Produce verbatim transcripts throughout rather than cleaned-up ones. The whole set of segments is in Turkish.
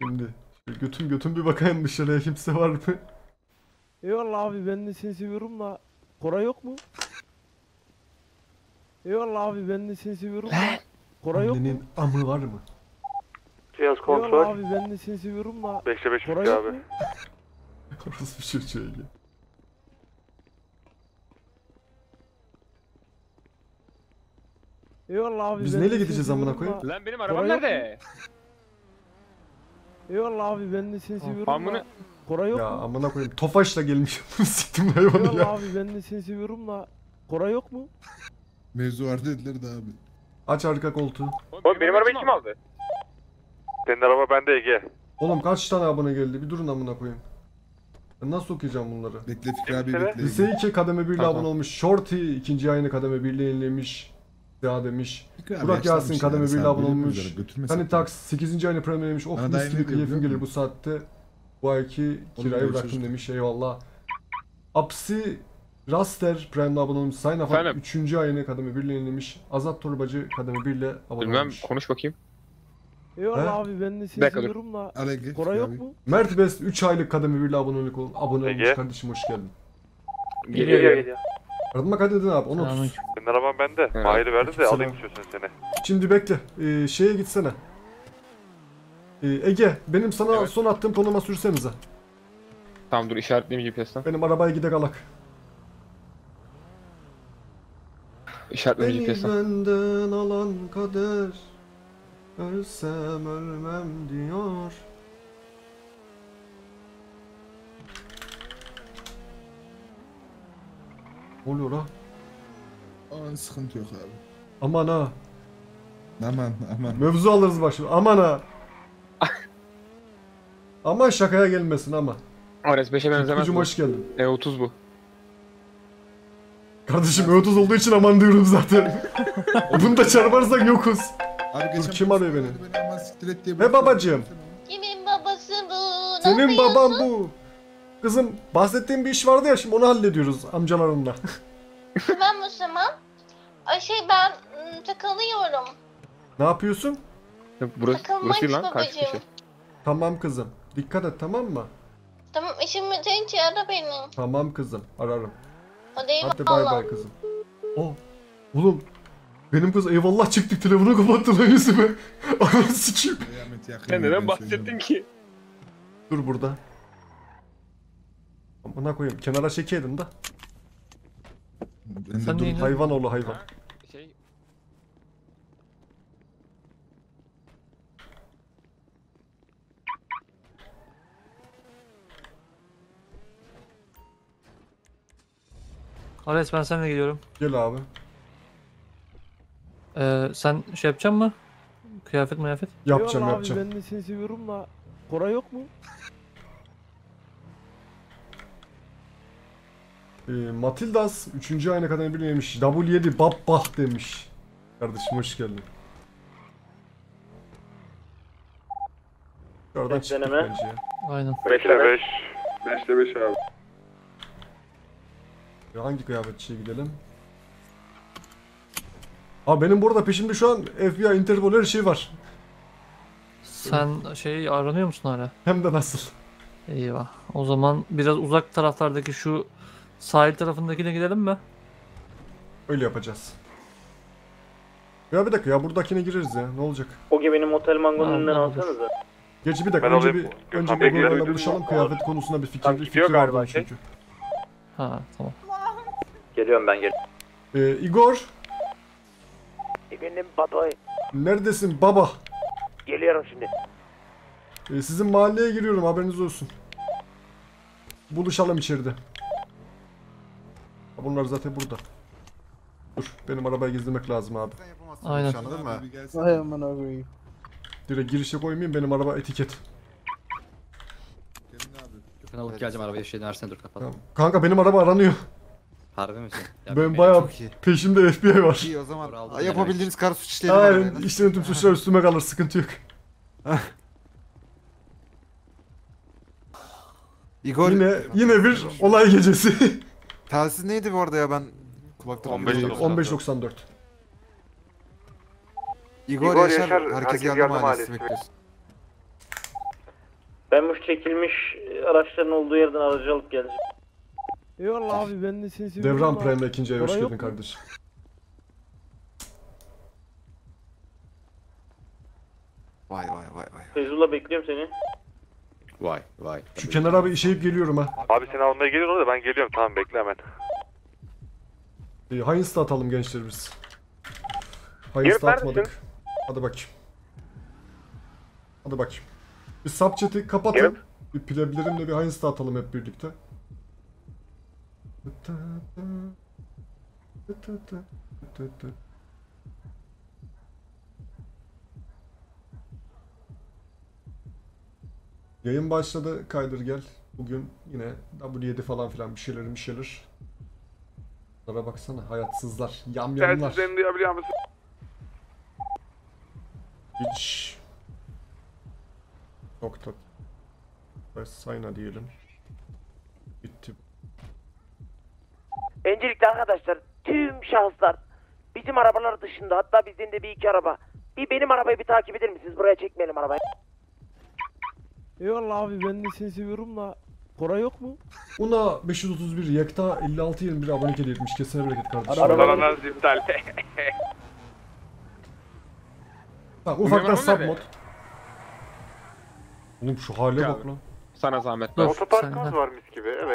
Şimdi götüm götüm bir bakayım dışarıya, kimse var mı? Eyvallah abi, ben de seni seviyorum da Koray yok mu? Eyvallah abi, ben de seni seviyorum da Koray yok mu? Annenin amı var mı? Cihaz Eyvallah kontrol. abi, ben de seni seviyorum da Bekle beş Koray buçuk yok abi. mu? Orası bir şey şey. Eyvallah abi, Biz ben neyle de seni gideceğiz amına seviyorum koyayım? da- Lan benim arabam Koray yok nerede? Eyvallah abi, ben de seni seviyorum Amına- da Koray yok Ya mu? amına koyayım, Tofaş'la gelmişim. Siktim hayvanı Eyvallah ya. abi, ben de seni seviyorum da Koray yok mu? Mevzu var dediler de abi. Aç arka koltuğu. Oğlum benim arabayı kim aldı? Senin araba bende Ege. Oğlum kaç tane abone geldi? Bir durun amına koyayım. Ben nasıl okuyacağım bunları? Bekle Fikri abi Kimse de- bekle. Lise iki kademe bir ile Tamam. abone olmuş. Shorty ikinci ayını kademe bir ile yenilemiş. Ya demiş. Fikri abi, Burak yaşlanmış Yasin ya, kademe bir ile sen abone bilir olmuş. miyiz? Götürme Hani sakın. Tax sekizinci ayını premium demiş. Of Bana mis daim gibi ediyor, keyfim biliyor gelir musun? bu saatte. Bu ayki Oğlum kirayı böyle bıraktım çocuk. demiş. Eyvallah. Apsi Raster Prime'le abone olmuş. Sign Up'a Efendim? üçüncü ayını kademe bir ile yenilemiş. Azat Torbacı kademe bir ile abone Bilmem, olmuş. konuş bakayım. Eyvallah He? abi, ben de Bir seni dakika dur. seviyorum da Al Ege, Koray Fikri yok abi. mu? Mert Best üç aylık kademe bir ile abonelik ol abone olmuş. Ege. Kardeşim hoş geldin. Geliyor geliyor. Aradıma kaydedin abi onu tut. Senin araban bende. Evet. Mahir'i verdi de Selam. alayım istiyorsan seni. Şimdi bekle. Ee, şeye gitsene. Ee, Ege benim sana Evet. son attığım konuma sürsenize. Tamam dur, işaretleyeyim G P S'ten. Benim arabaya gidek alak. İşaretleyeyim Beni G P S'ten. benden alan kader, ölsem ölmem diyor. Ne oluyor la? Aman sıkıntı yok abi. Aman ha. Aman aman. Mevzu alırız başım. Aman ha. Aman şakaya gelmesin ama. Ares beşe benzemez Kutucum bu. hoş geldin. E otuz bu. Kardeşim E otuz olduğu için aman diyorum zaten. Bunu da çarparsak yokuz. Abi geçen kim arıyor beni? beni aman siktir et diye He bıraktın. babacığım. Kimin babası bu? Senin Nasıl baban bu. Kızım bahsettiğim bir iş vardı ya, şimdi onu hallediyoruz amcalarımla. Tamam o zaman. Ay şey ben ım, takılıyorum. Ne yapıyorsun? Ya Burası, Takılmak burası değil lan, karşı babacığım. köşe. Tamam kızım. Dikkat et, tamam mı? Tamam işim bitince ara beni. Tamam kızım, ararım. Hadi Hadi bay eyvallah. bay kızım. Oh, oğlum. Benim kız eyvallah çıktı, telefonu kapattı lan yüzüme. Ananı sikeyim. Kıyamet yakın. Sen ben neden söyleyeyim. bahsettin ki? Dur burada. Amına koyayım, kenara çekeydin da. Ben de Sen dur- neyin- Hayvan oğlu hayvan. Şey... Ares ben seninle geliyorum. Gel abi. Ee, sen şey yapacak mı? Kıyafet mıyafet? Yapacağım Eyvallah yapacağım. abi, ben de seni seviyorum da Koray yok mu? Ee, Matildas üçüncü ayına kadar bilmemiş. W yedi babbah demiş. Kardeşim hoş geldin. Oradan çıktık Bekleneme. bence ya. Aynen. beşte beş. beşte beş abi. Ya hangi kıyafetçiye gidelim? Abi benim burada peşimde şu an F B I, Interpol her şey var. Sen şey aranıyor musun hala? Hem de nasıl? Eyvah. O zaman biraz uzak taraflardaki şu sahil tarafındakine gidelim mi? Öyle yapacağız. Ya bir dakika ya, buradakine gireriz ya, ne olacak? Oge benim otel mangonun önünden Tamam, olur. alsanıza. Gerçi bir dakika Ben önce alayım. bir önce Gökhan bir Bey, Google'la buluşalım, kıyafet konusunda bir fikir, Tam bir gidiyor fikir var galiba benim şey. çünkü. Ha tamam. Geliyorum ben gel. Ee, Igor Benim badoy. neredesin baba? Geliyorum şimdi. Ee, sizin mahalleye giriyorum, haberiniz olsun. Buluşalım içeride. Ha, bunlar zaten burada. Dur, benim arabayı gizlemek lazım abi. Aynen. Anladın mı? Bir gelsin. Ay aman abi. Direkt girişe koymayayım, benim araba etiket. Gelin abi. Ben alıp geleceğim arabayı şeyden versene dur kapat. Tamam. Kanka benim araba aranıyor. Harbi misin? Ya Ben bayağı peşimde F B I var. İyi o zaman Aa, yapabildiğiniz kar suç işleyelim Aynen, arabaya. işlerin tüm suçlar üstüme kalır, sıkıntı yok. Igor, Yine yine bir olay gecesi. telsiz neydi bu arada ya, ben kulaktan on beş doksan. on beş doksan dört. Igor, Igor Yaşar, Yaşar, herkes herkes yardım yardım ailesi ailesi bekliyoruz. Ben bu çekilmiş araçların olduğu yerden aracı alıp geleceğim. Eyvallah abi ben de seni seviyorum Devran da. Prem'le ikinci eve hoş Para yok geldin mu? kardeşim. Vay vay vay vay. Feyzullah bekliyorum seni. Vay vay. Şu kenara bir işeyip geliyorum ha. Abi seni almaya geliyor da ben geliyorum. Tamam bekle hemen. Ee, Heinz'da atalım gençler biz. Heinz'da neredesin? atmadık. Hadi bakayım. Hadi bakayım. Bir subchat'i kapatın. Gelip. Bir pleblerimle bir Heinz'da atalım hep birlikte. Yayın başladı. Kaydır gel. Bugün yine W yedi falan filan bir şeyler bir şeyler. Bunlara baksana hayatsızlar. Yamyamlar. Telsizlerini duyabiliyor musun? Hiç. Nokta. Ve sayna diyelim. Bitti. Öncelikle arkadaşlar tüm şahıslar bizim arabalar dışında hatta bizden de bir iki araba. Bir benim arabayı bir takip eder misiniz? Buraya çekmeyelim arabayı. Eyvallah abi ben de seni seviyorum da. Koray yok mu? Una beş yüz otuz bir Yekta elli altı yirmi bir abone hediye etmiş. Kesene bereket kardeşim. Arabalar iptal. Tamam, ufaktan Umarım öyle. sub mod. Oğlum şu hale bak lan. Sana zahmet. Dur, Otoparkımız sen de. var mis gibi. Evet.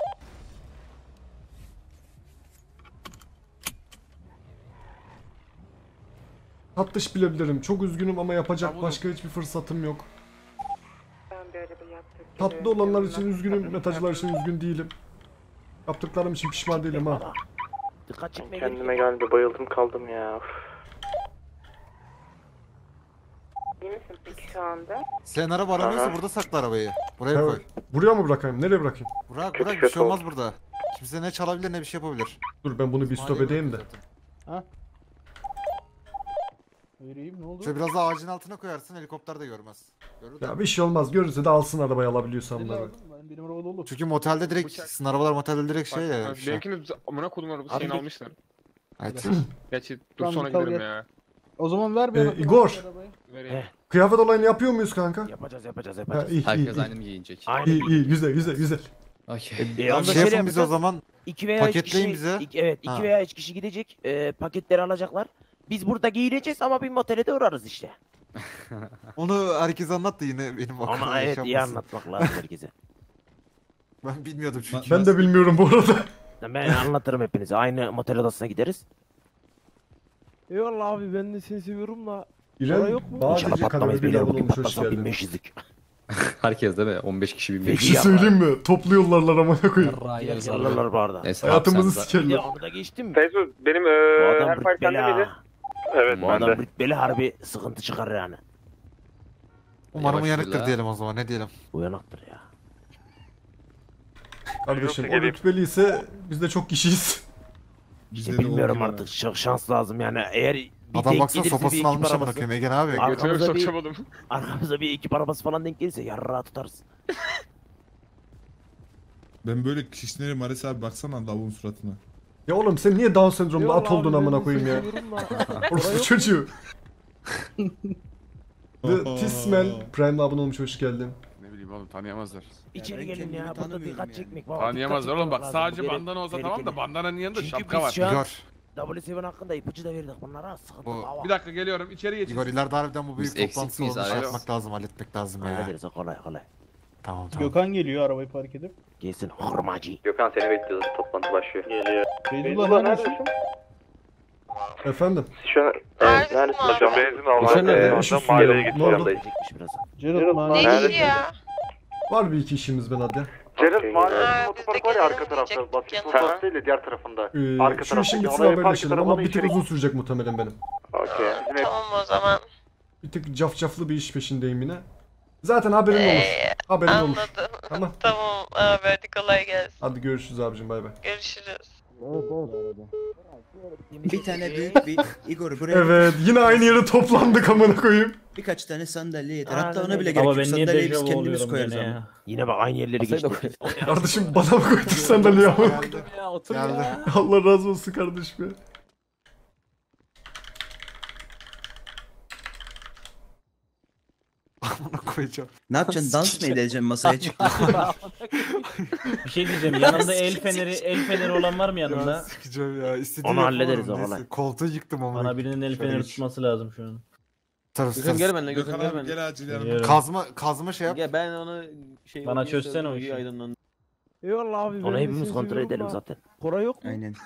Tatlış bilebilirim. Çok üzgünüm ama yapacak başka hiçbir fırsatım yok. Tatlı olanlar için üzgünüm, metacılar için üzgün değilim. Yaptıklarım için pişman değilim ha. Dikkat çekmeye Kendime geldi. Bayıldım kaldım ya. İyi misin peki şu anda? Sen araba aramıyorsa Aha. burada sakla arabayı. Buraya Evet. koy. Buraya mı bırakayım? Nereye bırakayım? Bırak Kötü bırak bir kötü şey olmaz oldu. burada. Kimse ne çalabilir ne bir şey yapabilir. Dur ben bunu bir stop Mahalle edeyim de. bırakıyor zaten. Vereyim ne oldu? Şöyle biraz daha ağacın altına koyarsın helikopter de görmez. Görür de. Ya bir şey olmaz. Görürse de alsın arabayı alabiliyorsa bunları. Benim arabada olur. Çünkü motelde direkt, Bıçak. sizin arabalar motelde direkt şey ya. Şey. Benimkini amına kodum arabası Abi şeyini bir- almışlar. Evet. Gerçi dur Tamam, sonra bir kal giderim gel. ya. O zaman ver Ee, bana. Igor. Vereyim. Kıyafet olayını yapıyor muyuz kanka? Yapacağız yapacağız Ha, yapacağız. iyi, iyi, Herkes iyi. aynı mı giyinecek? Aynen. İyi iyi güzel güzel güzel. Okey. E, Tamam, onda şey şöyle yapın bize o yapacağız. zaman. İki veya üç Paketleyin kişi, bize. iki- evet iki Ha. veya üç kişi gidecek. E, paketleri alacaklar. Biz burada giyineceğiz ama bir motele de uğrarız işte. Onu herkes anlattı yine benim aklıma. Ama şey evet iyi yapmasın. anlatmak lazım herkese. Ben bilmiyordum çünkü. Ben de bilmiyorum bu arada. Ben anlatırım hepinize. Aynı motel odasına gideriz. Eyvallah abi ben de seni seviyorum da. İrem Para yok mu? İnşallah Bağcıcı patlamayız kadar bir beyler bugün olmuş hoş patlasam geldin. bin beş yüzlük. Herkes değil mi? on beş kişi Bir bilmiyor. şey söyleyeyim mi? Toplu yollarlar amına koyayım. Direkt alırlar bu arada. Neyse, Hayatımızı abi sen de- Bir de sikerler. onu da geçtim mi? Feyzo benim Bu eee adam her fay rütbeli sende miydi? ha. Evet Bu ben adam de. rütbeli harbi sıkıntı çıkar yani. Umarım Yavaş uyanıktır yürü la. diyelim o zaman ne diyelim. Uyanıktır ya. Kardeşim o geleyim. rütbeliyse biz de çok kişiyiz. İşte bilmiyorum artık çok şans lazım yani eğer bir Adam denk baksana gelirse bir sopasını ekip almış amına arabası, koyayım Egen abi. Ar- Götüme Arkamıza bir- sokamadım. arkamıza bir ekip arabası falan denk gelirse yarrağı tutarız. Ben böyle kişilerim Ares abi baksana lavuğun suratına. Ya oğlum sen niye Down sendromlu Eyvallah at oldun abi, ben amına de koyayım seni ya? seviyorum da. Orası çocuğu. The Tismel Prime abone olmuş hoş geldin. Ne bileyim oğlum tanıyamazlar. İçeri gelin ya burada dikkat çekmek var. Tanıyamazlar oğlum bak sadece bandana olsa tamam da bandananın yanında Çünkü şapka biz var. şu an Igor. W yedi hakkında ipucu da verdik bunlara sıkıntı Bu- hava. Bir dakika geliyorum içeri geçin. Igor ileride harbiden bu büyük Biz eksik toplantısı miyiz olmuş abi? yapmak lazım halletmek lazım ya. Hallederiz o kolay kolay. Tamam tamam. Gökhan geliyor arabayı park edip. Gelsin hurmacı. Gökhan seni bekliyoruz toplantı başlıyor. Geliyor. Feyzullah neredesin? Efendim. Şu an Neredesin abi? hocam benzin Şu almaya an nerede? eee, Şu mahalleye suya- gideceğim. Ne oldu? Gelecekmiş birazdan. Gerald mı? Ne Nerede? işi ya? Var bir iki işimiz ben hadi. Cerrah mahallesinin Ha, otopark biz de var ya arka gelelim tarafta. diyecektik Basketbol yanına. sahası değil de diğer tarafında. Ee, Arka şu taraftaki işin bitsin oraya park haberleşelim eder, ama onu bir tık içeri- uzun sürecek muhtemelen benim. Okey. Bizim ev- Tamam o zaman. Bir tık cafcaflı bir iş peşindeyim yine. Zaten haberin olur. Ee, Haberin olur. anladım. Tamam. Tamam abi hadi kolay gelsin. Hadi görüşürüz abicim bay bay. Görüşürüz. Bir tane büyük bir Igor buraya Evet yine aynı yere toplandık amına koyayım. birkaç tane sandalye yeter. Aynen Hatta ona bile öyle. gerek Ama yok. ben niye Sandalyeyi biz dejavu kendimiz oluyorum koyarız gene ama. ya? Yine bak aynı yerleri Masayı da geçtik. Kardeşim bana mı koydun sandalyeyi amına koyayım? Geldi. Ya otur Geldi. ya. Allah razı olsun kardeşim ya. Amına koyayım. koyacağım. Ne yapacaksın? Dans mı edeceksin masaya çıktın? Bir şey diyeceğim. Yanımda el feneri, el feneri olan var mı Ya yanımda? sikeceğim ya. İstediğimi Onu hallederiz yapamam, o neyse. Koltuğu yıktım ama. Bana birinin el Şöyle feneri geç. tutması lazım şu an. Tarıs, Gözüm tarıs. gel benimle, gözüm Gökhan gel abi benimle. gel acil yanıma. Geliyorum. Kazma, kazma şey yap. Ya ben onu şey... Bana onu çözsene gösterdim, o iyi işi. aydınlandı. Eyvallah abi. Onu hepimiz kontrol edelim zaten. Koray yok mu? Aynen.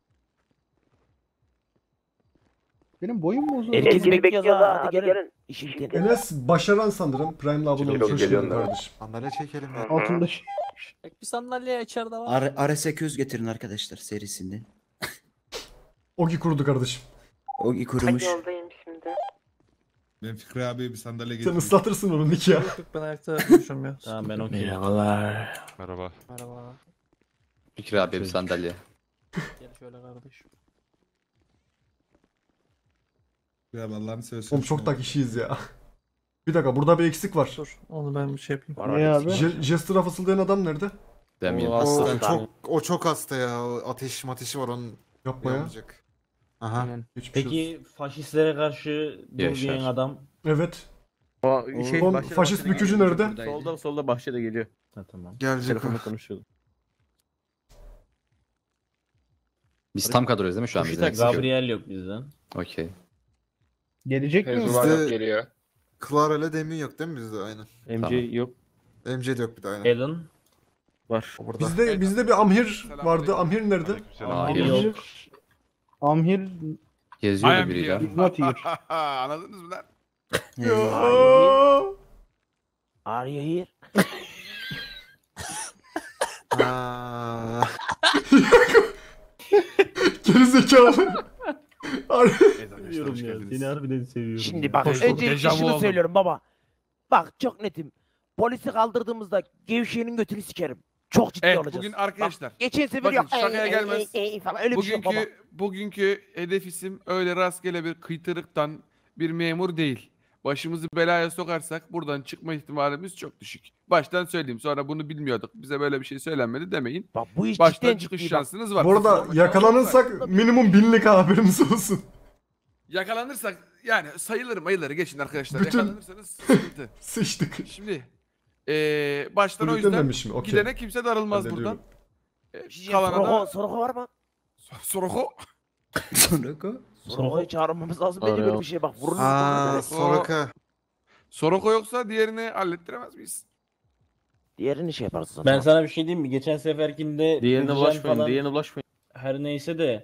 Benim boyum mu uzun? Herkes bekliyor ha. Hadi gelin. İşim gelin. Enes başaran sanırım. Prime'la abone olmuş. Hoş geldin kardeşim. Sandalye çekelim ya. Altında Bir sandalye içeride var. Ar Arese Köz getirin arkadaşlar serisinden. Ogi kurdu kardeşim. O kurumuş. Yoldayım şimdi. Ben Fikri abiye bir sandalye Sen getirdim. ıslatırsın onu Nick ya. Yok ben ayakta konuşuyorum ya. Tamam ben okey. Merhabalar. Merhaba. Merhaba. Fikri abiye bir sandalye. Gel şöyle kardeşim. Fikri abi Allah'ını seversen. Oğlum çok da kişiyiz ya. Bir dakika burada bir eksik var. Dur onu ben bir şey yapayım. Ne abi? Je- Jester'a fısıldayan adam nerede? Demeyeyim. O O hasta. çok o çok hasta ya. O ateş ateşi var onun. Yapma ya. Yapmayacak. Aha. Geçmiş olsun. Peki faşistlere karşı dur Yaşar. diyen adam. Evet. O şey, Oğlum, bahçede- faşist bahçede bükücü geliyor. nerede? Solda solda bahçede geliyor. Ha tamam. Gelecek. Telefonda konuşuyordu. Biz tam kadroyuz değil mi şu an? Koşu Bir de eksik yok. Gabriel yok bizden. Okey. Gelecek Feyzo var, yok, geliyor. Clara ile Demi yok değil mi bizde aynen. M C Tamam. yok. M C de yok bir de aynen. Alan. Var. O burada. Bizde bizde bir Amhir vardı. Amhir nerede? Hayır. Yok. Amhir Geziyordu biriyle. is not here. Anladınız mı lan? Ya. Are you here? Aa, Geri zekalı. Ar- Seviyorum ya. Seni harbiden seviyorum. Şimdi ya. bak Hoş önce bulduk. Dejavu şunu oldum. söylüyorum baba. Bak çok netim. Polisi kaldırdığımızda gevşeyenin götünü sikerim. Çok ciddi Evet olacağız. bugün Bak, arkadaşlar. geçen sefer bakın, yok. şakaya ey, gelmez. ey, ey, ey falan öyle bir şey yok baba. Bugünkü bugünkü hedef isim öyle rastgele bir kıytırıktan bir memur değil. Başımızı belaya sokarsak buradan çıkma ihtimalimiz çok düşük. Baştan söyleyeyim. Sonra bunu bilmiyorduk. Bize böyle bir şey söylenmedi demeyin. Bak bu iş Baştan cidden çıkış ciddi bak. şansınız var. Bu arada yakalanırsak minimum binlik haberimiz olsun. Yakalanırsak yani sayılır mayılır geçin arkadaşlar. Bütün- Yakalanırsanız sıkıntı. Sıçtık. Şimdi eee baştan o Kulüpten yüzden demişim. Okey. gidene kimse darılmaz buradan. Hallediyorum. E, Şey, kalana Soroko, da Soroko var mı? Soroko. Sonra ko. Soroko'yu çağırmamız lazım. Bence böyle bir şey bak. Vurun. Aa, Soroko- Soraka. Soroko yoksa diğerini hallettiremez miyiz? Diğerini şey yaparız. o Ben zaman. sana bir şey diyeyim mi? Geçen seferkinde Diğerine Gülcan bulaşmayın, falan diğerine bulaşmayın. her neyse de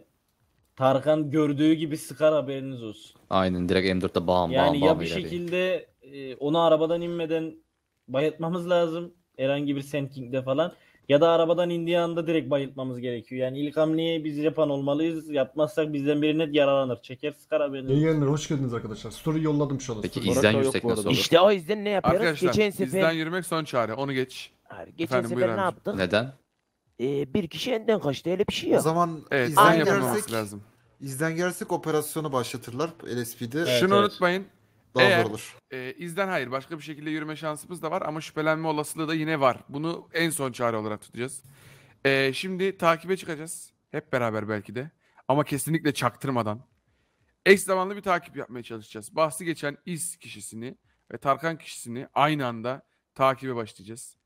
Tarkan gördüğü gibi sıkar haberiniz olsun. Aynen direkt M dörtte bam Yani bam ya bam bir ileriye. şekilde e, onu arabadan inmeden bayıltmamız lazım. Herhangi bir Sandking'de falan. Ya da arabadan indiği anda direkt bayıltmamız gerekiyor. Yani ilk hamleyi biz yapan olmalıyız. Yapmazsak bizden biri net yaralanır. Çeker sıkar haberiniz İyi olsun. yayınlar. Hoş geldiniz arkadaşlar. Story yolladım şu anda. Peki Story. izden Soraka yok yüksek bu nasıl arada. olur? İşte o yüzden ne yapıyoruz? Arkadaşlar geçen bizden sefer, yürümek son çare. Onu geç. Hayır, geçen Efendim, sefer buyur ne abi. yaptık? Neden? Ee, bir kişi önden kaçtı. Öyle bir şey O yok. zaman Evet izden izden Aynen. yapılmaması gelirsek, lazım. izden gelirsek operasyonu başlatırlar L S P'de. Evet, Şunu evet. unutmayın. Daha Eğer- zor olur. E, izden hayır. Başka bir şekilde yürüme şansımız da var ama şüphelenme olasılığı da yine var. Bunu en son çare olarak tutacağız. E, şimdi takibe çıkacağız. Hep beraber belki de. Ama kesinlikle çaktırmadan. Eş zamanlı bir takip yapmaya çalışacağız. Bahsi geçen iz kişisini ve Tarkan kişisini aynı anda takibe başlayacağız.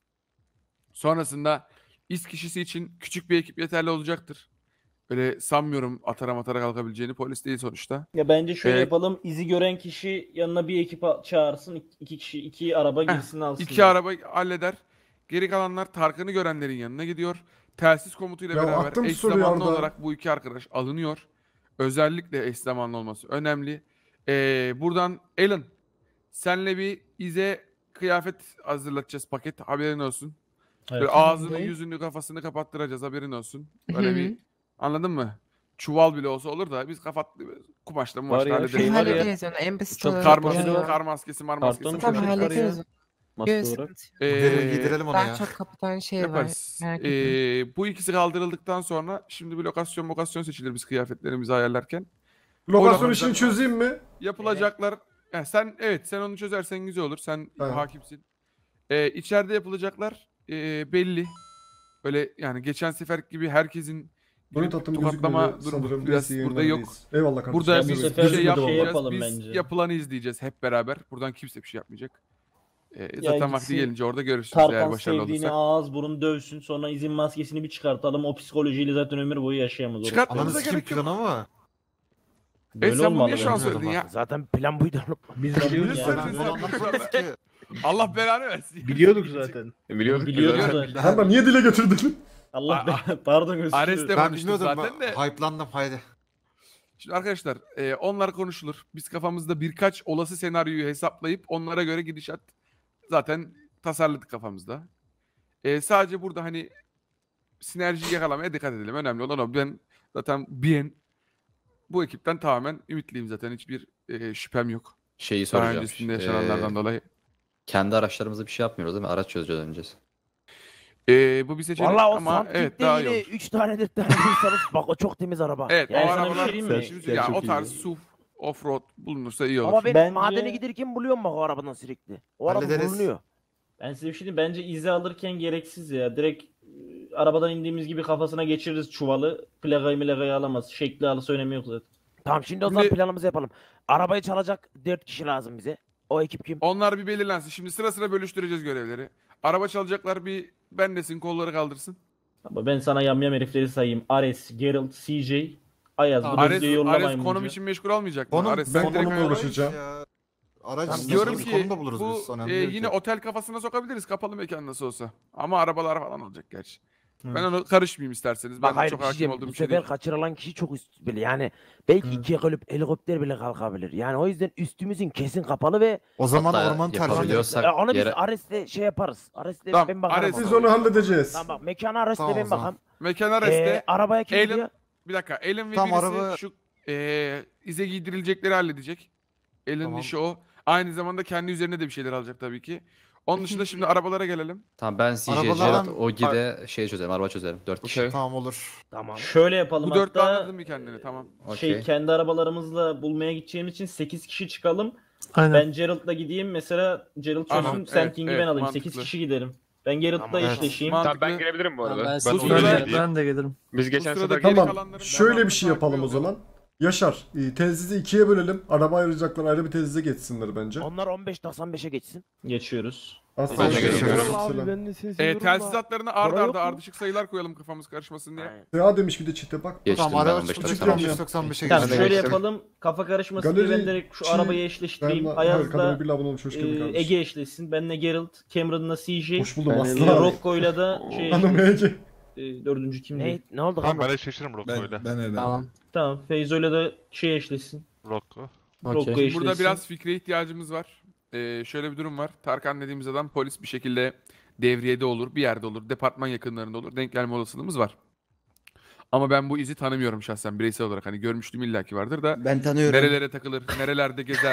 Sonrasında iz kişisi için küçük bir ekip yeterli olacaktır. Öyle sanmıyorum atara matara kalkabileceğini. Polis değil sonuçta. Ya bence şöyle Ee, yapalım. İzi gören kişi yanına bir ekip a- çağırsın. İki- iki kişi iki araba Heh, girsin alsın. İki araba halleder. Geri kalanlar Tarkan'ı görenlerin yanına gidiyor. Telsiz komutuyla Ya beraber attım eş soruyu zamanlı Arda. olarak bu iki arkadaş alınıyor. Özellikle eş zamanlı olması önemli. Ee, buradan Alan, senle bir ize kıyafet hazırlatacağız, paket, haberin olsun. Evet. Böyle ağzını, yüzünü, kafasını kapattıracağız, haberin olsun. Böyle bir, anladın mı? Çuval bile olsa olur da biz kafat kumaşla Var mumaşla ya, hallederiz. şey var ya. Hallederiz onu en basit Çok olarak Kar, Poşeti maskesi, var. kar maskesi, mar maskesi. Karton Tamam poşet var ya. hallederiz. Maske Göğüs olarak. sıkıntı. Ee, Gidelim, gidelim ona Daha ya. çok kapatan şey Yaparız. var. Merak etmeyin. Ee, bu ikisi kaldırıldıktan sonra şimdi bir lokasyon lokasyon seçilir biz kıyafetlerimizi ayarlarken. Lokasyon O işini lokasyon- çözeyim mi? Yapılacaklar. Yani sen evet sen onu çözersen güzel olur. Sen Tamam. hakimsin. Ee, içeride yapılacaklar ee, belli. Öyle yani geçen sefer gibi herkesin Bunu girip tatlım tokatlama gözükmüyor durumu sanırım. biraz Neyse, burada yok. yayınlardayız. Eyvallah kardeşim. Burada Ya bu biz sefer bir şey bir şey yapmayacağız. yapalım Biz bence. yapılanı izleyeceğiz hep beraber. Buradan kimse bir şey yapmayacak. Ee, Ya zaten vakti gitsin, gelince orada görürsünüz eğer Tarkan başarılı sevdiğini olursak. ağız burun dövsün, sonra izin maskesini bir çıkartalım. O psikolojiyle zaten ömür boyu yaşayamaz. orası. Çıkartmanıza gerek yok. ama. Böyle E sen bunu olmalı niye şu an bence. söyledin ya? Zaten plan buydu. Biz Niye biliyoruz ya. söyledin sen? Allah belanı versin. Biliyorduk zaten. Biliyorduk. Biliyoruz Biliyoruz. da. Hemen niye dile getirdin? Allah be- pardon özür Ares'te dilerim. Ben konuştuk bilmiyordum. zaten de. Hype'landım haydi. Şimdi arkadaşlar e, onlar konuşulur. Biz kafamızda birkaç olası senaryoyu hesaplayıp onlara göre gidişat zaten tasarladık kafamızda. E, sadece burada hani sinerjiyi yakalamaya dikkat edelim. Önemli olan o. Ben zaten bien bu ekipten tamamen ümitliyim zaten. Hiçbir e, şüphem yok. Şeyi Daha soracağım. öncesinde yaşananlardan Ee, dolayı. Kendi araçlarımızda bir şey yapmıyoruz değil mi? Araç çözeceğiz önce. E, bu bir seçenek Valla o ama Samtik'te evet daha iyi yine olur. üç tane dört tane bulursanız bak o çok temiz araba. Evet Yani o sana bir şey arabalar diyeyim mi? şimdi yani o tarz S U V, offroad bulunursa iyi olur. Ama ben Bence- madene giderken buluyorum bak o arabadan sürekli. O araba Hallederiz. bulunuyor. Ben size bir şey diyeyim. Bence izi alırken gereksiz ya. Direkt e, arabadan indiğimiz gibi kafasına geçiririz çuvalı. Plakayı milakayı alamaz. Şekli alısı önemi yok zaten. Tamam şimdi o zaman Şimdi- planımızı yapalım. Arabayı çalacak dört kişi lazım bize. O ekip kim? Onlar bir belirlensin. Şimdi sıra sıra bölüştüreceğiz görevleri. Araba çalacaklar bir bendesin kolları kaldırsın. Ama ben sana yamyam herifleri sayayım. Ares, Geralt, C J, Ayaz. Bu da Ares, videoyu yollamayın Ares konum bunca. için meşgul olmayacak mı? Konum, Ares, ben sen direkt- konumla uğraşacağım. Araç Tamam, nasıl Diyorum bir ki konumda buluruz bu biz. Önemli e, değil yine ki. otel kafasına sokabiliriz. Kapalı mekan nasıl olsa. Ama arabalar falan olacak gerçi. Ben onu karışmayayım isterseniz. Bak Ben hayır çok bir şey hakim diyeyim, olduğum bu bir şey sefer değil. kaçırılan kişi çok üst bile yani belki ikiye kalıp helikopter bile kalkabilir. Yani o yüzden üstümüzün kesin kapalı ve O zaman Hatta orman tercih ederiz. yapabiliyorsak e, onu biz yere... Ares'le şey yaparız. Ares'le Tamam, ben bakarım. Ares- ona. Biz onu halledeceğiz. Tamam bak mekana Ares'le Tamam, o ben zaman. bakarım. Mekan Ee, Ares'te arabaya kim Eylem- gidiyor? bir dakika. Ellen ve Tam birisi araba- şu e, ize giydirilecekleri halledecek. Ellen'in Tamam. işi o. Aynı zamanda kendi üzerine de bir şeyler alacak tabii ki. Onun dışında şimdi arabalara gelelim. Tamam ben C J, Arabalardan- Geralt, Ogi'de şey çözerim, araba çözerim. Dört kişi. Okey. Tamam olur. Tamam. Şöyle yapalım Bu dörtlü hatta. anladın mı kendini? Tamam. Şey Okey. kendi arabalarımızla bulmaya gideceğimiz için sekiz kişi çıkalım. Aynen. Ben Geralt'la gideyim. Mesela Geralt Tamam, çözsün. Sen evet, King'i evet, ben alayım. mantıklı. sekiz kişi giderim. Ben Geralt'la Tamam, evet. eşleşeyim. Man- Tamam ben Mantıklı. gelebilirim bu arada. Ben Ben, size Bu söyleyeyim. sırada- Ben, ben de gelirim. Biz geçen sırada sefer geri Tamam. kalanların Şöyle bir devamını şey yapalım o takip zaman. Yaşar, e, telsizi ikiye bölelim. Araba ayıracaklar ayrı bir telsize geçsinler bence. Onlar on beş doksan beşe geçsin. Geçiyoruz. Aslan Ben de şey- geçiyorum. Selam. ben de seni E, seviyorum telsizatlarını ard Para yok arda mu? ardışık sayılar koyalım kafamız karışmasın diye. Aynen. Ya demiş bir de çite bak. Geçtim Tamam ben araç on beş uçuk dakika. on beş doksan beşe Tamam geçelim. şöyle geçtim. yapalım. Kafa karışmasın Galeri- diye ben direkt şu Çi- arabayı Ben eşleştireyim. her Ayaz'la kadar bir labın olmuş hoş e, geldin kardeşim. Ege eşleşsin. Benle Geralt, Cameron'la C J, Hoş buldum e, aslan. Rocco'yla da şey Hanım Ege. e, dördüncü kimdi? Ne, ne oldu Tamam kanka? ben eşleşirim Rocco'yla. Ben, ben Eren. Tamam. Tamam. Feyzo'yla da şey eşleşsin. Rocco. Rocco Okey. eşleşsin. Burada biraz fikre ihtiyacımız var. Ee, şöyle bir durum var. Tarkan dediğimiz adam polis bir şekilde devriyede olur, bir yerde olur, departman yakınlarında olur. Denk gelme olasılığımız var. Ama ben bu izi tanımıyorum şahsen bireysel olarak. Hani görmüştüm illaki vardır da. Ben tanıyorum. Nerelere takılır, nerelerde gezer.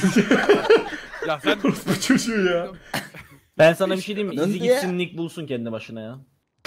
Ya sen Bu çocuğu ya. Ben sana bir şey diyeyim mi? Nasıl İzi ya? gitsin Nick bulsun kendi başına ya.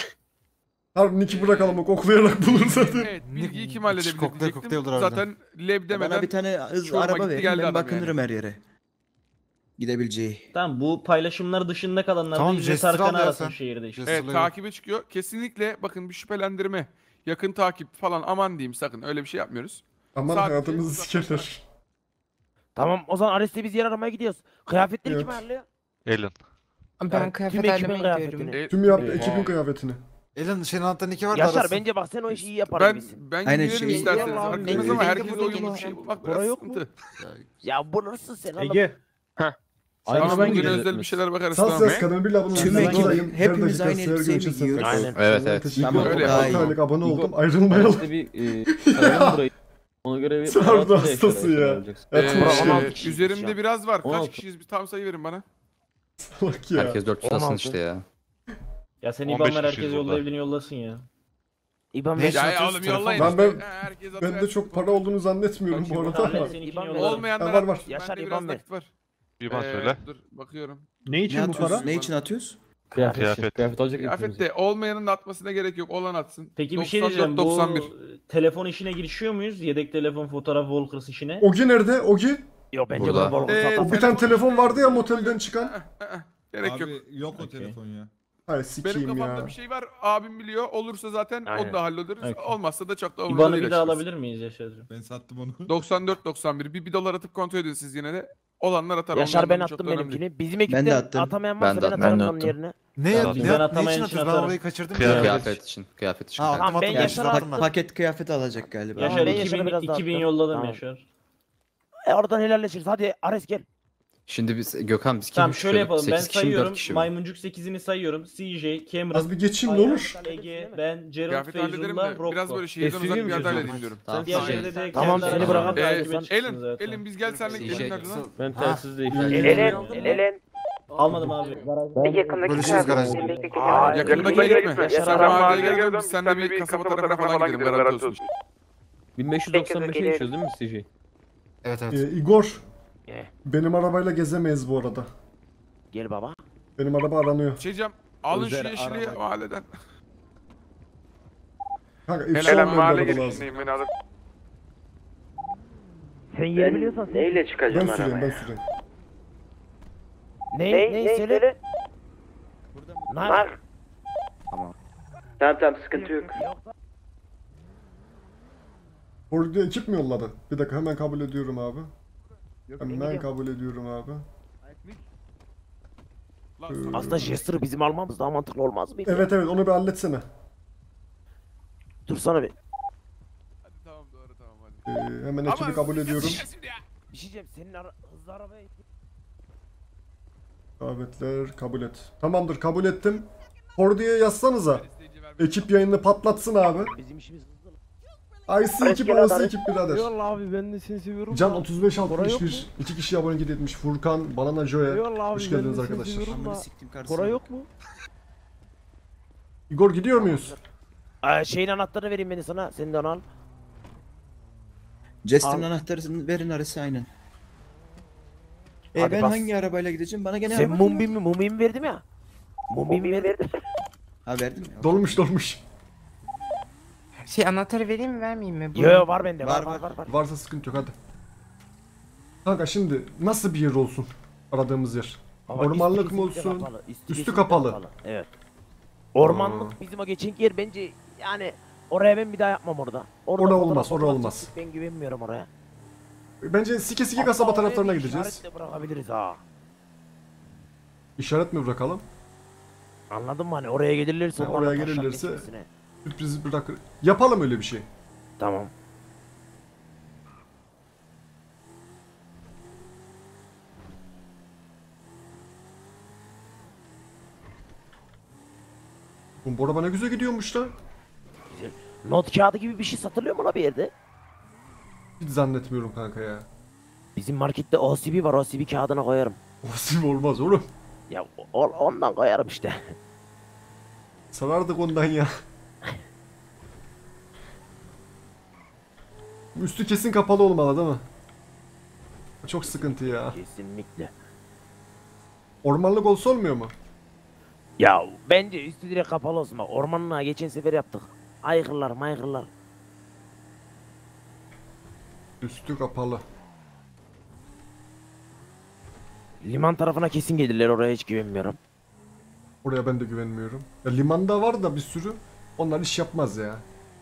Harbi Nick'i bırakalım o koklayarak bulur zaten. evet, bilgiyi kim halledebilir Kokteyl, diyecektim. kokteyl olur harbiden. Zaten leb demeden Bana bir tane hız şoruma araba gitti verin geldi ben adam bakınırım her yere. Gidebileceği. Tamam bu paylaşımlar dışında kalanlar Tamam, da İzle Jester al Tarkan'ı ya arasın sen. şehirde işte. Jester. evet, Sırayla. takibe çıkıyor. Kesinlikle bakın bir şüphelendirme, yakın takip falan aman diyeyim sakın öyle bir şey yapmıyoruz. Aman Sadece hayatımızı uzaklaşma. sikerler. Tamam o zaman Ares'le biz yer aramaya gidiyoruz. Kıyafetleri Evet. kim ayarlıyor? Ellen. Ben Tüm kıyafet ekibin ayarlamaya gidiyorum. kıyafetini. E, Tüm yaptı Oha. ekibin kıyafetini. Elin şeyin altında iki var da Yaşar arası. bence bak sen o işi iyi yaparız Ben biz. ben Aynen giderim şey- isterseniz. Eyvallah abi, Haklısınız ben ama de herkes burada uyumlu bir geleceğim. şey bulmak Para biraz yok mu? sıkıntı. Ya bulursun sen oğlum. Ege. Heh. Aynı Tamam ben bugün gideceğim. özel bir şeyler bakarız Sas tamam. ses kadın bir labın Tüm olsun. ekip, Buradayım. Her hepimiz dakika aynı her elbiseyi gün mi giyiyoruz? için Aynen. Evet evet. Teşekkür Tamam, ederim. öyle daha altı iyi. aylık abone İgo- oldum ayrılmayalım. İşte bir e, sayalım burayı. Ona göre bir Sardı hastası ya. Ee, on altı kişi üzerimde ya. biraz var. on Kaç altı. kişiyiz? Bir tam sayı verin bana. Salak ya. Herkes dört yüz on alsın altı. işte ya. Ya sen on beş İban ver kişiyiz herkes yolda burada. evini yollasın ya. İban Ne ver. iş Ya, ya atıyorsun? oğlum Telefon- yollayın Ben- işte. ben- Ha, herkes Bende atıver. çok para olduğunu zannetmiyorum bu arada Tamam ben ama. seninkini İban ver. yollarım. Olmayanlar Ha, var, var. atmış. Yaşar, Bende İban biraz ver. nakit var. Bir bana Ee, söyle. Dur bakıyorum. Ne Ne için bu para? atıyoruz? Ne için atıyoruz? Kıyafet. Kıyafet. Kıyafet alacak Kıyafet hepimiz. de olmayanın da atmasına gerek yok. Olan atsın. Peki bir şey doksan dört, diyeceğim. doksan bir. Bu telefon işine girişiyor muyuz? Yedek telefon, fotoğraf, Walkers işine. Ogi nerede? Ogi? Yok bence Burada. bunu bol Ee, satalım. O bir tane telefon vardı ya motelden çıkan. Gerek Abi yok. yok o Okey. telefon ya. Hay Benim sikiyim kafamda ya. bir şey var. Abim biliyor. Olursa zaten Aynen. onu da hallederiz. Okey. Olmazsa da çok da umurumda İban'ı değil bir daha açıkçası. alabilir miyiz Yaşar'cığım? Ben sattım onu. doksan dört doksan bir. Bir, bir dolar atıp kontrol edin siz yine de. Olanlar atar. Yaşar onlar ben benim çok attım da önemli değil. benimkini. Bizim Ben ekipten de attım. atamayan Ben varsa de ben attım. atarım Ben de onun attım. yerine. Ne ya? Biz Ne, ben ne atamayan için için atıyoruz? Ben atarım. orayı kaçırdım. Kıyafet. ya. Kıyafet için. Kıyafet için. Ha, kanka. Tamam ben Otomatik Yaşar'a yaşlar attım. Pak- paket kıyafet alacak galiba. Yaşar ben iki bin, Yaşar'a biraz daha iki bin attım. yolladım Tamam. Yaşar. E, oradan helalleşiriz. Hadi Ares gel. Şimdi biz Gökhan biz kim Tamam şöyle yapalım. Ben sekiz kişi mi, dört sayıyorum. kişi mi? Maymuncuk sekizini sayıyorum. C J, Cameron, Az bir geçeyim ne Ayhan, olur. Ege, ben, Gerald, Kıyafeti hallederim Feyzullah, de Rocco. biraz böyle şehirden Esiri uzak bir mi yerde çözüyorsun? halledeyim diyorum. Tamam. Diğerleri de Tamam, kendi seni aralarında bırakalım. takibe Elin, çıksın Elin, zaten. Elin biz gel senle C gidelim J. nerede lan? Ben Ha. telsiz değiştirdim. Elen, Elen. Almadım abi. Yakındaki Görüşürüz garajda. Aa, Yakınına gitme. gitme. Yaşar Sen Aras. mahalleye gel biz seninle bir kasaba tarafına falan gidelim. Garanti olsun. bin beş yüz doksan beşe geçiyoruz değil mi C J? Evet evet. Ee, Igor. Eh. Benim arabayla gezemeyiz bu arada. Gel baba. Benim araba aranıyor. Şey diyeceğim. Alın şu Özel yeşili araba. mahalleden. Kanka ifşa Elen olmayan mahalle bir araba lazım. girişindeyim beni alır. Sen yer biliyorsan sen. Neyle Ben çıkacağım süreyim ben arabaya? süreyim. Ne? Ne? Söyle. Nar. Tamam tamam sıkıntı yok. Orada ekip mi yolladı? Bir dakika hemen kabul ediyorum abi. Hemen kabul ediyorum abi. Lan, Aslında Jester'ı bizim almamız daha mantıklı olmaz mıydı? Evet evet onu bir halletsene. Dursana bir. hadi tamam doğru tamam hadi. Ee, hemen ekibi kabul ediyorum. Bir şey diyeceğim. Senin ara hızlı arabaya Davetler kabul et. Tamamdır kabul ettim. Fordi'ye yazsanıza. Ekip yayını patlatsın abi. bizim işimiz hızlı. I C ekip arası ekip birader. Eyvallah abi ben de seni seviyorum. Can da. otuz beş Koray altmış yok mu? bir. iki kişi abone etmiş. Furkan, Banana Joya. Eyvallah abi Hoş ben geldiniz de seni arkadaşlar. seviyorum da. Amını siktim kardeşim. Koray yok mu? Igor gidiyor muyuz? Ee, şeyin anahtarını vereyim beni sana. Sen de onu al. Jester'ın Al. anahtarını verin Ares'e aynen. E Hadi ben bas. hangi arabayla gideceğim? Bana gene Sen araba diyor. Mumbi mi? Mumbi mi verdim ya? Mumbi mi verdim? Ha verdim ya. Dolmuş dolmuş. Şey anahtarı vereyim mi vermeyeyim mi? Yo yo var bende. Var Var, var var. var. Varsa sıkıntı yok hadi. Kanka şimdi nasıl bir yer olsun aradığımız yer? Ama Ormanlık üstü mı kesinlikle olsun? kapalı, Üstü kesinlikle kapalı. Evet. Ormanlık bizim o geçenki yer bence yani oraya ben bir daha yapmam orada. Orada Orada fotoğraf- olmaz, orada fotoğraf olmaz. çektik, Ben güvenmiyorum oraya. Bence sike sike kasaba Hatta oraya taraflarına bir gideceğiz. işaret de bırakabiliriz ha. İşaret mi bırakalım? Anladın mı hani oraya gelirlerse Ha, onlarla oraya taşak gelirlerse- geçmesine. Sürpriz bırakır. Yapalım öyle bir şey. Tamam. Bu araba ne güzel gidiyormuş lan. Not kağıdı gibi bir şey satılıyor mu la bir yerde? Hiç zannetmiyorum kanka ya. Bizim markette O C B var, O C B kağıdına koyarım. Osim olmaz oğlum. Ya o- ondan koyarım işte. Sarardık ondan ya. Üstü kesin kapalı olmalı değil mi? Çok sıkıntı ya. Kesinlikle. Ormanlık olsa olmuyor mu? Ya bence üstü direkt kapalı olsun. Bak ormanlığa geçen sefer yaptık. Aykırılar maykırılar. Üstü kapalı. Liman tarafına kesin gelirler, oraya hiç güvenmiyorum. Oraya ben de güvenmiyorum. Ya limanda var da bir sürü. Onlar iş yapmaz ya.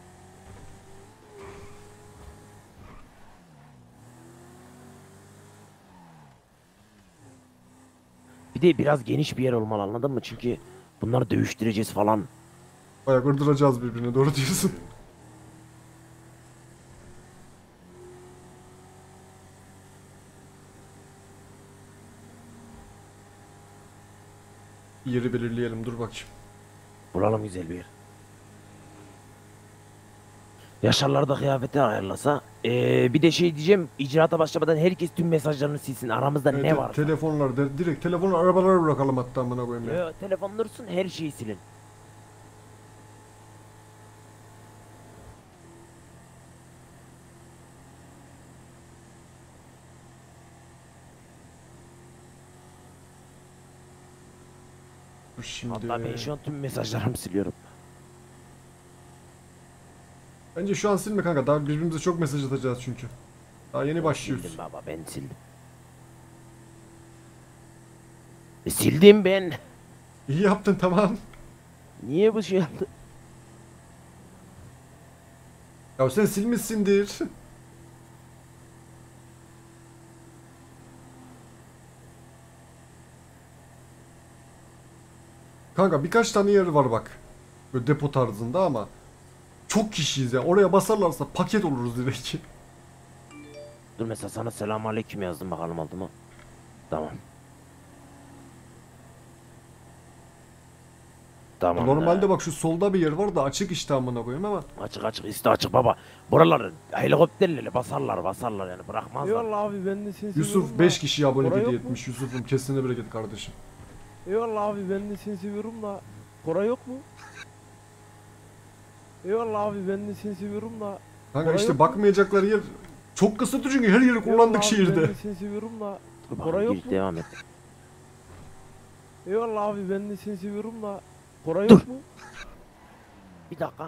Bir de biraz geniş bir yer olmalı, anladın mı? Çünkü bunları dövüştüreceğiz falan. Bayağı kırdıracağız birbirine, doğru diyorsun. Yeri belirleyelim, dur bakayım. Bulalım güzel bir yer. Yaşarlar da kıyafeti ayarlasa. Ee, bir de şey diyeceğim, icraata başlamadan herkes tüm mesajlarını silsin. Aramızda Evet, ne var? telefonlar, de- direkt telefonu arabalara bırakalım hatta amına koyayım ya. Yo, telefon dursun, her şeyi silin. Dur şimdi. Hatta ben şu an tüm mesajlarımı siliyorum. Bence şu an silme kanka. Daha birbirimize çok mesaj atacağız çünkü. Daha yeni başlıyoruz. Sildim baba, ben sildim. E, sildim ben. İyi yaptın, tamam. Niye bu şey yaptı? Ya sen silmişsindir. Kanka birkaç tane yer var bak. Böyle depo tarzında ama çok kişiyiz ya. Oraya basarlarsa paket oluruz direkt. Dur mesela sana selamünaleyküm yazdım bakalım oldu mu? Tamam. Tamam. Normalde bak şu solda bir yer var da açık işte amına koyayım ama. Açık açık üstü açık baba. Buraları helikopterle basarlar basarlar yani bırakmazlar. Eyvallah abi ben de seni seviyorum. Yusuf da. beş kişiye abonelik Koray yok hediye mu? etmiş. Yusuf'um kesine bereket kardeşim. Eyvallah abi ben de seni seviyorum da. Koray yok mu? Eyvallah abi ben de seni seviyorum da. Kanka Koray işte yok mu? bakmayacakları yer çok kısıtlı çünkü her yeri Eyvallah kullandık abi, şehirde. Ben de seni seviyorum da. Dur Koray bakalım yok gir mu? devam et. Eyvallah abi ben de seni seviyorum da. Koray Dur. yok mu? Bir dakika.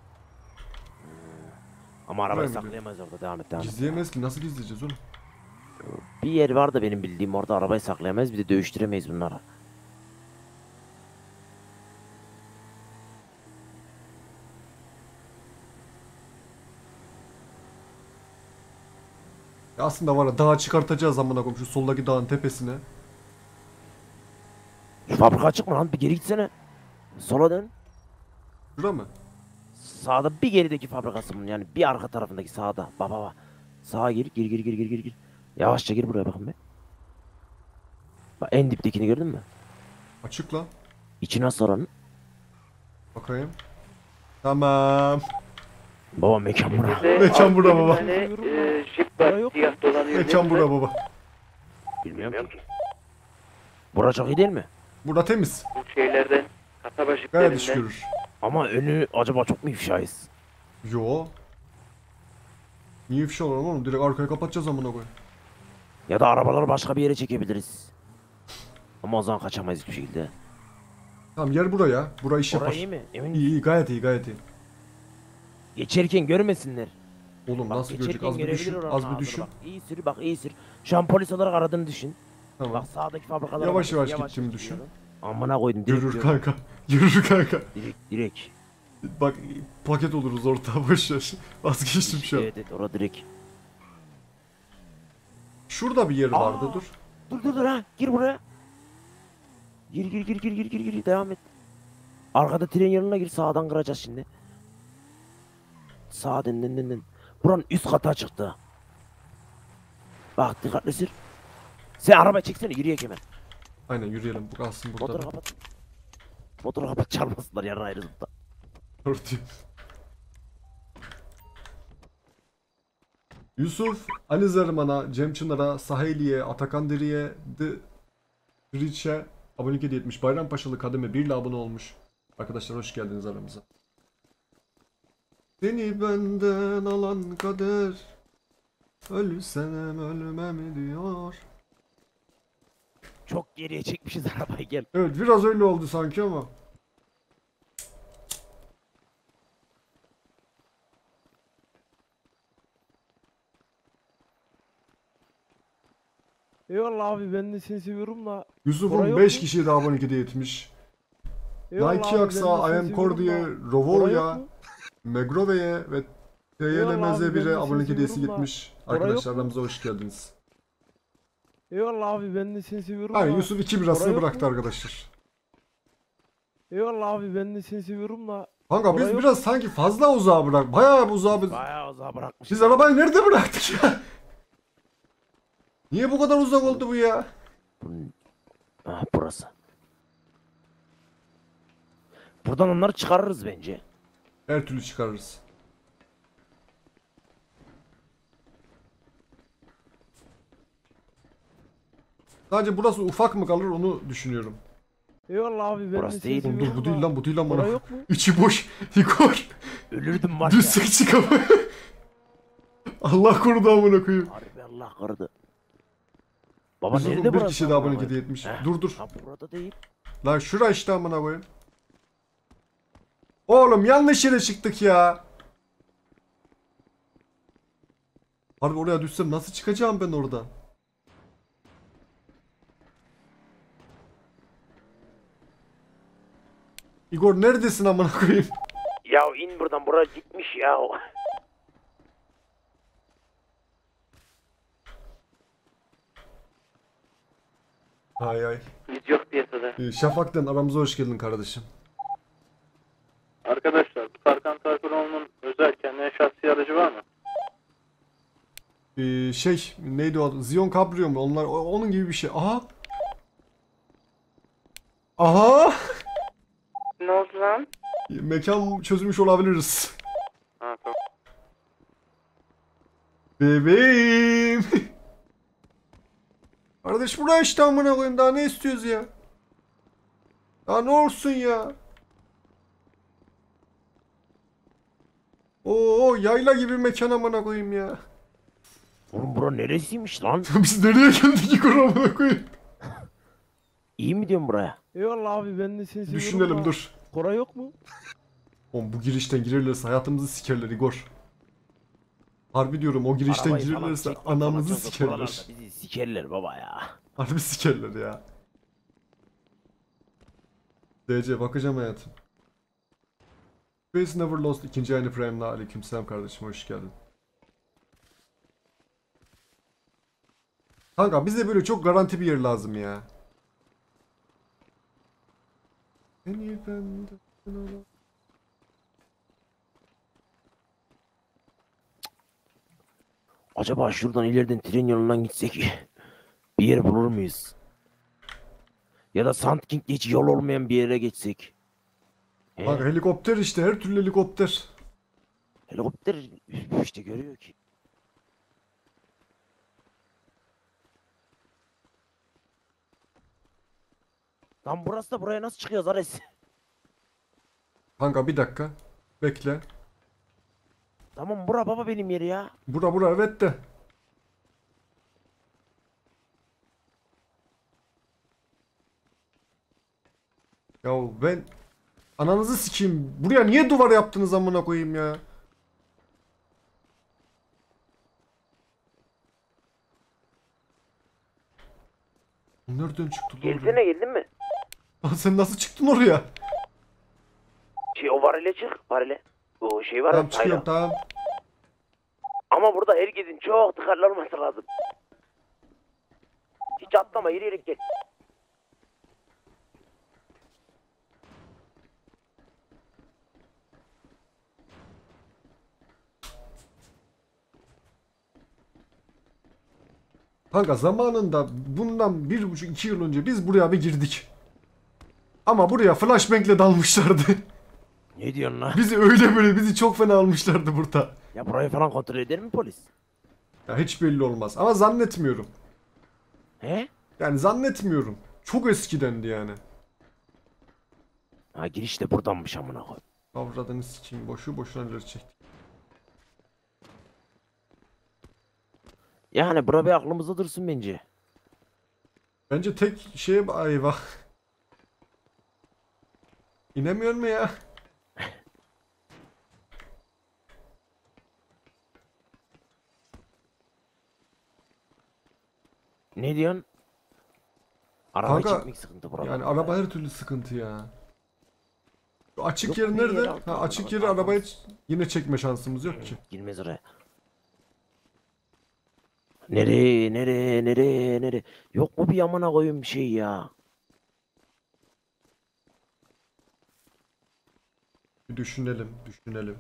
Ama arabayı Buraya mı saklayamayız orada devam et devam et. Gizleyemeyiz ki nasıl gizleyeceğiz onu? Bir yer var da benim bildiğim orada arabayı saklayamayız bir de dövüştüremeyiz bunları. Ya aslında var ya dağa çıkartacağız amına koyayım şu soldaki dağın tepesine. Şu fabrika açık mı lan bir geri gitsene. Sola dön. Şura mı? Sağda bir gerideki fabrikası bunun yani bir arka tarafındaki sağda. Bak bak bak. Sağa gir gir gir gir gir gir gir. Yavaşça gir buraya bakın be. Bak en diptekini gördün mü? Açık lan. İçi nasıl oranın? Bakayım. Tamam. Baba mekan bura. Mekan bura baba. Koray yok mu? Mekan bura baba. Bilmiyorum ki. Bura çok iyi değil mi? Burada temiz. Bu şeylerden kasaba Gayet iş jiplerinden görür. Ama önü acaba çok mu ifşayız? Yo. Niye ifşa olalım oğlum? Direkt arkaya kapatacağız amına koyayım. Ya da arabaları başka bir yere çekebiliriz. Ama o zaman kaçamayız hiçbir şekilde. Tamam yer buraya. Bura iş yapar. Orayı iyi mi? Emin İyi iyi gayet iyi gayet iyi. Geçerken görmesinler. Oğlum Bak, nasıl görecek geçerken az bir görebilir düşün. oranın Az bir ağzını. düşün. Bak iyi sür bak iyi sür. Şu an polis olarak aradığını düşün. Tamam. Bak sağdaki fabrikalara Yavaş bak, yavaş gittiğimi düşün. gidiyorum. Amına koydum direkt. Görür diyorum. kanka. Görür kanka. Direkt direkt. Bak paket oluruz orta boşver. Vazgeçtim şu an. Evet evet orada direkt. Şurada bir yer vardı Aa! dur. Dur dur dur ha gir buraya. Gir gir gir gir gir gir gir devam et. Arkada tren yoluna gir sağdan kıracağız şimdi. Sağa dön dön dön dön. Buranın üst kata çıktı. Bak dikkatli sür. Sen araba çeksene yürüyek hemen. Aynen yürüyelim. Bu kalsın burada. Motoru kapat. Motoru kapat çarpmasınlar yarın ayrı zıpla. Örtüyor. Yusuf, Ali Zerman'a, Cem Çınar'a, Saheli'ye, Atakan Diri'ye, The Rich'e abonelik hediye etmiş. Bayrampaşalı kademe bir ile abone olmuş. Arkadaşlar hoş geldiniz aramıza. Seni benden alan kader ölsem ölmem diyor. Çok geriye çekmişiz arabayı gel. Evet biraz öyle oldu sanki ama. Eyvallah abi ben de seni seviyorum da. Koray Yusuf'un yok beş mu? kişiye de abonelik hediye etmiş. Eyvallah Nike abi, ben de Aksa, seni I am seviyorum Cordi'ye, da. Koray yok Rovo'ya, mu? Megrove'ye ve T Y L Eyvallah M Z abi, ben de bir'e seni abonelik hediyesi seviyorum da. gitmiş. Koray yok Arkadaşlar mu? aramıza hoş geldiniz. Eyvallah abi ben de seni seviyorum Aynen da. Yusuf iki Koray birasını yok bıraktı mu? arkadaşlar. Eyvallah abi ben de seni seviyorum da. Kanka Koray biz yok biraz sanki fazla uzağa bırak. Bayağı uzağa biz. Bayağı uzağa bırakmış. Biz arabayı nerede bıraktık ya? Niye bu kadar uzak oldu bu ya? Bunun... Ah burası. Buradan onları çıkarırız bence. Her türlü çıkarırız. Sadece burası ufak mı kalır onu düşünüyorum. Eyvallah abi ben Burası de seni değil. Oğlum seviyorum dur bu değil da. lan bu değil lan Koray bana. yok mu? İçi boş. Igor. Ölürdüm var ya. Düşsek çıkamıyor. Allah korudu amına koyayım. Harbi Allah korudu. Baba Yusuf'un nerede bir burası? kişi de abonelik amına hediye etmiş. koyayım? Dur dur. Ha burada değil. Lan şura işte amına koyayım. Oğlum yanlış yere çıktık ya. Harbi oraya düşsem nasıl çıkacağım ben oradan? Igor neredesin amına koyayım? Ya in buradan buraya gitmiş ya. Hay hay. Biz yok piyasada. Ee, Şafak'tan aramıza hoş geldin kardeşim. Arkadaşlar bu Tarkan Tarkanoğlu'nun özel kendine şahsi aracı var mı? Ee, şey neydi o adı? Zion Cabrio mu? Onlar o- onun gibi bir şey. Aha. Aha. Ne oldu lan? Mekan çözmüş olabiliriz. Ha tamam. Bebeğim. Kardeş buraya işte amına koyayım. Daha ne istiyoruz ya? Daha ne olsun ya? Oo yayla gibi mekan amına koyayım ya. Oğlum bura neresiymiş lan? Biz nereye geldik ki amına koyayım? İyi mi diyorsun buraya? Eyvallah abi ben de seni seviyorum. Düşünelim ama dur. Koray yok mu? Oğlum bu girişten girerlerse hayatımızı sikerler Igor. Harbi diyorum o girişten Arabayı falan girerlerse çekmek falan anamızı çok zor. sikerler. Buralarda bizi sikerler baba ya. Harbi sikerler ya. D C bakacağım hayatım. Face Never Lost ikinci aynı Prime'la aleykümselam kardeşim hoş geldin. Kanka bize böyle çok garanti bir yer lazım ya. Seni benden alan- Acaba şuradan ileriden tren yolundan gitsek bir yer bulur muyuz? Ya da Sand King hiç yol olmayan bir yere geçsek. He? Kanka helikopter işte her türlü helikopter. Helikopter işte görüyor ki. Lan burası da buraya nasıl çıkıyoruz Ares? Kanka bir dakika. Bekle. Tamam bura baba benim yeri ya. Bura bura evet de. Ya ben ananızı sikeyim. Buraya niye duvar yaptınız amına koyayım ya? Nereden çıktı lan oraya? Gelsene geldin mi? Lan sen nasıl çıktın oraya? Şey o varile çık varile. O şey var Tamam ya çıkıyorum sayla. tamam. Ama burada herkesin çok dikkatli olması lazım. Hiç atlama yürüyerek gel. Kanka zamanında bundan bir buçuk iki yıl önce biz buraya bir girdik. Ama buraya flashbang'le dalmışlardı. Ne diyorsun lan? Bizi öyle böyle bizi çok fena almışlardı burada. Ya burayı falan kontrol eder mi polis? Ya hiç belli olmaz ama zannetmiyorum. He? Yani zannetmiyorum. Çok eskidendi yani. Ha giriş de buradanmış amına koy. Avradını sikeyim boşu boşuna ileri çektik. Yani bura bir aklımızda dursun bence. Bence tek şeye ayva. İnemiyor mu ya? Ne diyorsun? Arabayı Kanka, çekmek sıkıntı burada. Yani araba her türlü sıkıntı ya. Şu açık Yok, yer bir yer nerede? altı Ha, var, açık bak, yeri altı. arabayı yine çekme şansımız yok ki. Girmez oraya. Nereye nereye nereye nereye? Yok mu bir amına koyun bir şey ya? Bir düşünelim, düşünelim.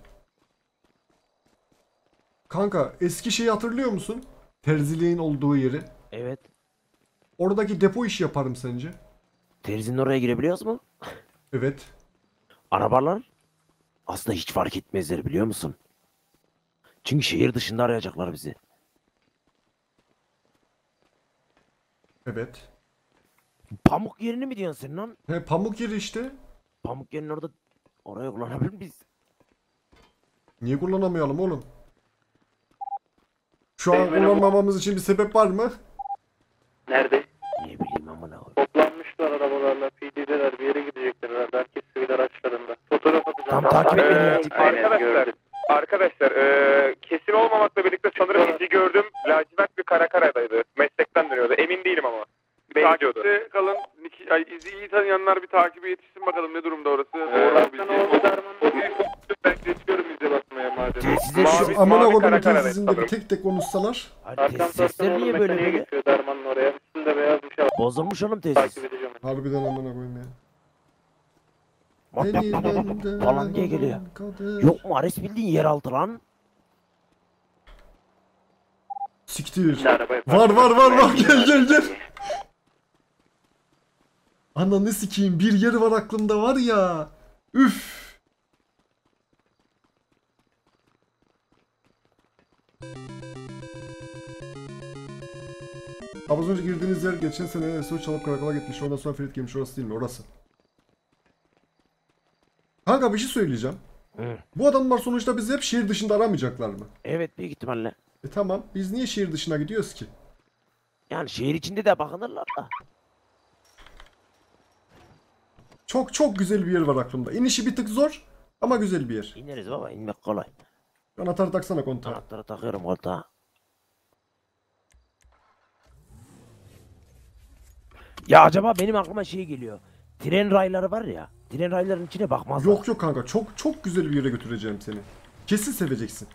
Kanka eski şeyi hatırlıyor musun? Terziliğin olduğu yeri. Evet. Oradaki depo işi yaparım sence? Terzinin oraya girebiliyoruz mu? Evet. Arabalar aslında hiç fark etmezler biliyor musun? Çünkü şehir dışında arayacaklar bizi. Evet. Pamuk yerini mi diyorsun sen lan? He pamuk yeri işte. Pamuk yerinin orada oraya kullanabilir miyiz? Niye kullanamayalım oğlum? Şu an kullanmamamız için bir sebep var mı? Nerede? Ne bileyim amına koyayım. Toplanmışlar arabalarla. P D'deler bir yere gidecekler herhalde. Herkes sivil araçlarında. Fotoğraf atacağım. Tam takip et beni ya. Aynen Arkadaşlar, gördüm. arkadaşlar eee, kesin olmamakla birlikte sanırım izi gördüm. Lacivert bir kara karadaydı. Meslekten dönüyordu. Emin değilim ama. Takipte kalın. Niki- ay, izi iyi tanıyanlar bir takibe yetişsin bakalım ne durumda orası. Doğru bilgi. Ben geçiyorum ize bakmaya madem. Tesize Mavi- şu- Amına mavi kodumun kara kara, telsizinde bir sanırım. tek tek konuşsalar. Hani tesis sesleri niye böyle böyle? geçiyor Derman'ın oraya. Üstünde beyaz bir şey var. Bozulmuş oğlum tesis. Takip edeceğim. Harbiden amına koyayım ya. Bak bak bak bak bak falan diye geliyor. Yok mu Ares bildiğin yeraltı lan? Siktir. Araba yapar. Var var var var gel gel gel. Ananı sikeyim bir yer var aklımda var ya. Üf. Az önce girdiğiniz yer geçen sene S O çalıp karakola gitmiş. Ondan sonra Ferit gelmiş. Orası değil mi? Orası. Kanka bir şey söyleyeceğim. Hı. Bu adamlar sonuçta bizi hep şehir dışında aramayacaklar mı? Evet büyük ihtimalle. E tamam. Biz niye şehir dışına gidiyoruz ki? Yani şehir içinde de bakınırlar da. Çok çok güzel bir yer var aklımda. İnişi bir tık zor ama güzel bir yer. İneriz baba inmek kolay. Anahtarı taksana kontağa. Anahtarı takıyorum koltuğa. Ya acaba benim aklıma şey geliyor. Tren rayları var ya. Tren raylarının içine bakmazlar. Yok yok kanka çok çok güzel bir yere götüreceğim seni. Kesin seveceksin.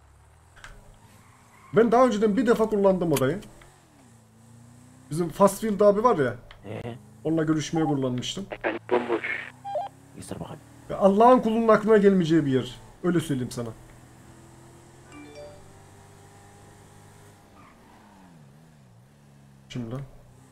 Ben daha önceden bir defa kullandım orayı. Bizim Fastfield abi var ya. Ee, Onunla görüşmeye kullanmıştım. Mekanik bomboş. göster bakayım. Ya Allah'ın kulunun aklına gelmeyeceği bir yer. Öyle söyleyeyim sana. Şimdi lan.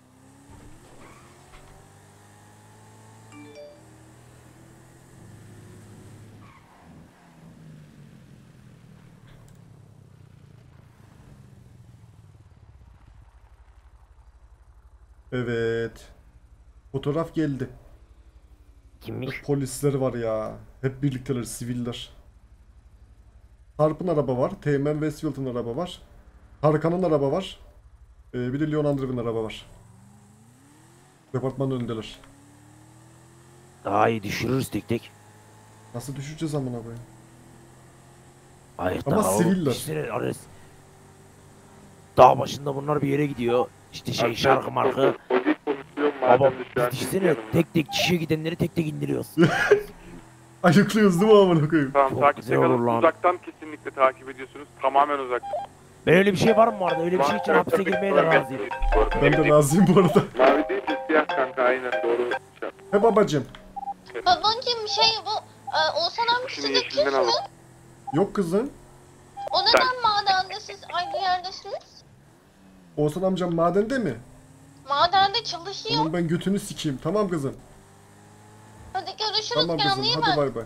Evet. Fotoğraf geldi. Kimmiş? Polisler var ya. Hep birlikteler siviller. Harp'ın araba var. Teğmen Westfield'ın araba var. Tarkan'ın araba var. Ee, bir de Leon Andrew'in araba var. Departmanın önündeler. Daha iyi düşürürüz tek tek. Nasıl düşeceğiz amına koyayım? Hayır Ama daha siviller. İşte Ares. Dağ başında bunlar bir yere gidiyor. İşte şey şarkı markı. Polis konuşuyor Baba madem düşer. biz düşünsene tek tek çişe gidenleri tek tek indiriyoruz. Ayıklıyoruz değil mi amına koyayım? Tamam Çok takipte güzel olur kalın. lan. Uzaktan kesinlikle takip ediyorsunuz. Tamamen uzaktan. Ben öyle bir şey var mı vardı? Öyle bir şey için hapse girmeye de razıyım. Ben de razıyım bu arada. Mavi değil de siyah kanka aynen doğru. He babacım. Babacım şey bu e, Oğuzhan amca Şimdi size yeşilden küs mü? alalım. Yok kızım. O neden madende siz aynı yerdesiniz? Oğuzhan amcam madende mi? Madende çalışıyor. Onun ben götünü sikeyim. Tamam kızım. Hadi görüşürüz Tamam kızım. kendine iyi Hadi bak. bay bay.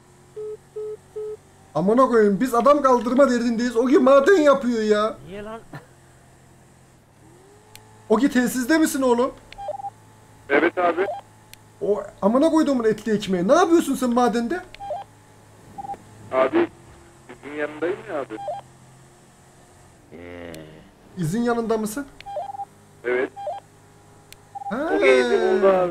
Amına koyayım biz adam kaldırma derdindeyiz. Ogi maden yapıyor ya. Niye lan? Ogi telsizde misin oğlum? Evet abi. O amına koyduğumun etli ekmeği. Ne yapıyorsun sen madende? Abi sizin yanındayım ya abi. Ee, İzin yanında mısın? Evet. Ha. O gezi buldu abi.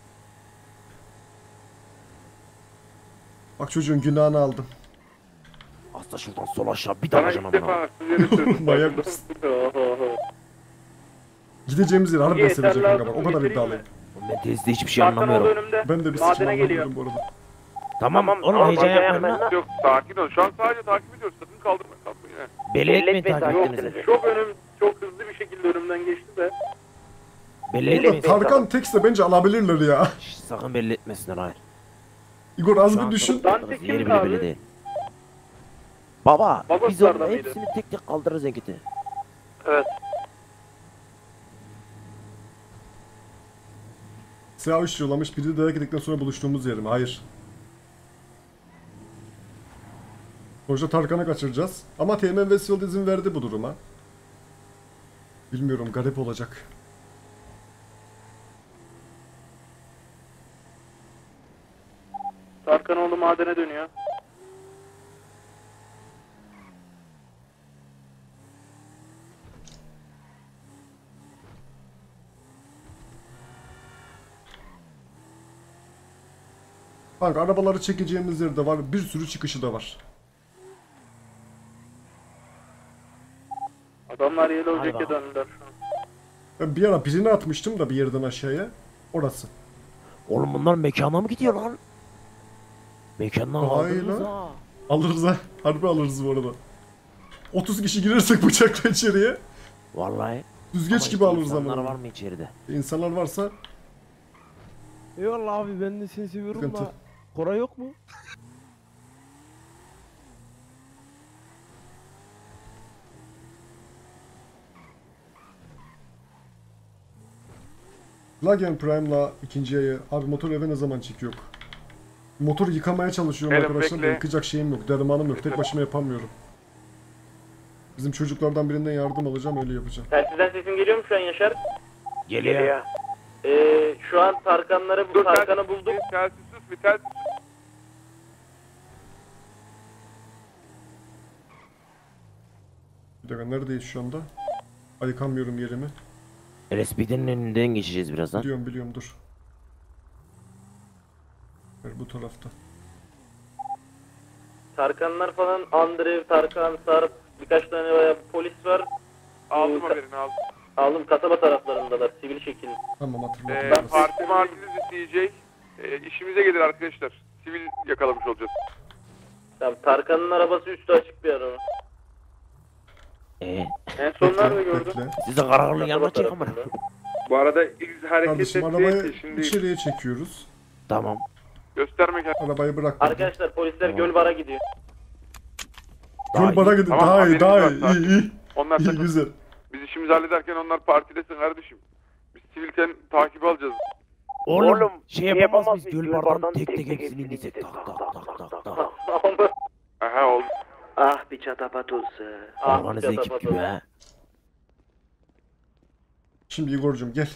Bak çocuğun günahını aldım. Asla şuradan sol aşağı bir Bana dalacağım ilk amına. defa haksız yere söyledim. Manyak mısın? Oho. Gideceğimiz yer harbiden Yeter sevecek kanka lazım, bak. O kadar getireyim iddialıyım. Oğlum ben tezde hiçbir şey Tarkan anlamıyorum. oldu önümde. Ben de bir Madene sıçma geliyor. anlamıyorum bu arada. Tamam oğlum heyecan yapmayın lan. Yok sakin ol. Şu an sadece takip ediyoruz. Sakın kaldırma. Kalkmayın. he. Belli etmeyin takip Yok ettiğinizi. çok önüm çok hızlı bir şekilde önümden geçti de. Belli Burada etmeyin. Tarkan tekste bence alabilirler ya. Şş, sakın belli etmesinler hayır. Igor az Şu bir an düşün. Dante Yeri kimdi bile abi? belli değil. Baba biz Babaslardan onun mıydı? hepsini tek tek kaldırırız Enkit'i. Evet. Siyah üç yollamış. Biri de dayak yedikten sonra buluştuğumuz yer mi? Hayır. Sonuçta Tarkan'ı kaçıracağız. Ama Teğmen Westfield izin verdi bu duruma. Bilmiyorum garip olacak. Tarkanoğlu madene dönüyor. Kanka arabaları çekeceğimiz yerde var. Bir sürü çıkışı da var. Adamlar Yellow Hadi Jack'e bakalım. döndüler şu an. Ben bir ara birini atmıştım da bir yerden aşağıya. Orası. Oğlum bunlar mekana mı gidiyor lan? Mekandan Hayır aldınız lan. ha. Alırız ha. Harbi alırız bu arada. otuz kişi girersek bıçakla içeriye. Vallahi. Düzgeç Ama gibi işte alırız insanlar ama. var mı içeride? İnsanlar varsa Eyvallah abi ben de seni seviyorum Sıkıntı. da. Koray yok mu? Lagen Prime'la ikinci ayı. Abi motor eve ne zaman çekiyor? Motoru yıkamaya çalışıyorum Gelin, arkadaşlar. da bekle. Yıkacak şeyim yok. Dermanım yok. Tek başıma yapamıyorum. Bizim çocuklardan birinden yardım alacağım, öyle yapacağım. Telsizden sesim geliyor mu şu an Yaşar? Geliyor. Ee, şu an Tarkanları Dur, Tarkan'ı bulduk. Telsiz sus bir telsiz. Bir dakika, neredeyiz şu anda? Ayıkamıyorum yerimi. L S P'nin önünden geçeceğiz birazdan. Biliyorum biliyorum dur. Ver, bu tarafta. Tarkanlar falan, Andrev, Tarkan, Sarp, birkaç tane bayağı polis var. Aldım Ee, haberini aldım. Aldım, kasaba taraflarındalar, sivil şekilde. Tamam, hatırladım. Ee, orası. parti martiniz isteyecek. Ee, işimize gelir arkadaşlar. Sivil yakalamış olacağız. Tamam, Tarkan'ın arabası üstü açık bir araba. Ee, En son nerede Bekle, gördün? bekle. size karakolun yanına çek ama. Bu arada iz hareket Kardeşim etti. arabayı Şimdi içeriye çekiyoruz. Tamam. Gösterme kendini. Arabayı bırak. Arkadaşlar polisler Tamam. Gölbar'a gidiyor. Göl bara gidin. Tamam, Daha iyi, haberimiz daha var, iyi. sakin. İyi, iyi. Onlar İyi, takım. güzel. Biz işimizi hallederken onlar partidesin kardeşim. Biz sivilken takip alacağız. Oğlum, şey yapamaz mıyız? Gölbar'dan tek tek hepsini indirsek. Tak tak tak tak tak. Aha oldu. ah bir çatapat olsa. Organize ekip gibi ha. Şimdi Igor'cum gel.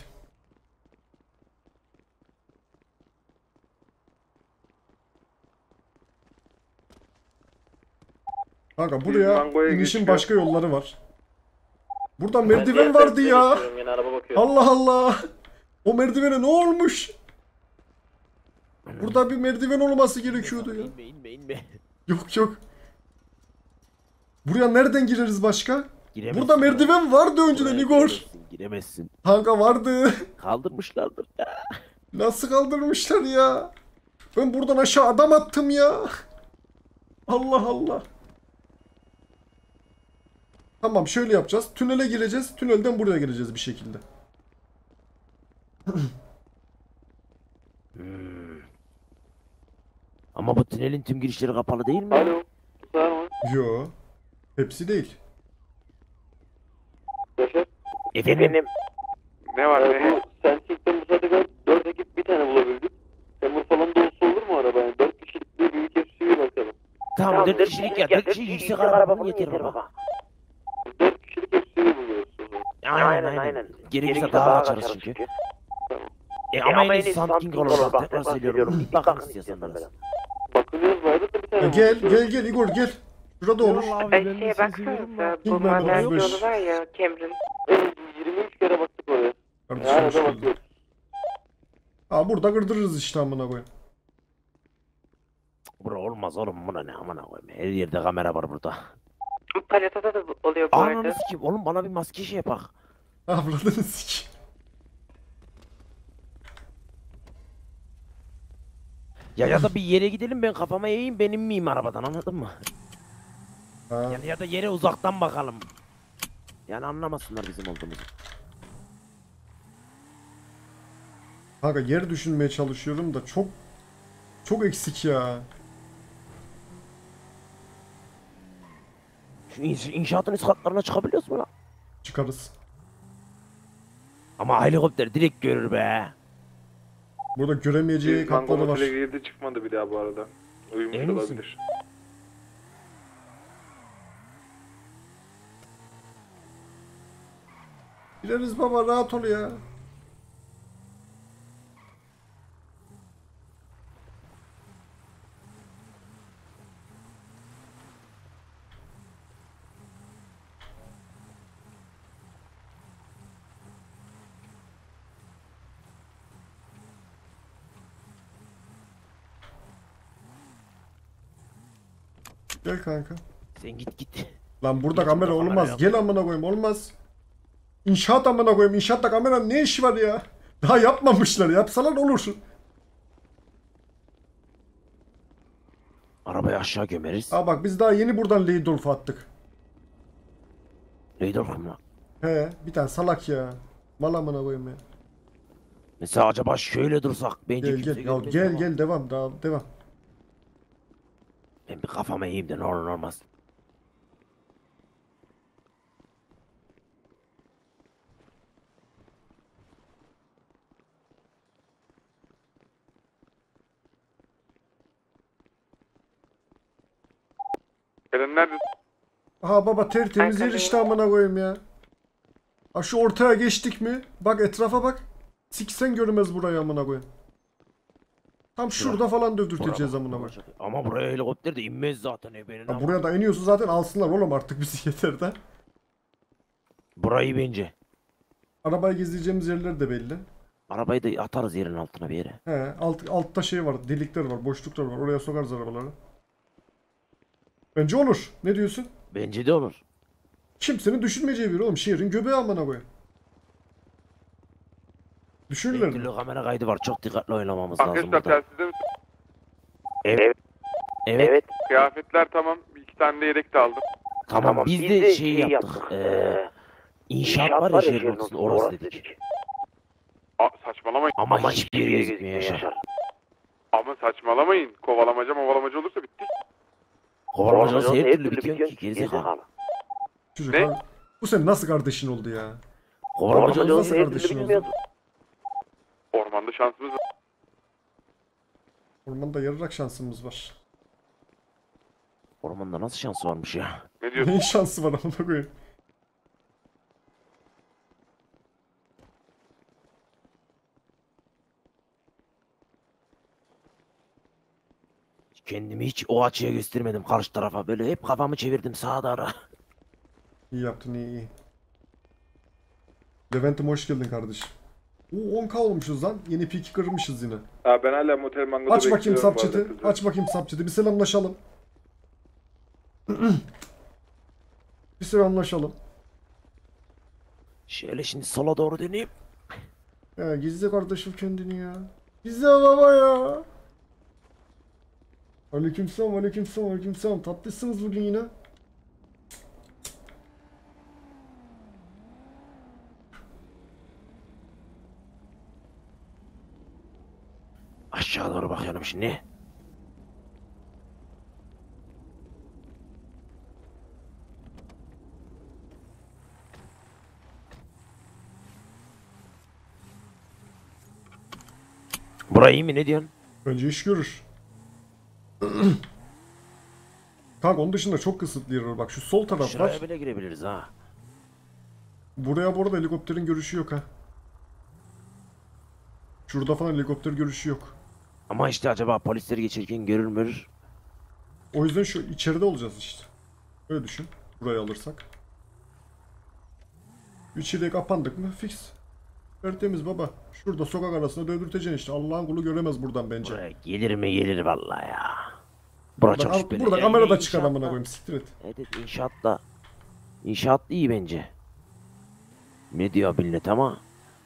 Kanka buraya Mango'ya inişin geçiyor. başka yolları var. Burada merdiven vardı ya. Yine araba bakıyorum. Allah Allah. O merdivene ne olmuş? Burada bir merdiven olması gerekiyordu ya. İnme inme inme. Yok yok. Buraya nereden gireriz başka? Giremezsin Burada ya. merdiven vardı önceden Buraya Igor. Giremezsin, giremezsin. Kanka vardı. Kaldırmışlardır ya. Nasıl kaldırmışlar ya? Ben buradan aşağı adam attım ya. Allah Allah. Tamam, şöyle yapacağız. Tünele gireceğiz. Tünelden buraya gireceğiz bir şekilde. Hmm. Ama bu tünelin tüm girişleri kapalı değil mi? Alo. Sağ ol. Yo. Hepsi değil. Yaşar. Efendim. Ne var Ee, ne? bu Sensik'ten bu saate kadar dört ekip bir tane bulabildik. Temur falan da olsa olur mu araba? Yani dört kişilik bir büyük S U V bakalım. Tamam, dört kişilik ya. Dört kişi yüksek araba bunu yeter baba. Dört kişilik S U V buluyoruz o zaman. Aynen aynen. Gerekirse daha açarız çünkü. E ama en iyisi Something olur bak. Tekrar söylüyorum. Bir bakın istiyorsanız. Bakınıyoruz vardı da bir tane Ya gel bulmuşuz. gel gel Igor gel. Şurada olur. Eyvallah abi ben de Şeye seni seviyorum da. baksanıza. Bu Bilmem, maden otuz beş. yolu var ya Cameron. Evet, yirmi üç kere baktık oraya. Kardeşim Yani hoş da geldin. bakıyoruz. Ha, burada kırdırırız işte amına koyayım. Bura olmaz oğlum, buna ne amına koyayım. Her yerde kamera var burada. Paletada da oluyor bu Ananı arada. sikeyim oğlum, bana bir maske şey yapak. Avradını sik. Ya ya da bir yere gidelim, ben kafama eğeyim, benim miyim arabadan, anladın mı? Ha. Yani ya da yere uzaktan bakalım. Yani anlamasınlar bizim olduğumuzu. Kanka yer düşünmeye çalışıyorum da çok çok eksik ya. Şu inş- inşaatın üst katlarına çıkabiliyoruz mu lan? Çıkarız. Ama helikopter direkt görür be. Burada göremeyeceği katları var. girdi çıkmadı bir daha bu arada. Uyumuş Emin misin? olabilir. Gireriz baba, rahat ol ya. Gel kanka. Sen git git. Lan burada Git, kamera burada kamera olmaz. yok. Gel amına koyayım, olmaz. İnşaat amına koyayım. İnşaatta kameranın ne işi var ya? Daha yapmamışlar. Yapsalar olur. Arabayı aşağı gömeriz. Aa bak biz daha yeni buradan Leydorf'a attık. Leydorf mu? He bir tane salak ya. Mal amına koyayım ya. Mesela acaba şöyle dursak bence Gel kimse gel ya, görmez gel ama. gel devam daha devam. Ben bir kafama yiyeyim de ne olur ne olmaz. Eren nerede? Aha baba tertemiz yer işte amına koyayım ya. Ha şu ortaya geçtik mi? Bak etrafa bak. Siksen görmez burayı amına koyayım. Tam şurada falan dövdürteceğiz amına koyayım. Ama buraya helikopter de inmez zaten ebenin Ha ama. buraya da iniyorsun zaten alsınlar oğlum artık bizi yeter de. Burayı bence. Arabayı gizleyeceğimiz yerler de belli. Arabayı da atarız yerin altına bir yere. He alt, altta şey var delikler var boşluklar var oraya sokarız arabaları. Bence olur. Ne diyorsun? Bence de olur. Kimsenin düşünmeyeceği bir oğlum şehrin göbeği amına koyayım. Düşünürler mi? Türlü kamera kaydı var çok dikkatli oynamamız lazım Arkadaşlar burada. telsizde misin? Evet. Evet. Kıyafetler tamam. Bir iki tane de yedek de aldım. Tamam, biz, de şey yaptık. Eee inşaat var ya şehrin ortasında orası dedik. Aa, saçmalamayın. Ama hiçbir yere gözükmüyor Yaşar. Ama saçmalamayın. Kovalamaca movalamaca olursa bitti. Kovalamaca olsa her türlü bitiyor ki gerizekalı. Çocuk Ne? abi, bu senin nasıl kardeşin oldu ya? Kovalamaca Nasıl olsa her kardeşin türlü oldu? bitiyor. Ormanda şansımız var. Ormanda yarırak şansımız var. Ormanda nasıl şansı varmış ya? Ne diyorsun? Neyin şansı var amına koyayım? Kendimi hiç o açıya göstermedim karşı tarafa. Böyle hep kafamı çevirdim sağa doğru. İyi yaptın iyi iyi. Levent'im hoş geldin kardeşim. Oo on K olmuşuz lan. Yeni P iki kırmışız yine. Aa, ben hala motel mangoda Aç bakayım bekliyorum bu arada subchat'i. kızı. Aç bakayım subchat'i. Bir selamlaşalım. Bir selamlaşalım. Şöyle şimdi sola doğru döneyim. Ya gizle kardeşim kendini ya. Gizle baba ya. Aleykümselam aleykümselam aleykümselam. Tatlısınız bugün yine. Aşağı doğru bakıyorum şimdi. Burayı iyi mi ne diyorsun? Bence iş görür. Kanka onun dışında çok kısıtlı yer var. Bak şu sol taraf var. Şuraya bile girebiliriz ha. Buraya bu arada helikopterin görüşü yok ha. Şurada falan helikopter görüşü yok. Ama işte acaba polisleri geçirken görür mürür? O yüzden şu içeride olacağız işte. Öyle düşün. Burayı alırsak. İçeriye kapandık mı fix. Tertemiz baba. Şurada sokak arasında dövdürteceksin işte. Allah'ın kulu göremez buradan bence. Buraya gelir mi gelir vallahi ya. Bura çok Buradan, şüpheli. burada Ya kamera da yine çıkar inşaatta- amına koyayım siktir et. Evet evet, inşaatta. İnşaat iyi bence. Ne diyor millet ama.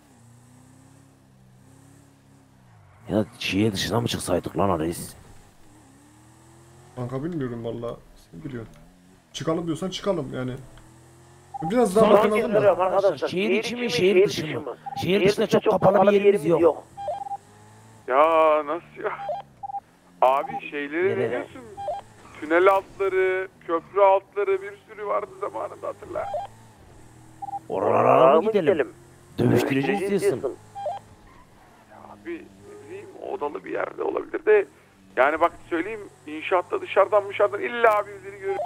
Ya şehir dışına mı çıksaydık lan reis? Kanka bilmiyorum valla. Sen biliyorsun. Çıkalım diyorsan çıkalım yani. Biraz daha Sonra bakın alın da. arkadaşlar. Şehir içi mi şehir dışı mı? Şehir dışında çok kapalı bir yerimiz yok. Ya nasıl ya? Abi şeyleri ne Nereye? diyorsun? Tünel altları, köprü altları bir sürü vardı zamanında hatırla. Oralara mı gidelim? Dövüştüreceğiz diyorsun. Abi ne bileyim odalı bir yerde olabilir de. Yani bak söyleyeyim inşaatta dışarıdan dışarıdan illa bizleri görür.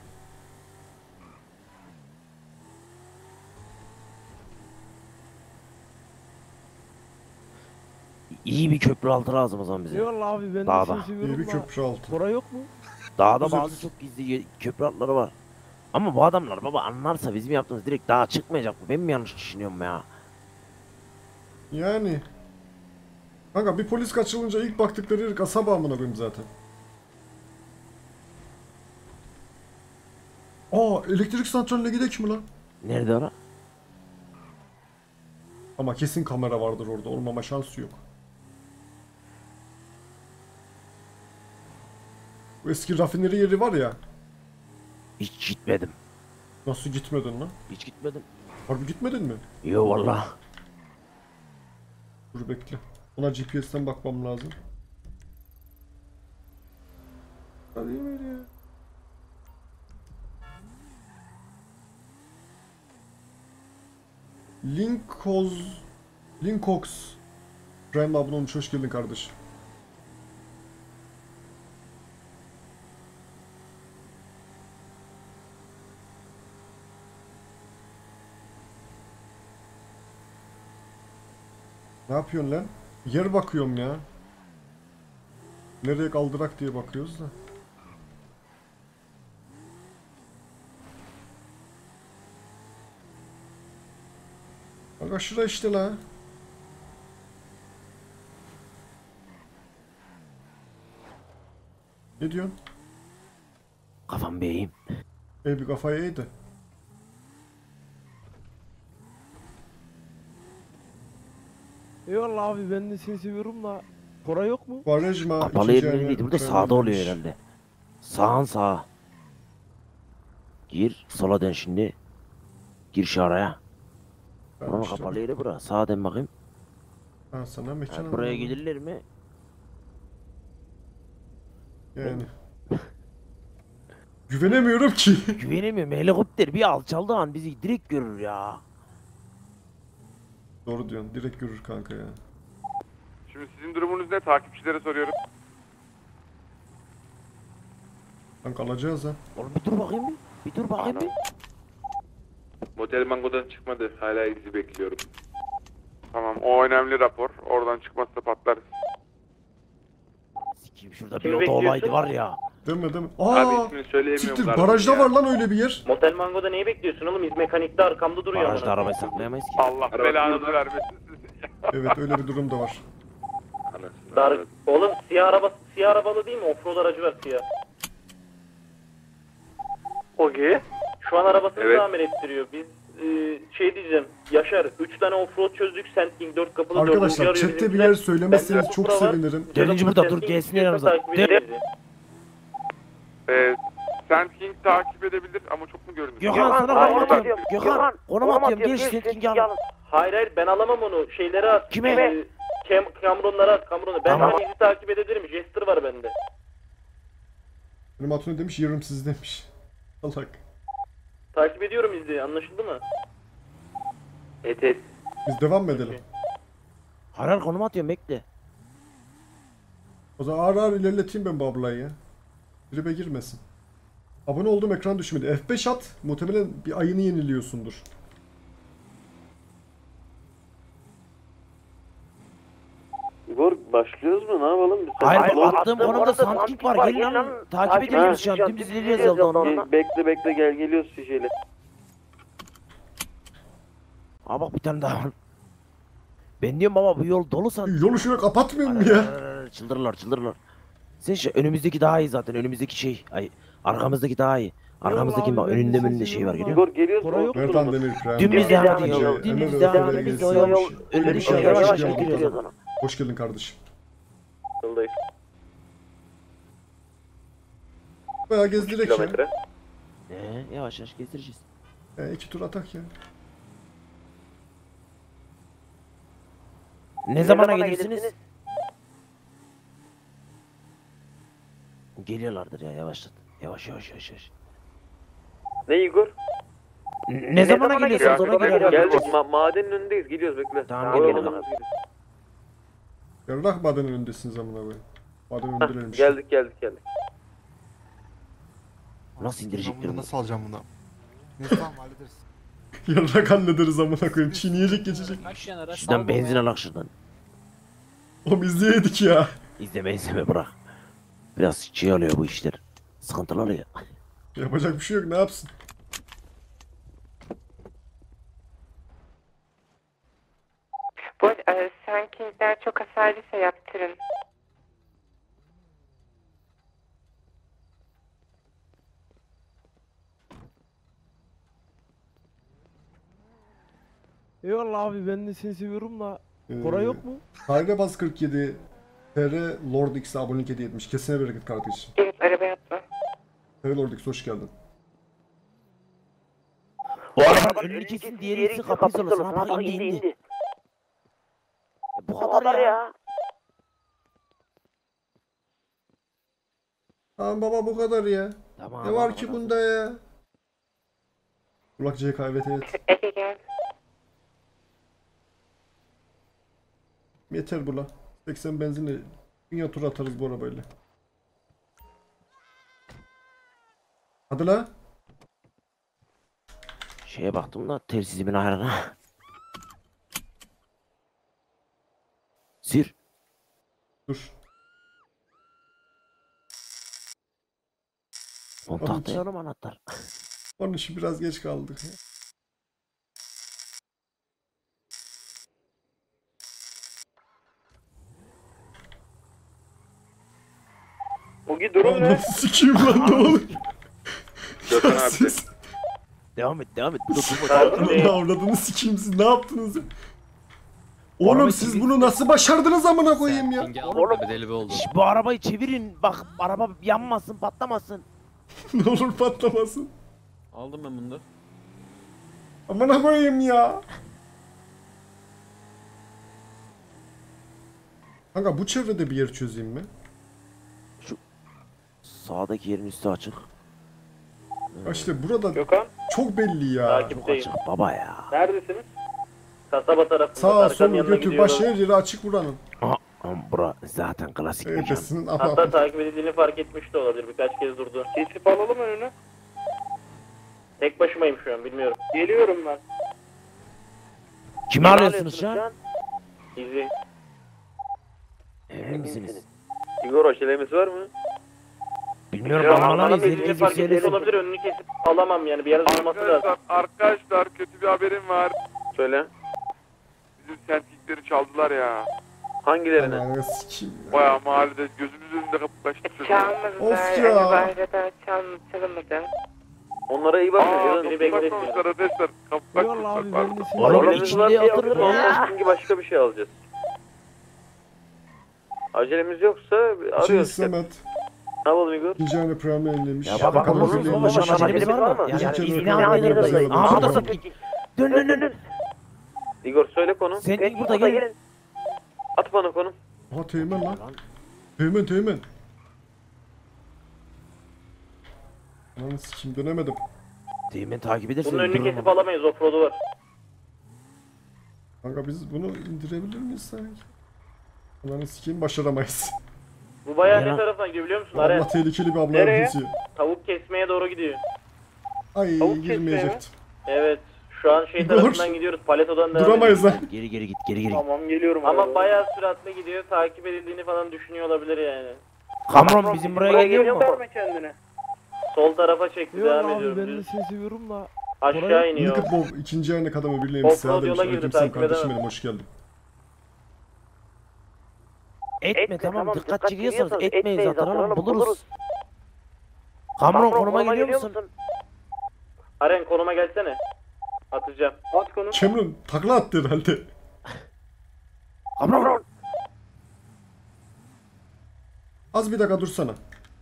İyi bir köprü altı lazım o zaman bize. Eyvallah abi ben de Dağda. seni seviyorum İyi bir da. köprü altı. Bora yok mu? Dağda Güzel. bazı çok gizli ye- köprü altları var. Ama bu adamlar baba anlarsa bizim yaptığımız direkt dağa çıkmayacak mı? Ben mi yanlış düşünüyorum ya? Yani. Kanka bir polis kaçırılınca ilk baktıkları yer kasaba amına koyayım zaten. Aa elektrik santraline gidelim mi lan? Nerede ora? Ama kesin kamera vardır orada. Olmama şansı yok. Bu eski rafineri yeri var ya. Hiç gitmedim. Nasıl gitmedin lan? Hiç gitmedim. Harbi gitmedin mi? Yo valla. Dur bekle. Ona G P S'ten bakmam lazım. Hadi ver ya. Linkoz Linkox Prime abone olmuş. Hoş geldin kardeş. Ne yapıyorsun lan? Yer bakıyorum ya. Nereye kaldırak diye bakıyoruz da. Bak şurada işte la. Ne diyorsun? Kafam beyim. Ey bir kafayı eğdi. Eyvallah abi ben de seni seviyorum da. Koray yok mu? Barajma. Kapalı ikinci yerin ayına değil. Burada tren sağda oluyor gelmiş. herhalde. Sağın sağa. Gir sola dön şimdi. Gir şu araya. Ben Ama işte- kapalı yeri bura. Sağa dön bakayım. Ha, sana mekan Ha, buraya alalım. gelirler mi? Yani. Güvenemiyorum ki. Güvenemiyorum. Helikopter bir alçaldığı an bizi direkt görür ya. Doğru diyorsun. Direkt görür kanka ya. Şimdi sizin durumunuz ne? Takipçilere soruyorum. Kanka alacağız ha. Oğlum bir dur bakayım bir. Bir dur bakayım bir. Motel Mango'dan çıkmadı. Hala izi bekliyorum. Tamam, o önemli rapor. Oradan çıkmazsa patlarız. Sikiyim şurada bir oda olaydı var ya. Deme deme. Abi Aa! ismini söyleyemiyorum. Siktir galiba barajda ya. var lan öyle bir yer. Motel Mango'da neyi bekliyorsun oğlum? İz mekanikte arkamda duruyor. Barajda amına. arabayı saklayamayız ki. Allah belanızı vermesin sizi. Evet öyle bir durum da var. Anasını Dar avradım. oğlum siyah araba siyah arabalı değil mi? Offroad aracı var siyah. Okey. Şu an arabasını Evet. tamir ettiriyor. Biz e, şey diyeceğim. Yaşar üç tane offroad çözdük. Sandking dört kapılı dördüncü Arkadaşlar arıyor chatte bir bizimkiler. yer söylemezseniz Ben çok Supra var. sevinirim. Dördüncü burada dur Sandking gelsin istiyorsan yanımıza. takip edelim bizi. Ee, Sand King takip edebilir ama çok mu görünür? Gökhan sana Gökhan, konum Gökhan, atıyorum. Gökhan konum atıyorum. Gel Sandking'i al. Hayır hayır ben alamam onu. Şeyleri at. Kime? Ee, Cam Cameron'ları at. Cameron'u. Ben Tamam. hani izi takip edebilirim. Jester var bende. Benim hatun demiş yerim siz demiş. Salak. Takip ediyorum izi. Anlaşıldı mı? Et et. Biz devam mı edelim? Harar konum atıyorum bekle. O zaman ağır ağır ilerleteyim ben bu ablayı ya. Tribe girmesin. Abone oldum ekran düşmedi. F beş at. Muhtemelen bir ayını yeniliyorsundur. Igor başlıyoruz mu? Ne yapalım? Biz Hayır Hayır, bak attığım konumda Sandking var. Gelin lan. Takip ediyoruz şu an. Dümdüz ilerliyoruz yolda onunla. Bekle bekle gel geliyoruz şişeyle. Aa bak bir tane daha var. Ben diyorum ama bu yol dolu san. Yolu şuna kapatmıyor mu ya? Çıldırırlar çıldırırlar. Sen şu önümüzdeki daha iyi zaten. Önümüzdeki şey. Ay arkamızdaki daha iyi. Arkamızdaki bak abi, ben de önünde seni önünde şey var seviyorum görüyor Igor geliyoruz Koray mu? yok mu? Mertan Demirkren. Dümdüz Mertan devam Demirci, ediyor. Emre Dümdüz Ömer devam Ömer'e ediyor. Biz gelsin. o yol önünde Hoş şey geldin, yavaş hoş yavaş geldin. gidiyoruz ona. Hoş geldin kardeşim. Yıldayım. Bayağı gezdirek ya. Kilometre. Ee, yavaş yavaş gezdireceğiz. E, iki tur atak ya. Ne zamana gelirsiniz? Geliyorlardır ya yavaşlat. Yavaş yavaş yavaş yavaş. Ne Igor? N- Ne zamana geliyorsunuz ona göre hareket Geldik. edeceğiz. Ma madenin önündeyiz. Gidiyoruz bekle. Tamam, Oyalanın, geliyorum. nasıl gidiyoruz? Yarrak madenin önündesiniz amına koyayım. Madenin Hah, önündelermiş. Geldik geldik geldik. Nasıl Ben indirecekler bunu bunu? nasıl alacağım bunu? Neyse tamam hallederiz. Yarrak hallederiz amına koyayım. Çiğneyecek geçecek. Şuradan benzin alak şuradan. Oğlum izleyeydik ya. İzleme izleme bırak. Biraz şey oluyor bu işler. Sıkıntılı oluyor. Yapacak bir şey yok ne yapsın. Bu e, Sanking'den çok hasarlıysa yaptırın. Eyvallah abi ben de seni seviyorum da. Ee, Koray yok mu? Hayrebaz kırk yedi T R Lord X'e abonelik hediye etmiş. Kesine bereket kardeşim. Evet arabaya atla. T R Lord X hoş geldin. O arabanın önünü kesin diğeri ise kapıyı zorlasın. Ha bak indi indi. E, bu kadar ya. Tamam baba bu kadar ya. Tamam, Ne var tamam, ki tamam. bunda ya? Kulak C K evet evet. Ege gel. Yeter bu la. seksen benzinle dünya turu atarız bu arabayla. Hadi la. Şeye baktım da telsizimin ayarına. Sir. Dur. Kontakta yanım anahtar. Onun için biraz geç kaldık. Ogi durum ne? Sikiyim lan ne olur. Gökhan abi. Siz Devam et devam et. Dur dur dur. ne avradını sikeyim siz ne yaptınız ya? Oğlum siz bunu nasıl başardınız amına koyayım ya? Oğlum bedeli bir oldu. Şş, bu arabayı çevirin. Bak araba yanmasın patlamasın. Ne olur patlamasın. Aldım ben bunu da. Amına koyayım ya. Kanka bu çevrede bir yer çözeyim mi? Sağdaki yerin üstü açık. Ya işte burada Gökhan. çok belli ya. Çok Takipteyim. açık baba ya. Neredesiniz? Kasaba tarafında. Sağa Tarkan'ın sola yanına götür gidiyorum. baş her yeri açık buranın. Aha, ama bura zaten klasik mekan. Efesinin ama. Hatta takip edildiğini fark etmiş de olabilir. Birkaç kez durdu. Kesip alalım önünü. Tek başımayım şu an bilmiyorum. Geliyorum ben. Kimi arıyorsunuz şu an? İzleyin. Emin misiniz? Igor aşilemesi var mı? Bilmiyorum Bana ama alamayız. bildiğini Herkes fark bir etmiş şeyler olabilir. Önünü kesip alamam yani. Bir yerde durması lazım. Arkadaşlar, arkadaşlar kötü bir haberim var. Söyle. Bizim sentikleri çaldılar ya. Hangilerini? Ananı sikeyim ya. Baya mahallede gözümüz önünde kapı kaçtı çocuk. Çalmadılar. Of ya. Arabada çal çalınmadı. Onlara iyi bakın. Aa, Yalın. beni kapı bekletmiyor. bakmamışlar arkadaşlar. Kapı Eyvallah abi bakmamışlar. ben de seni Oğlum seviyorum. içinde oturun ya. Çünkü başka bir şey alacağız. Acelemiz yoksa İkinci arıyoruz. Samet. Ne yapalım Igor? İkinci hani prime ellemiş. Ya baba Bakalım olur mu? ellemiş. Baba acelemiz var mı? Bizim Yani kere izni öpüyorum, almayı öpüyorum, da Aha burada öpüyorum. sapık. Dön dön dön dön. Igor söyle konu. Sen ilk burada gelin. At bana konu. Aha teğmen lan. Teğmen teğmen. Lan sikeyim dönemedim. Teğmen takip edersen. Bunun önünü dururum kesip ama. alamayız. Offroad'u var. Kanka biz bunu indirebilir miyiz sanki? Lan sikeyim başaramayız. Bu bayağı Ya. ne taraftan gidiyor biliyor musun? Aren. Allah tehlikeli bir abla Nereye? yapıyorsun. Tavuk kesmeye doğru gidiyor. Ay Tavuk kesmeye girmeyecektim. Evet. Şu an şey Dur. tarafından gidiyoruz. Paleto'dan devam Duramayız ediyoruz. lan. Geri geri git geri geri git. Tamam geliyorum. Ama arabaya. bayağı süratli gidiyor. Takip edildiğini falan düşünüyor olabilir yani. Kamron bizim buraya geliyor mu? Verme kendine. Sol tarafa çekti. Devam Eyvallah abi ben ediyorum. de Düz. seni seviyorum da. Aşağı iniyor. Naked Bob ikinci ayına kadar birliğe Offroad misal demiş. yola girdi, Aleykümselam takip kardeşim edemem. benim hoş geldin. Etme tamam dikkat çekiyorsanız etmeyin zaten oğlum buluruz. Kamron konuma geliyor musun? Aren konuma gelsene. Atacağım. At konu. Cameron takla attı herhalde. Kamron. Az bir dakika dursana.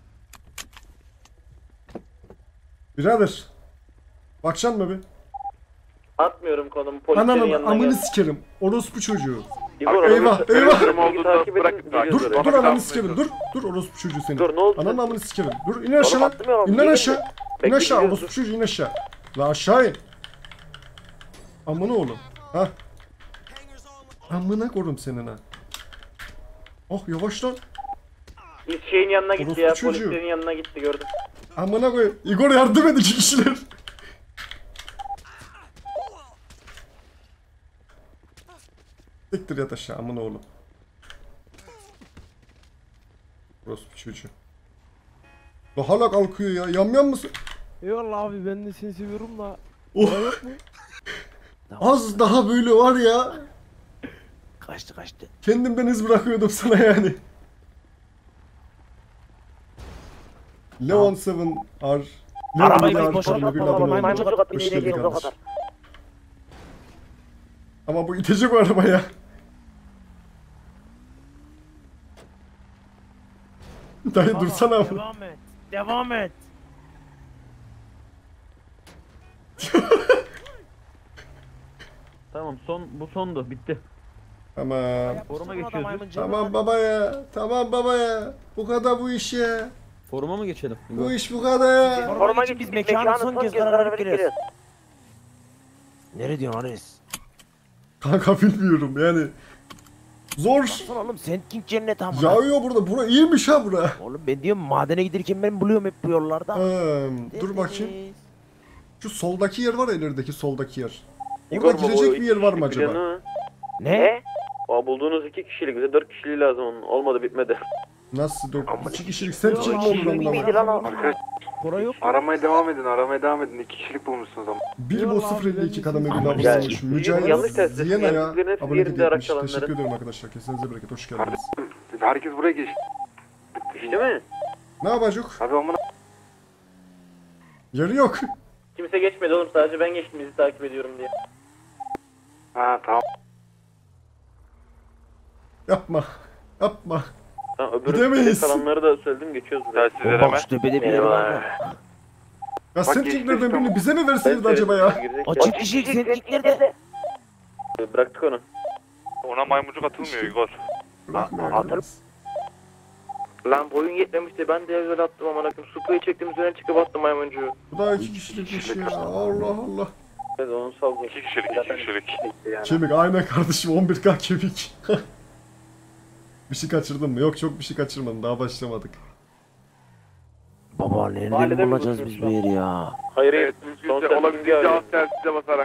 Birader. Bakacaksın mı bir? Atmıyorum konumu. Polislerin Ananın yanına amını gel. sikerim. Orospu çocuğu. Igor Eyvah, arabaya- eyvah. Durum olduğunda Takip edin, bırakın. geliyoruz Dur, oraya. dur Bana ananı yapmaya sikerim. Dur, dur orospu çocuğu seni. Dur, ne oldu? Ananın amını sikerim. Dur in aşağı lan. atlamıyorum, İn lan gelin. aşağı. İn Bekle, aşağı gidiyoruz, orospu çocuğu in aşağı. La aşağı in. Amına oğlum. Ha. Amına korum senin ha. Oh yavaş lan. Biz şeyin yanına gitti Orospu ya. çocuğu. Polislerin yanına gitti gördüm. Amına koy. Igor yardım et iki kişiler. Siktir yat aşağı amına oğlum. Orospu çocuğu. La hala kalkıyor ya. Yamyam mısın? Eyvallah abi ben de seni seviyorum da. Oh. Koray yok mu? Az daha böyle var ya. Kaçtı kaçtı. Kendimden iz bırakıyordum sana yani. Leon seven R. Arabayı Leon biz boşaltma bir baba. abone oldu. Maymuncuk atın Hoş nereye geldin gidiyoruz o kardeşim. kadar. Ama bu itecek o arabaya. Dayı Baba, dursana. Devam et. Devam et. Tamam son bu sondu bitti. Tamam. Foruma geçiyoruz. Tamam baba ya. Tamam baba ya. Bu kadar bu iş ya. Foruma mı geçelim? Bu iş bu kadar ya. Forma için biz mekanı son kez karar verip Nereye diyorsun Ares? Kanka bilmiyorum yani. Zor. Baksana oğlum Sand King cennet ama. Yağıyor burada. Bura iyiymiş ha bura. Oğlum ben diyorum madene giderken ben buluyorum hep bu yollarda. Ee, dur bakayım. Şu soldaki yer var ya, ilerideki soldaki yer. Igor Orada baba, girecek o bir yer var mı iki kişilik acaba? planı. Ne? O bulduğunuz iki kişilik bize dört kişiliği lazım onun. Olmadı bitmedi. Nasıl dört? İki kişilik sen kim olur amına? Para yok. Aramaya devam edin, aramaya devam edin. İki kişilik bulmuşsunuz ama. Bilbo sıfır elli iki kademe bir abone Gel. olmuş. Mücahit Yanlış tespit. Viyana'ya Yanlışların hepsi abonelik yerinde araç etmiş. alanların. Teşekkür ederim arkadaşlar. Kesinize bereket. Hoş geldiniz. Herkes buraya geçti. İşte mi? Ne yapacak? Abi amına. Yeri yok. Kimse geçmedi oğlum, sadece ben geçtim bizi takip ediyorum diye. Ha tamam. Yapma. Yapma. Tamam öbür Gidemeyiz. kalanları da söyledim geçiyoruz buraya. Oğlum bak şu tepede bir yer var. Ya Bak sen geçti, King'lerden tamam. birini bize mi verseniz acaba ya? Açık kişilik Sand King nerede? Bıraktık onu. Ona maymuncuk atılmıyor Igor. Bırakmıyoruz. Lan boyun yetmemişti, ben de evvel attım amına koyayım. Supayı çektim üzerine çıkıp attım maymuncuğu. Bu da iki kişilikmiş ya. Allah Allah. Evet onu saldım. İki kişilik, iki kişilik. Yani. Kemik aynen kardeşim, on bir K kemik. Bir şey kaçırdın mı? Yok, çok bir şey kaçırmadım. Daha başlamadık. Baba nerede Mahallede mi bulacağız biz bu buluşuyoruz yeri ya? Hayır Evet, son mümkünse sefer olabildiğince bilgi az arıyorum. telsize basarak.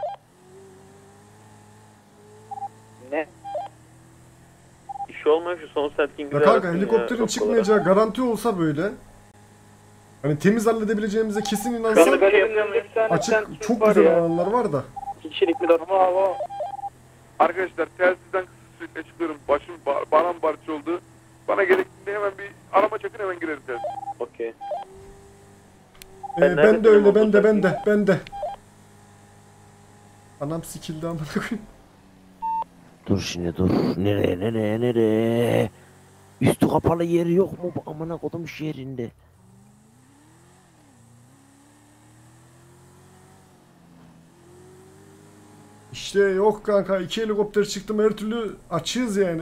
Ne? İş olmuyor şu son setting'i Ya kanka helikopterin çıkmayacağı garanti olsa böyle. Hani temiz halledebileceğimize kesin inansam açık çok güzel alanlar var da. İki kişilik mi daha? Arkadaşlar telsizden sürekli çıkıyorum. Başım ba baran parça oldu. Bana gerektiğinde hemen bir arama çakın, hemen girerim telsiz. Okey. Ee, Ben ben de öyle, neredeyim ben de, oğlum? ben de, ben de. Anam sikildi amına koyayım. Dur şimdi dur. Nereye nereye nereye? Üstü kapalı yeri yok mu bu amına kodum şu yerinde? İşte yok kanka, iki helikopter çıktım, her türlü açığız yani.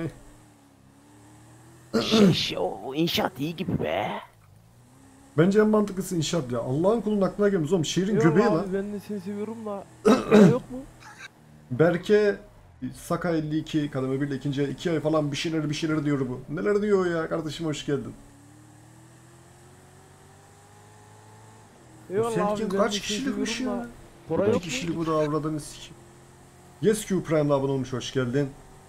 Şey, şey, o inşaat iyi gibi be. Bence en mantıklısı inşaat ya. Allah'ın kulunun aklına gelmez oğlum. Şehrin Yok göbeği abi, lan. ben de seni seviyorum da. Para yok mu? Berke Saka elli iki kademe bir ile ikinci iki ay falan bir şeyler bir şeyler diyor bu. Neler diyor ya kardeşim, hoş geldin. Eyvallah Sen abi, kim ben kaç de seni kişilikmiş seviyorum ya? da. Para Bir yok mu? kişilik bu da avradını sikim. Yes Q Prime'la abone olmuş, hoş geldin.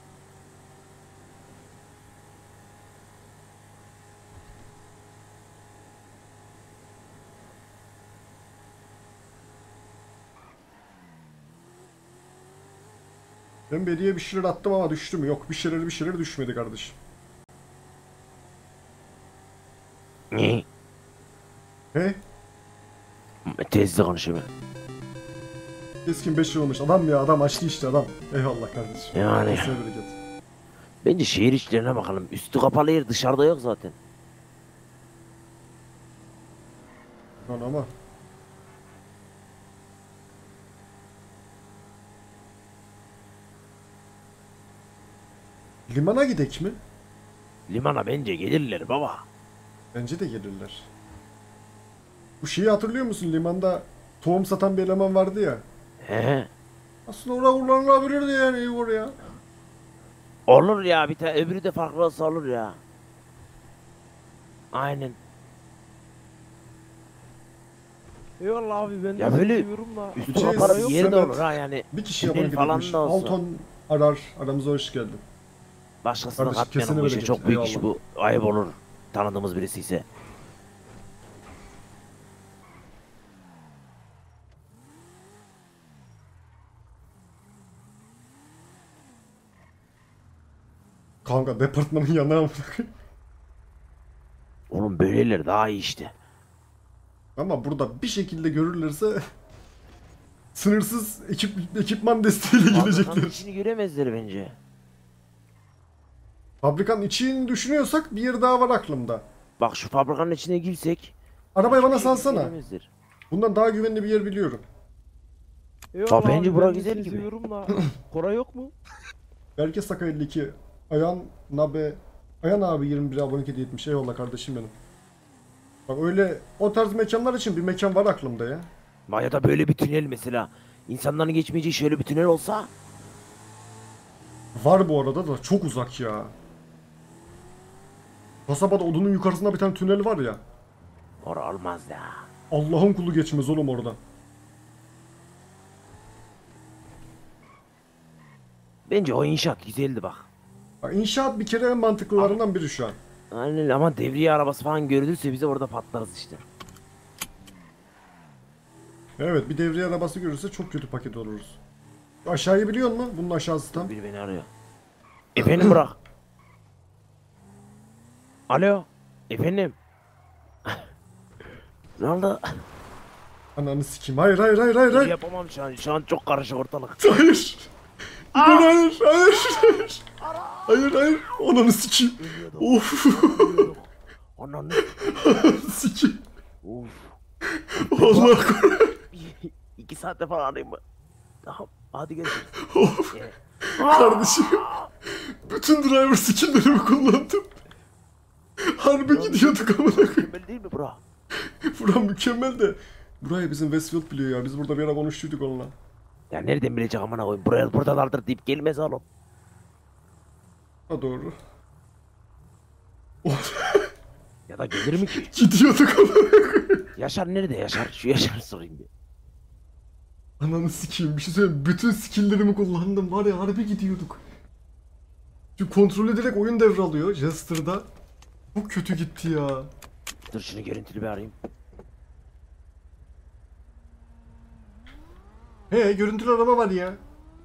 Ben Bediye bir şeyler attım ama düştü mü? Yok, bir şeyler bir şeyler düşmedi kardeşim. Ne? He? Tezli konuşuyor. Keskin beş yıl olmuş. Adam ya, adam açtı işte adam. Eyvallah kardeşim. Yani. Kesine bereket. Bence şehir içlerine bakalım. Üstü kapalı yer dışarıda yok zaten. Lan ama. Limana gidek mi? Limana bence gelirler baba. Bence de gelirler. Bu şeyi hatırlıyor musun? Limanda tohum satan bir eleman vardı ya. He. Aslında oraya kullanılabilirdi yani oraya. Olur ya, bir tane öbürü de farklı olsa olur ya. Aynen. Eyvallah abi, ben de Ya seni böyle seviyorum da. üstü Bütçe kapalı bir yer de Senet, olur ha yani. Bir kişi Tünel yapın falan gidilmiş. da olsa. Alton arar. Aramıza hoş geldin. Başkasına Kardeşim, katmayalım kesene bu işe. bereket. Çok büyük iş Eyvallah. bu. Ayıp olur. Tanıdığımız birisi ise. Kanka departmanın yanına mı? Oğlum böyleler daha iyi işte. Ama burada bir şekilde görürlerse sınırsız ekip, ekipman desteğiyle Fabrikanın gelecekler. içini göremezler bence. Fabrikanın içini düşünüyorsak bir yer daha var aklımda. Bak şu fabrikanın içine girsek. Arabayı bana hiçbir şey salsana. göremezler. Bundan daha güvenli bir yer biliyorum. Eyvallah bence abi, bura ben de güzel seni gibi. seviyorum da. Koray yok mu? Belki Saka elli iki. Ayan Nabe. Ayan abi yirmi bir abonelik hediye etmiş. Eyvallah kardeşim benim. Bak öyle o tarz mekanlar için bir mekan var aklımda ya. Ya da böyle bir tünel mesela. İnsanların geçmeyeceği şöyle bir tünel olsa. Var bu arada da çok uzak ya. Kasabada odunun yukarısında bir tane tünel var ya. Ora olmaz ya. Allah'ın kulu geçmez oğlum oradan. Bence o inşaat güzeldi bak. Bak inşaat bir kere en mantıklılarından biri şu an. Aynen ama devriye arabası falan görülürse bize orada patlarız işte. Evet bir devriye arabası görürse çok kötü paket oluruz. Aşağıyı biliyor musun? Bunun aşağısı tam. Biri beni arıyor. Efendim bırak. Alo. Efendim. Ne oldu? Ananı sikeyim. Hayır hayır hayır hayır hayır. Yapamam şu an. Şu an çok karışık ortalık. Hayır. Hayır hayır hayır hayır. Hayır hayır. Ananı sikeyim. Of. Ananı sikeyim. Of. Allah korusun. İki saatte falan arayayım mı? Tamam. Hadi görüşürüz. Of. Kardeşim. Bütün driver skill'lerimi kullandım. Harbi gidiyorduk amına koyayım. Mükemmel değil mi bura? Bura mükemmel de. Burayı bizim Westfield biliyor ya. Biz burada bir ara konuştuyduk onunla. Ya nereden bileceğim amına koyayım? Buraya buradalardır deyip gelmez oğlum. Ha doğru. Ya da gelir mi ki? Gidiyorduk amına koyayım. Yaşar nerede Yaşar? Şu Yaşar sorayım bir. Ananı sikeyim. Bir şey söyleyeyim. Bütün skill'lerimi kullandım. Var ya harbi gidiyorduk. Çünkü kontrol ederek oyun devralıyor Jester'da. Çok kötü gitti ya. Dur şunu görüntülü bir arayayım. He görüntülü araba var ya.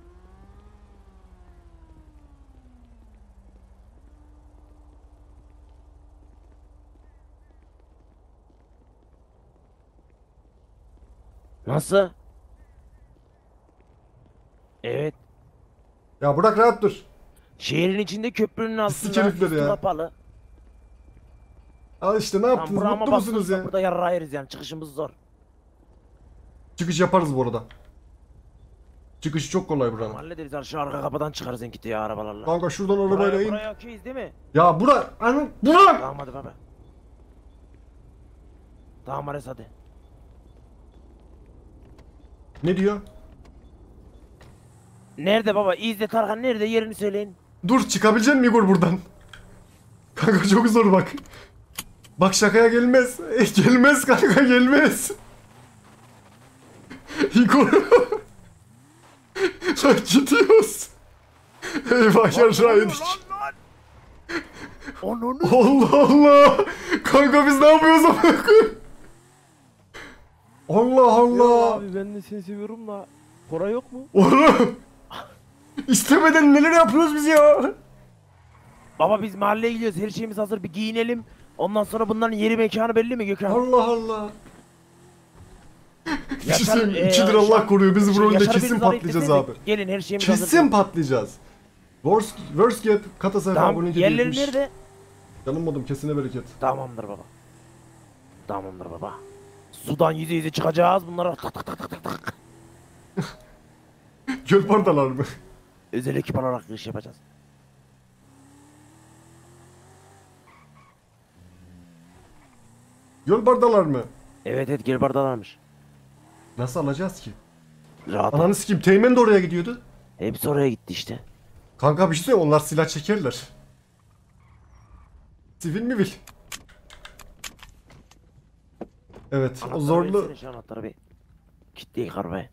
Nasıl? Evet. Ya bırak rahat dur. Şehrin içinde köprünün altında herifler üstü ya. kapalı. Al işte ne Tamam yaptınız? burama Mutlu musunuz basılırsa ya? burada yarrağı yeriz yani çıkışımız zor. Çıkış yaparız bu arada. Çıkışı çok kolay buranın. Hallederiz yani şu arka kapıdan çıkarız en kötü ya arabalarla. Kanka şuradan arabayla Buraya, in. buraya okeyiz değil mi? Ya bura, anı, bura! Tamam hadi baba. Tamam Ares hadi. Ne diyor? Nerede baba? İzzet Tarkan nerede? Yerini söyleyin. Dur çıkabilecek misin Igor buradan? Kanka çok zor bak. Bak şakaya gelmez. E, gelmez kanka gelmez. Igor. Lan gidiyoruz. Eyvah yarrağı yedik. Ananı. Allah Allah. Kanka biz ne yapıyoruz amına koyayım? Allah Eyvallah Allah. abi ben de seni seviyorum da. Koray yok mu? Oğlum. İstemeden neler yapıyoruz biz ya? Baba biz mahalleye gidiyoruz. Her şeyimiz hazır. Bir giyinelim. Ondan sonra bunların yeri mekanı belli mi Gökhan? Allah Allah. Bir şey Yaşar, söyleyeyim. e, İkidir şu Allah an- koruyor. Biz bu Şimdi rolde Yaşar'ı kesin biriniz arayıp patlayacağız desenize, abi. Gelin her şeyimiz hazır. Kesin patlayacağız. Worst, worst gap kata sayfa Tamam abone yerleri edilmiş. nerede? Canım modum kesine bereket. Tamamdır baba. Tamamdır baba. Sudan yüze yüze çıkacağız bunlara tak tak tak tak tak tak. Göl pardalar mı? Özel ekip olarak iş yapacağız. Göl bardalar mı? Evet evet geri bardalarmış. Nasıl alacağız ki? Rahat ol. Ananı sikeyim. Teğmen de oraya gidiyordu. Hepsi oraya gitti işte. Kanka bir şey söyleyeyim. Onlar silah çekerler. Sivil mi vil? Evet. O Anahtarı zorlu. versene şu anahtarı bir. Kitleyin arabayı.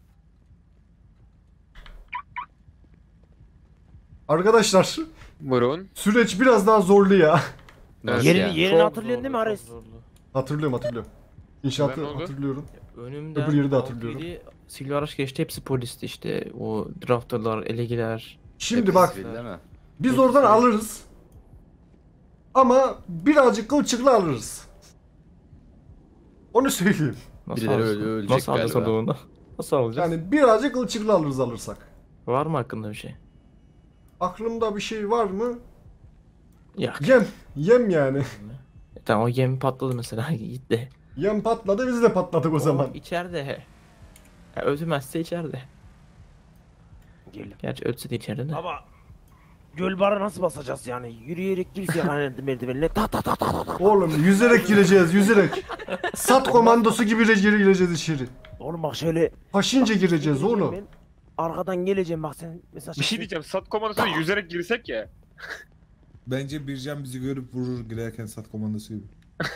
Arkadaşlar. Buyurun. Süreç biraz daha zorlu ya. Nasıl Yerini, yani? yerini Çok hatırlıyorsun değil mi Ares? Hatırlıyorum hatırlıyorum. İnşaatı Ne oldu? hatırlıyorum. Önümden Öbür yeri de altı hatırlıyorum. yedi silahlı araç geçti. Hepsi polisti işte. O drafterlar, elegiler. Şimdi bak. Biz oradan alırız. Ama birazcık kılçıkla alırız. Onu söyleyeyim. Nasıl Birileri öyle ölecek Nasıl galiba. Onu? Nasıl alacağız? Yani birazcık ılçıklı alırız alırsak. Var mı hakkında bir şey? Aklımda bir şey var mı? Yok. Yem. Yem yani. E, tamam o gemi patladı mesela gitti. Yem patladı biz de patladık o zaman. O içeride he. Ya, ötmezse içeride. Gel. Gerçi ötse de içeride de. Ama göl barı nasıl basacağız yani? Yürüyerek girse yani merdivenle ta ta ta ta ta. Oğlum yüzerek gireceğiz yüzerek. Sat komandosu gibi de gir- gireceğiz içeri. Oğlum bak şöyle Paşince gireceğiz oğlum. ben arkadan geleceğim bak sen mesela. Bir şey diyeceğim. Sat komandosuna yüzerek girsek ya. Bence Bircan bizi görüp vurur girerken sat komandosu gibi.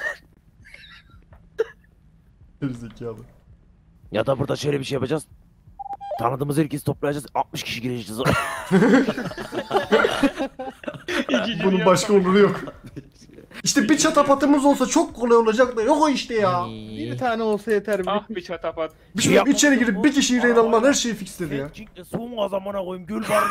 Gerizekalı. Ya da burada şöyle bir şey yapacağız. Tanıdığımız herkesi toplayacağız. altmış kişi gireceğiz. Bunun başka oluru yok. İşte bir çatapatımız olsa çok kolay olacak da yok o işte ya. Bir tane olsa yeter. Ah bir çatapat. Bir şey içeri girip bir kişiyi rehin alman her şeyi fixledi ya. Soğuk o zamana koyayım göl barı.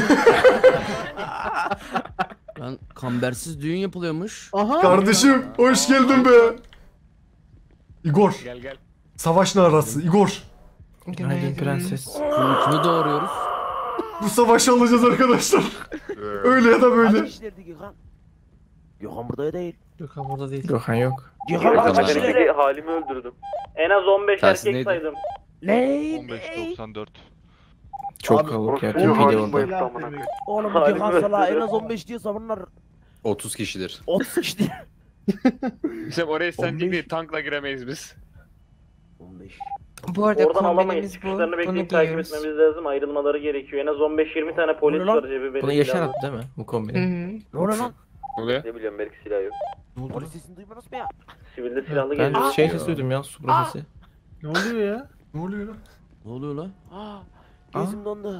Lan kambersiz düğün yapılıyormuş. Aha. Kardeşim hoş geldin be. Igor. Gel gel. Savaş narası Igor. Günaydın prenses. Kılıçını doğuruyoruz. Bu savaşı alacağız arkadaşlar. Öyle ya da böyle. Kaç kişilerdi Gökhan? Gökhan burada değil. Gökhan burada değil. Gökhan yok. Gökhan kaç Ben kişiler? önceki halimi öldürdüm. En az on beş Tersi erkek neydi? saydım. Ne? on beş doksan dört. Çok Abi, kalabalık ya. orası Tüm yok, video halim orada. bayıldı amına. Oğlum Halimi Gökhan Salah en öldürdüm. az on beş diyorsa bunlar otuz kişidir. otuz kişi değil. İşte oraya sen on değil beş. tankla giremeyiz biz. on beş. Bu arada Oradan alamayız. kombinimiz bu. Çıkışlarını Bunu bekleyip takip giyiyoruz. etmemiz lazım. Ayrılmaları gerekiyor. En az on beş yirmi tane polis Bu ne lan? var cebi benim. Bunu Yaşar silahlı. attı değil mi? Bu Hı kombini. hı. Ne oluyor lan? Ne oluyor? Ne biliyorum belki silah yok. Polis sesini duymadınız mı ya? Sivilde silahlı Ben geliyor. şey sesi duydum ya. Supra sesi. Ne oluyor ya? Ne oluyor lan? Ne oluyor lan? Aa, gözüm dondu.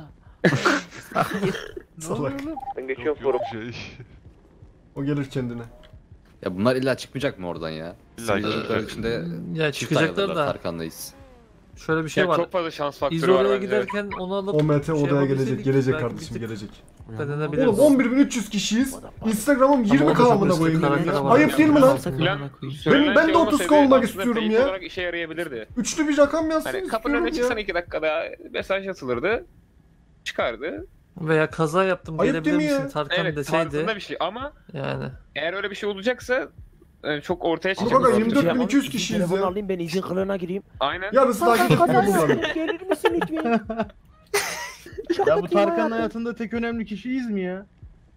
Salak. Ben geçiyorum forum. O gelir kendine. Ya bunlar illa çıkmayacak mı oradan ya? Sınırlıklar içinde Ya çift çıkacaklar ayrılırlar da. Tarkan'dayız. Şöyle bir şey Ya var. çok fazla şans Biz faktörü var oraya bence. giderken onu alıp O Mete şey odaya gelecek. yapabilseydik Gelecek belki kardeşim bir tık gelecek. dikkat edebiliriz. Oğlum on bir bin üç yüz kişiyiz. Instagram'ım yirmi Ama k o da amına çok koyayım. üstün benim karakter ya. var. Ayıp değil mi lan? Alsak Plan- amına koyayım. Söylenen ben de şey otuz olmasaydı K olmak aslında istiyorum beyit ya. olarak işe yarayabilirdi. Üçlü bir rakam yazsın Hani kapının önüne istiyorum çıksan ya. iki dakikada mesaj atılırdı. Çıkardı. Veya kaza yaptım Ayıp gelebilir değil mi ya? misin Tarkan Evet deseydi. tarzında bir şey ama Yani. eğer öyle bir şey olacaksa yani çok ortaya Ama çıkacak. kanka bir yirmi dört şey. bin iki yüz kişiyiz Telefonu ya. alayım ben izin kılığına gireyim. Aynen. Yarısı takip etmiyor bunları. Gelir misin lütfen? Ya bu Tarkan'ın hayatında tek önemli kişiyiz mi ya?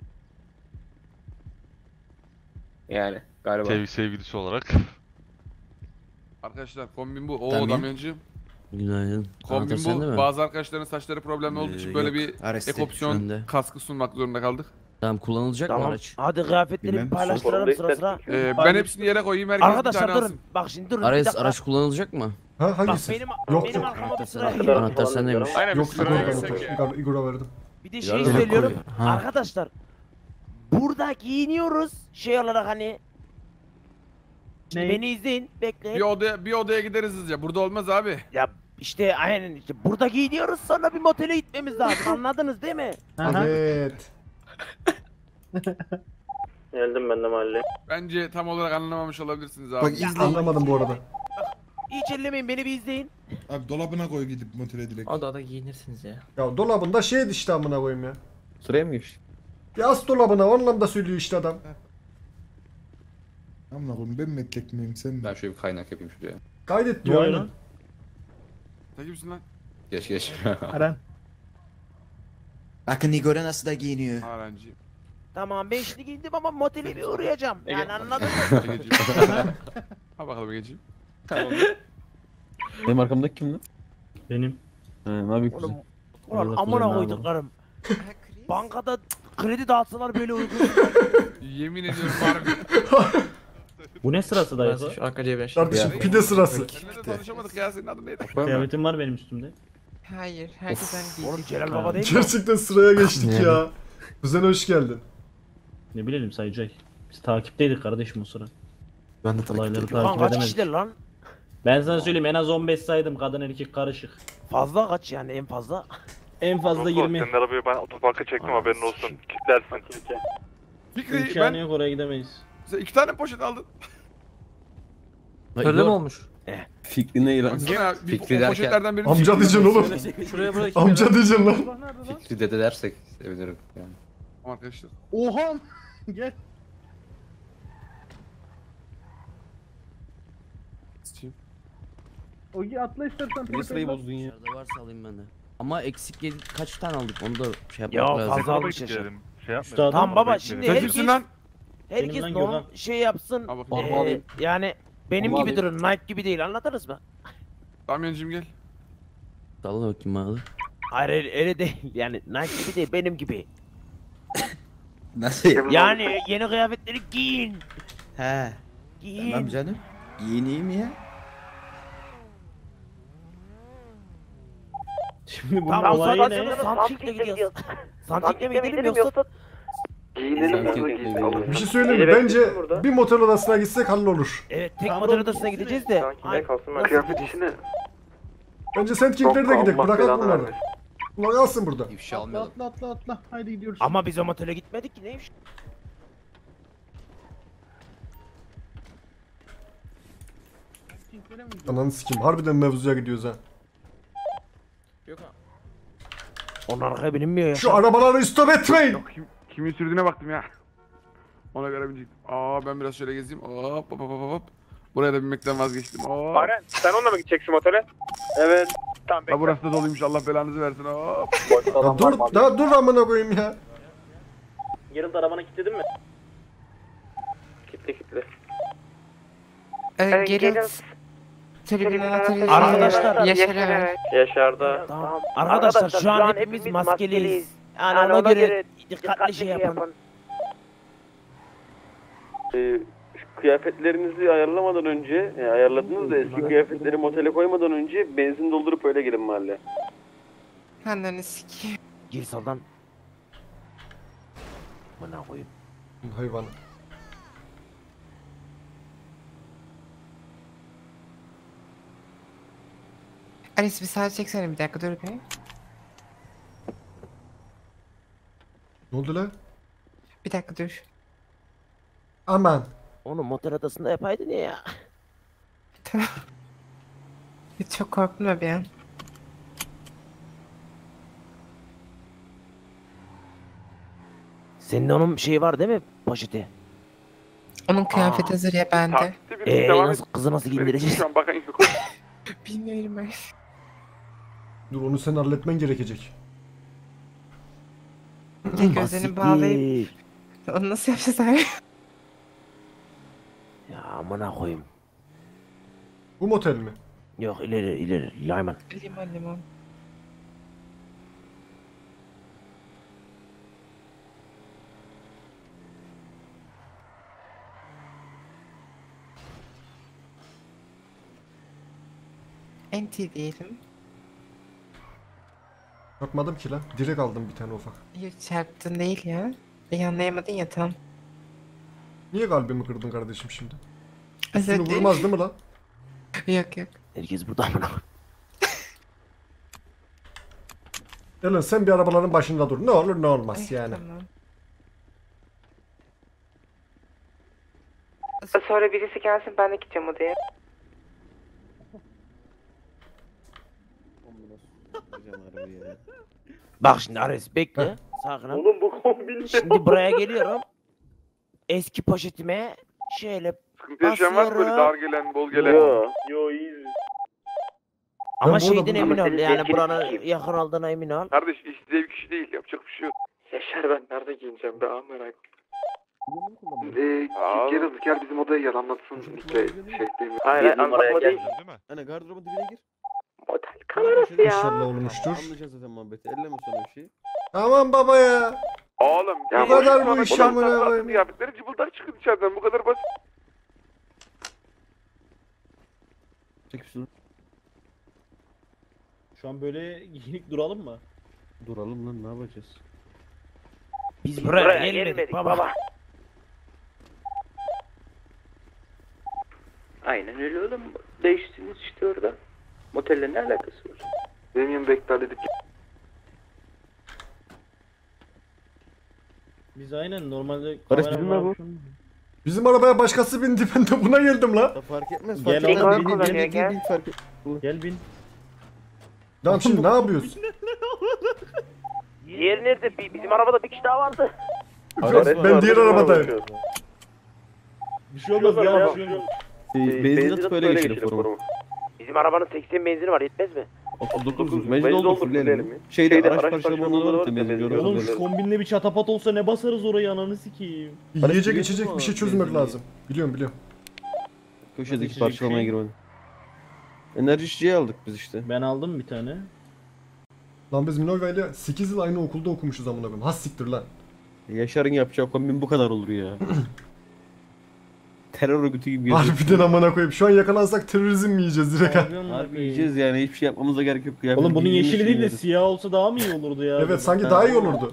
Yani galiba. sevgilisi olarak. Arkadaşlar kombin bu. Oo Tamam. Damyancığım. Günaydın. Kombin Anahtar sende bu. mi? Bazı arkadaşların saçları problemli olduğu için Ee, böyle yok. bir Arres'te, ek opsiyon bende. kaskı sunmak zorunda kaldık. Tamam kullanılacak mı Tamam. araç? Hadi kıyafetleri Bilmem, bir paylaştıralım sıra sıra. Ee, ben hepsini yere koyayım. Herkes bir Arkadaşlar tane durun. alsın. Bak şimdi durun. bir Ares dakika. araç kullanılacak mı? Ha Bak hangisi? benim, Yok, benim yok. arkama bir sıra Anahtar, geliyor. anahtar sendeymiş. Aynen Yok bir Igor sıraya kanıtı. girsek ya. Igor- Igor'a verdim. Bir de şey Yardım söylüyorum. koy. Ha. Arkadaşlar. Burada giyiniyoruz. Şey olarak hani. Şimdi Ne? beni izleyin. Bekleyin. Bir odaya bir odaya gideriz hızlıca. Burada olmaz abi. Ya işte aynen işte. Burada giyiniyoruz sonra bir motele gitmemiz lazım. Anladınız değil mi? Aha. Evet. Geldim ben de mahalleye. Bence tam olarak anlamamış olabilirsiniz abi. Bak izle anlamadım bu arada. Hiç ellemeyin beni bir izleyin. Abi dolabına koy gidip motele direkt. O da da giyinirsiniz ya. Ya dolabında şey işte amına koyayım ya. Sıraya mı geçtin? Ya as dolabına o anlamda söylüyor işte adam. Amına koyayım ben mi etlek miyim sen mi? Ben şöyle bir kaynak yapayım şuraya. Kaydet diyor aynen. Sen kimsin lan? Geç geç. Eren. Bakın Igor'a nasıl da giyiniyor. Harancı. Tamam ben şimdi giyindim ama motele bir uğrayacağım. Yani anladın mı? Ha bakalım geçeyim. Tamam. Benim arkamdaki kim lan? Benim. He, ne yapayım Oğlum, kuzen? ulan Allah amına kulağını koyduklarım. Bankada kredi dağıtsalar böyle uygun. Yemin ediyorum harbi. Bu ne sırası Ben dayı? şu arka cebe şey. Kardeşim pide sırası. Seninle de tanışamadık ya. Senin adın neydi? Kıyafetim var benim üstümde. Hayır, herkes aynı Oğlum giyecek. Celal Baba değil mi? Gerçekten sıraya geçtik Yani. ya. Kuzen hoş geldin. Ne bilelim Saycay. Biz takipteydik kardeşim o sıra. Ben de takip Olayları ediyorum. Lan takip kaç edemedik. kişiler lan? Ben sana söyleyeyim en az on beş saydım kadın erkek karışık. Fazla kaç yani en fazla? En fazla yirmi. Senin arabayı ben otoparka çektim haberin olsun. Kitlersin. Fikri İmkanı ben yok oraya gidemeyiz. sen iki tane poşet aldın. Öyle mi olmuş? Fikri ne lan? Baksana bir Fikri o derken- poşetlerden birini Amca fikri diyeceksin oğlum. Şuraya bırak. Amca diyeceksin lan. Fikri dede dersek sevinirim yani. Tamam arkadaşlar. Oha! Gel. Ogi atla istersen. Niye sırayı atla. bozdun ya? Dışarıda varsa alayım ben de. Ama eksik yedi kaç tane aldık onu da şey yapmak Ya lazım. fazla almış yaşa. Üstadım. Tamam baba şimdi Sen herkes kimsin lan? herkes Benim lan norm Gökhan. şey yapsın. Al bakayım. Ee, yani benim Ama gibi alayım. durun. Knight gibi değil anladınız mı? Damyancığım gel. Salla bakayım abi. Hayır öyle, öyle değil. Yani Knight gibi değil benim gibi. Nasıl? Yani yeni kıyafetleri giyin. He. Giyin. Tamam canım. Giyineyim ya. Şimdi bunun Tamam olayı sonra ne? sonra Santik'le gidiyoruz. Santik'le mi gidelim yoksa? Giyinelim Sanki- burada giyinelim. Bir şey söyleyeyim mi? Bence bir motel odasına gitsek hallolur. Evet tek model odasına gideceğiz de. Ay, nasıl Kıyafet gideceğiz? işine Bence Sand King'lere de Çok gidelim. Allah Bırakalım belanı bunları. vermesin. Bunlar kalsın burada. İfşa Atla almayalım. atla atla atla. Haydi gidiyoruz. Ama biz o motele gitmedik ki neymiş? Kinklere mi gidiyoruz? Ananı sikeyim. Harbiden mevzuya gidiyoruz ha. Onun arkaya binilmiyor ya. Şu arabaları istop etmeyin. Yok kim, kimin sürdüğüne baktım ya. Ona göre binecektim. Aa ben biraz şöyle gezeyim. Hop hop hop hop hop. Buraya da binmekten vazgeçtim. Hop. Aren sen onunla mı gideceksin otele? Evet. Tamam bekle. Ha burası da doluymuş Allah belanızı versin. Hop. Ya dur, daha dur amına koyayım ya. Yarın da arabana kilitledin mi? Kitle kitle. Ee, geri tribün anahtarı Arkadaşlar, Yaşar evet. Yaşar'da. Tamam. Arkadaşlar şu an hepimiz maskeliyiz. Yani ona göre dikkatli şey yapın. Ee, şu kıyafetlerinizi ayarlamadan önce, yani ayarladınız da eski kıyafetleri motele koymadan önce benzin doldurup öyle girin mahalle. Ananı sikeyim. Gir soldan. Bana koyayım. Hayvan. Aris bir sağa çeksene bir dakika dur bir. Ne oldu lan? Bir dakika dur. Aman. Onu motor adasında yapaydın ya. Tamam. Çok korktum da bir an. Senin onun şeyi var değil mi poşeti? Onun kıyafeti hazır ya bende. Takipte bir Eee devam nasıl et. kızı nasıl Benim giydireceğiz? Şu an bakan yok. Bilmiyorum ben. Dur onu sen halletmen gerekecek. Gözlerini bağlayıp onu nasıl yapacağız abi? Ya amına koyayım. Bu motel mi? Yok ileri ileri Layman. Limon limon. Enti diyelim. Yapmadım ki lan. Direkt aldım bir tane ufak. Yok çarptın değil ya. Bir anlayamadın ya tam. Niye kalbimi kırdın kardeşim şimdi? Özür Üstünü dilerim. vurmaz değil mi lan? Yok yok. Herkes burada amına koyayım. Ellen sen bir arabaların başında dur. Ne olur ne olmaz Ay, yani. Tamam. Sonra birisi gelsin ben de gideceğim odaya. Bak şimdi Ares bekle. Sakin ol. Oğlum bu kombin. Şimdi buraya geliyorum. Eski poşetime şöyle Sıkıntı yaşayan var mı böyle dar gelen, bol gelen? Yo. Yo iyiyiz. ama Ben bu arada şeyden bu- emin ol Senin yani zevkini buranın sikeyim. yakın olduğuna emin ol. Kardeş iş zevk işi değil, yapacak bir şey yok. Yaşar ben nerede giyineceğim be ah merak. Eee Aa, gel gel bizim odaya gel anlatsın işte şey değil mi? Hayır Bir hayır numaraya anlatma gel. değil. Değil mi? Hani gardırobun dibine gir. Motel kamerası ya. İnşallah olmuştur. Anlayacağız zaten muhabbeti. Elleme sana bir şey. Aman baba ya. Oğlum. Ya bir- bu kadar bu Oğlum, iş oğlum, amına sen koyayım. kıyafetleri cıbıldak çıkın içeriden, bu kadar basit. Çek şunu. Şu an böyle giyinik duralım mı? Duralım lan ne yapacağız? Biz buraya, gelmedik, baba. Aynen öyle oğlum. Değiştiniz işte orada. Motelle ne alakası var? Benim yanımda iptal edip Biz aynen normalde Barış kamera bizim ne var. bu? Bizim arabaya başkası bindi, ben de buna geldim la. Fark etmez. Gel Fark etmez. oğlum, Beni- bin, beni- bin, beni- gel. fark et- Gel bin. Lan şimdi ne yapıyorsun? Diğeri nerede? Bir- Bizim arabada bir kişi daha vardı. Ben diğer arabadayım. Bir şey olmaz ya. Bir şey olmaz. Ee, Benzin atıp öyle geçelim forumu. Bizim arabanın seksen benzini var, yetmez mi? otuz dokuz. Mecbur oldu fulleyelim. Şeyde araç parçalamaları var. Temizliyoruz. Oğlum şu kombinle bir çatapat olsa ne basarız oraya, ananı sikeyim. Yiyecek içecek bir şey çözmek lazım. Biliyorum biliyorum. Köşedeki parçalamaya girmedi. Enerji içeceği aldık biz işte. Ben aldım bir tane. Lan biz Minolva ile sekiz yıl aynı okulda okumuşuz amına koyayım. Has siktir lan. Yaşar'ın yapacağı kombin bu kadar olur ya. Terör örgütü gibi geziyor. Harbiden amına koyayım. Şu an yakalansak terörizm mi yiyeceğiz direkt? Harbi yiyeceğiz yani, hiçbir şey yapmamıza gerek yok. Kıyafet Oğlum bunun giydiğimiz yeşili değil de şeyleri. siyah olsa daha mı iyi olurdu ya? Evet sanki daha iyi olurdu.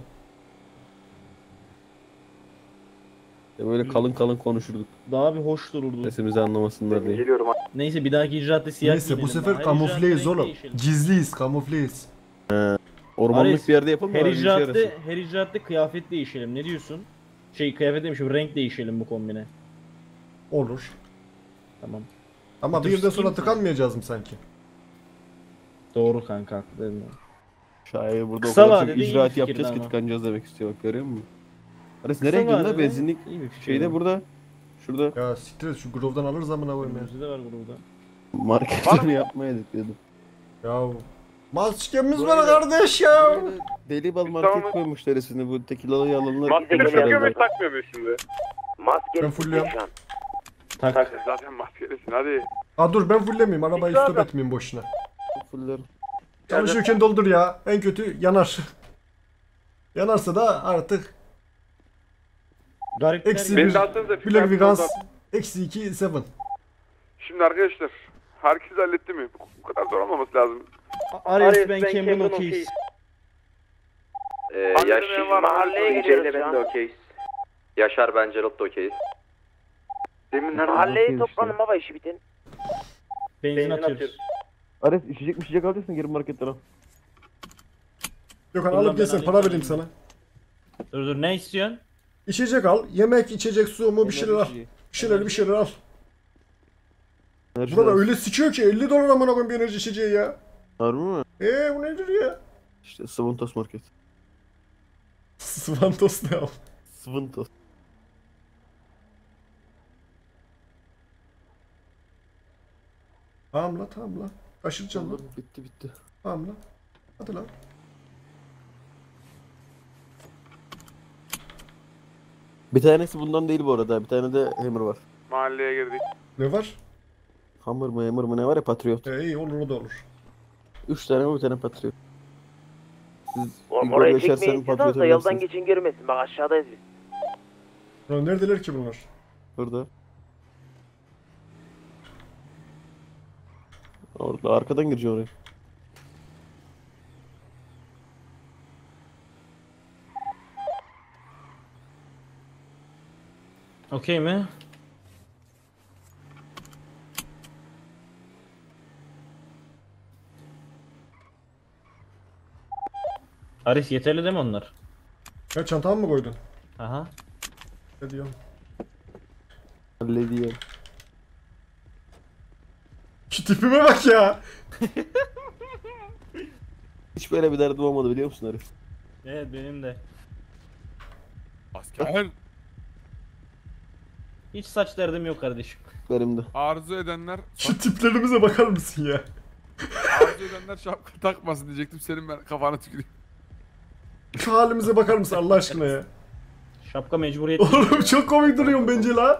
Ya böyle kalın kalın konuşurduk. Daha bir hoş dururdu. Sesimizi anlamasınlar diye. Geliyorum. Neyse bir dahaki icraatta siyah Neyse bu giyinelim. sefer Her kamufleyiz icraatta oğlum. renk değişelim. Gizliyiz, kamufleyiz. Ormanlık Ares, bir yerde yapalım mı? Her abi, bir şey icraatta, yarasın. her icraatta kıyafet değişelim. Ne diyorsun? Şey kıyafet demişim, renk değişelim bu kombine. Olur. Tamam. Ama bir yıldan sonra tıkanmayacağız mı sanki? Doğru kanka, haklıydın. Şair burada Kısa o kadar çok vadede iyi bir icraat fikirdi yapacağız ki ama. tıkanacağız demek istiyor, bak görüyor musun? Ares Kısa nereye gidiyorsun la vadede benzinlik? iyi bir fikir Şeyde ama. burada. Şurada. Ya siktir et şu Grove'dan alırız amına koyayım ya. Önümüzde de var burada. Marketlerini yapmaya dedim. Ya maskemiz var kardeş ya. Böyle deli bal market koymuş deresinde, bu tekilalı alanlar. Maskeni takıyor muyuz takmıyor muyuz şimdi? Maske Ben fulluyorum. şu an. Tak. Zaten maskelisin hadi. Aa dur ben fullemeyeyim, arabayı stop etmeyeyim boşuna. Fuller. Çalışırken doldur ya. En kötü yanar. Yanarsa da artık Garipler eksi gibi. Beni bir de atsanıza, Black Fikret Vigans, Soldan. eksi iki seven. Şimdi arkadaşlar herkes halletti mi? Bu kadar zor olmaması lazım. Ares ben Campbell okeyiz. Ee, Yaş Mahalleye geliyoruz şu an. okeyiz. Yaşar ben Gerald da okeyiz. Mahalleye toplanın baba, işi bitin. Benzin atıyoruz. Ares içecek mi içecek alacaksın, geri marketten al. Gökhan Dur lan, alıp ben gelsen alayım, para ben vereyim sana. Dur dur, ne istiyorsun? İçecek al. Yemek, içecek, su mu bir şeyler al. Bir şeyler bir şeyler al. Enerji Burada lazım. öyle sikiyor ki elli dolar amına koyayım bir enerji içeceği ya. Harbi mi? Eee bu nedir ya? İşte Svantos market. Svantos ne al? Svantos. Tamam la tamam la. Taşıracaksın la. Bitti bitti. Tamam la. Hadi la. Bir tanesi bundan değil bu arada. Bir tane de Hammer var. Mahalleye girdik. Ne var? Hammer mı Hammer mı ne var ya, Patriot. Ee, iyi olur o da olur. Üç tane mi, bir tane Patriot. Siz Oğlum Igor oraya Yaşar, çekmeyin sen istiyorsanız Patriot'a da yoldan verirsiniz. geçin görmesin. Bak aşağıdayız biz. Lan neredeler ki bunlar? Burada. Orada arkadan gireceksin oraya. Okey mi? Aris yeterli değil mi onlar? Ya çantama mı koydun? Aha. Ne diyorum? Hallediyor. Şu tipime bak ya. Hiç böyle bir derdim olmadı biliyor musun Arif? Evet benim de. Asker. Hiç saç derdim yok kardeşim. Benim de. Arzu edenler Şu tiplerimize bakar mısın ya? arzu edenler şapka takmasın diyecektim, senin ben kafana tüküreyim. Şu halimize bakar mısın Allah aşkına ya? Şapka mecburiyet. Oğlum çok komik duruyorsun bence la.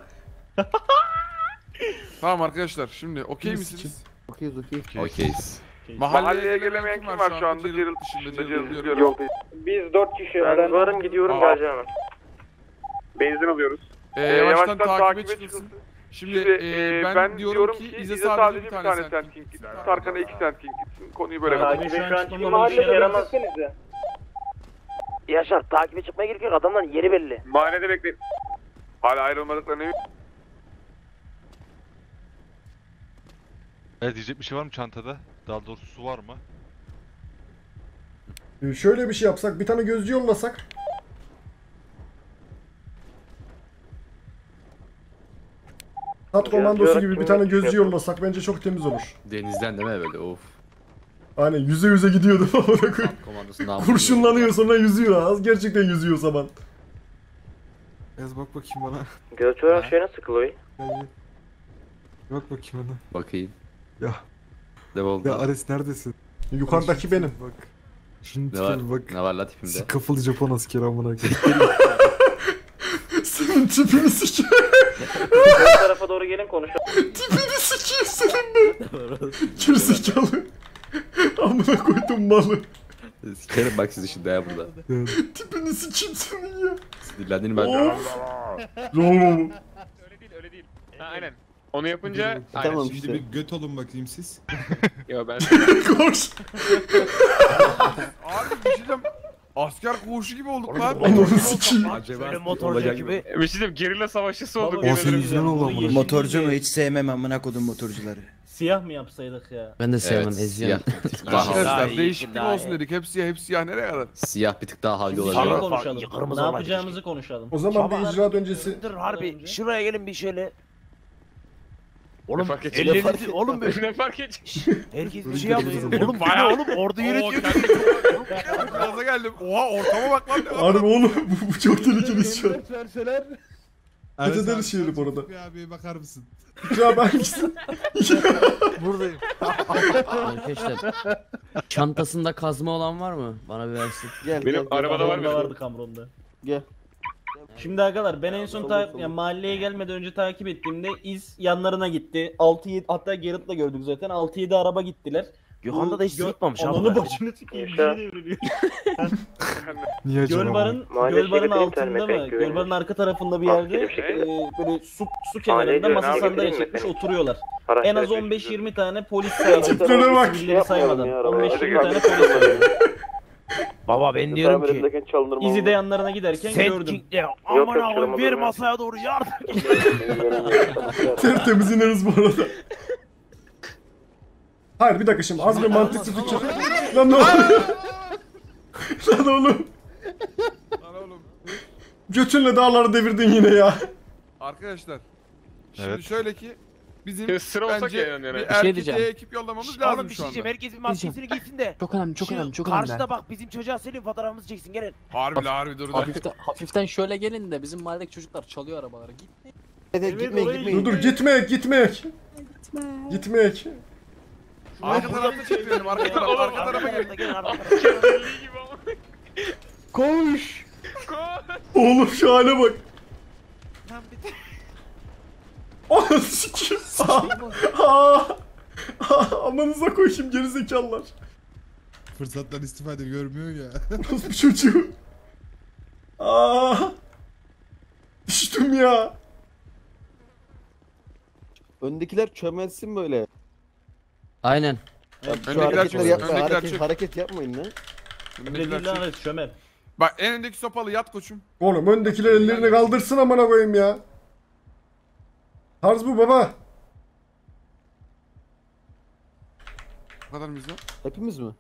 Tamam arkadaşlar, şimdi okey Biz misiniz? Okeyiz okeyiz. Okeyiz. Mahalleye gelemeyen kim var şu anda? Gerald dışında? Gerald Gerald yok. Biz dört kişi. Ben varım gidiyorum Aa. geleceğim hemen. Benzin alıyoruz. Ee, Ee, yavaştan, yavaştan takibe takibe çıkılsın. Şimdi, Şimdi e, ben, diyorum ki bize sadece bir tane sent sent gitsin. Tarkan'a iki sent gitsin. Konuyu böyle Takibe kapatalım. şu an çıkmamamız işe yaramaz. Yaşar takibe çıkmaya gerek yok, adamların yeri belli. Mahallede bekleyin. Hala ayrılmadıklarını emin. Evet, diyecek bir şey var mı çantada? Daha doğrusu su var mı? Ee, şöyle bir şey yapsak, bir tane gözcü yollasak. Sat komandosu gibi bir tane gözcü yollasak bence çok temiz olur. Denizden deme böyle of. Aynen yüze yüze gidiyordu. Komandosu namı. Kurşunlanıyor sonra yüzüyor. Az gerçekten yüzüyor saban. Yaz bak bakayım bana. Göç olarak şey nasıl Chloe? Bak bakayım bana. Bakayım. Ya. Ne oldu? Ya Ares neredesin? Yukarıdaki benim. Bak. Şunun Ne var? tipine bak. Ne var la tipimde? Kafalı Japon askeri amına koyayım. Senin tipini sikeyim. Bu tarafa doğru gelin konuşalım. Tipini sikeyim senin de. Gerizekalı. Amına koydum malı. Sikerim bak sizi şimdi ya burada. Tipini sikeyim senin ya. Sinirlendim ben. Of. Öyle değil öyle değil. Ha, aynen. Onu yapınca Tamam aynen. şimdi bir göt olun bakayım siz. Yo ben Koş. Abi bir şey diyeceğim. Asker koğuşu gibi olduk lan. Ananı sikeyim. Böyle motorcu gibi. bir şey diyeyim gerilla savaşçısı olduk. O senin yüzünden oldu amına. Motorcu mu? Hiç sevmem amına kodum motorcuları. Siyah mı yapsaydık ya? Ben de sevmem Evet, Ezyan. siyah. Daha havlu. Arkadaşlar iyi, değişiklik daha olsun iyi. dedik. Hep siyah, hep siyah nereye kadar? Siyah bir tık daha havlu Şeyi olacak. Sarı- konuşalım. kırmızı Ne olacak. yapacağımızı konuşalım. O zaman bir Sabah- icraat öncesi. Dur harbi şuraya gelin bir şöyle. Oğlum fark edecek? ellerinizi oğlum böyle ne fark edecek? herkes bir şey yapıyor. Oğlum, Oğlum bayağı oğlum ordu yönetiyor. Gaza geldim. Oha ortama bak lan. Harbi oğlum bu, bu çok tehlikeli şu an. Verseler. Ares abi, şehri bu arada. Fikri abiye bakar mısın? Ya ben hangisi? Buradayım. Arkadaşlar çantasında kazma olan var mı? Bana bir versin. Gel. Benim gel, arabada gel. var Kamronda mı? vardı kamronda. Gel. Şimdi arkadaşlar ben en son ta- yani mahalleye gelmeden önce takip ettiğimde iz yanlarına gitti. altı yedi hatta Gerrit'le gördük zaten. altı yedi araba gittiler. Gökhan'da da hiç Gö- sıkmamış abi. Ananı başını sikeyim. Bir şey devriliyor. Niye acaba? Gölbar'ın Mahalle Gölbar'ın şirketi altında internete mı? güvenilir. Gölbar'ın arka tarafında bir yerde Aktif şekilde. e, böyle su su Mahalle kenarında masa güvenliği sandalye getireyim mi çekmiş seni? oturuyorlar. Araçları En az peşin on beş sürüyorum. yirmi tane polis saydı. Tiplere bak. Sivilleri saymadan. Yapmayalım ya on beş yirmi arabaya. tane polis saydı. Baba ben diyorum ki. Beraber çalındırma İzi de oldu. yanlarına giderken Sen gördüm. King'de yok, aman abi çalamadım ver ya. masaya doğru yardım. Tertemiz ineriz bu arada. Hayır bir dakika şimdi az bir mantıklı fikir. Lan ne oluyor? Lan oğlum. Lan oğlum. Götünle dağları devirdin yine ya. Arkadaşlar. Şimdi Evet. şöyle ki bizim Ya sıra olsak bence ya yani. bir Bir erkete diyeceğim. ekip yollamamız Şşt, lazım oğlum bir şu şey anda. diyeceğim. Herkes bir maskesini giysin de. Çok önemli, çok Şu önemli, çok karşıda önemli. bak bizim çocuğa senin fotoğrafımızı çeksin gelin. Harbi la harbi dur. dur. Hafiften, hafiften şöyle gelin de bizim mahalledeki çocuklar çalıyor arabaları. Gitmeyin. Evet, gitmeyin oraya gitmeyin. Dur dur gitmeyek gitmeyek. Gitmeyek. Arka tarafta çekiyorum arka taraf arka tarafa gel. Gelin arka tarafa. Deli gibi ama. Koş. Koş. Oğlum şu hale bak. Ananı sikeyim. Aa, aa, amanıza koyayım gerizekalılar. Fırsattan istifade görmüyor ya. Nasıl bir çocuğu? Aa, düştüm ya. Öndekiler çömelsin böyle. Aynen. Şu Öndekiler hareketler çıksın, yapma, öndekiler hareket, çık. hareket yapmayın lan. Öndekiler Dediler çık. evet çömel. Bak en öndeki sopalı yat koçum. Oğlum öndekiler ellerini kaldırsın amına koyayım ya. Tarz bu baba. Bu kadar mıyız lan? Hepimiz mi?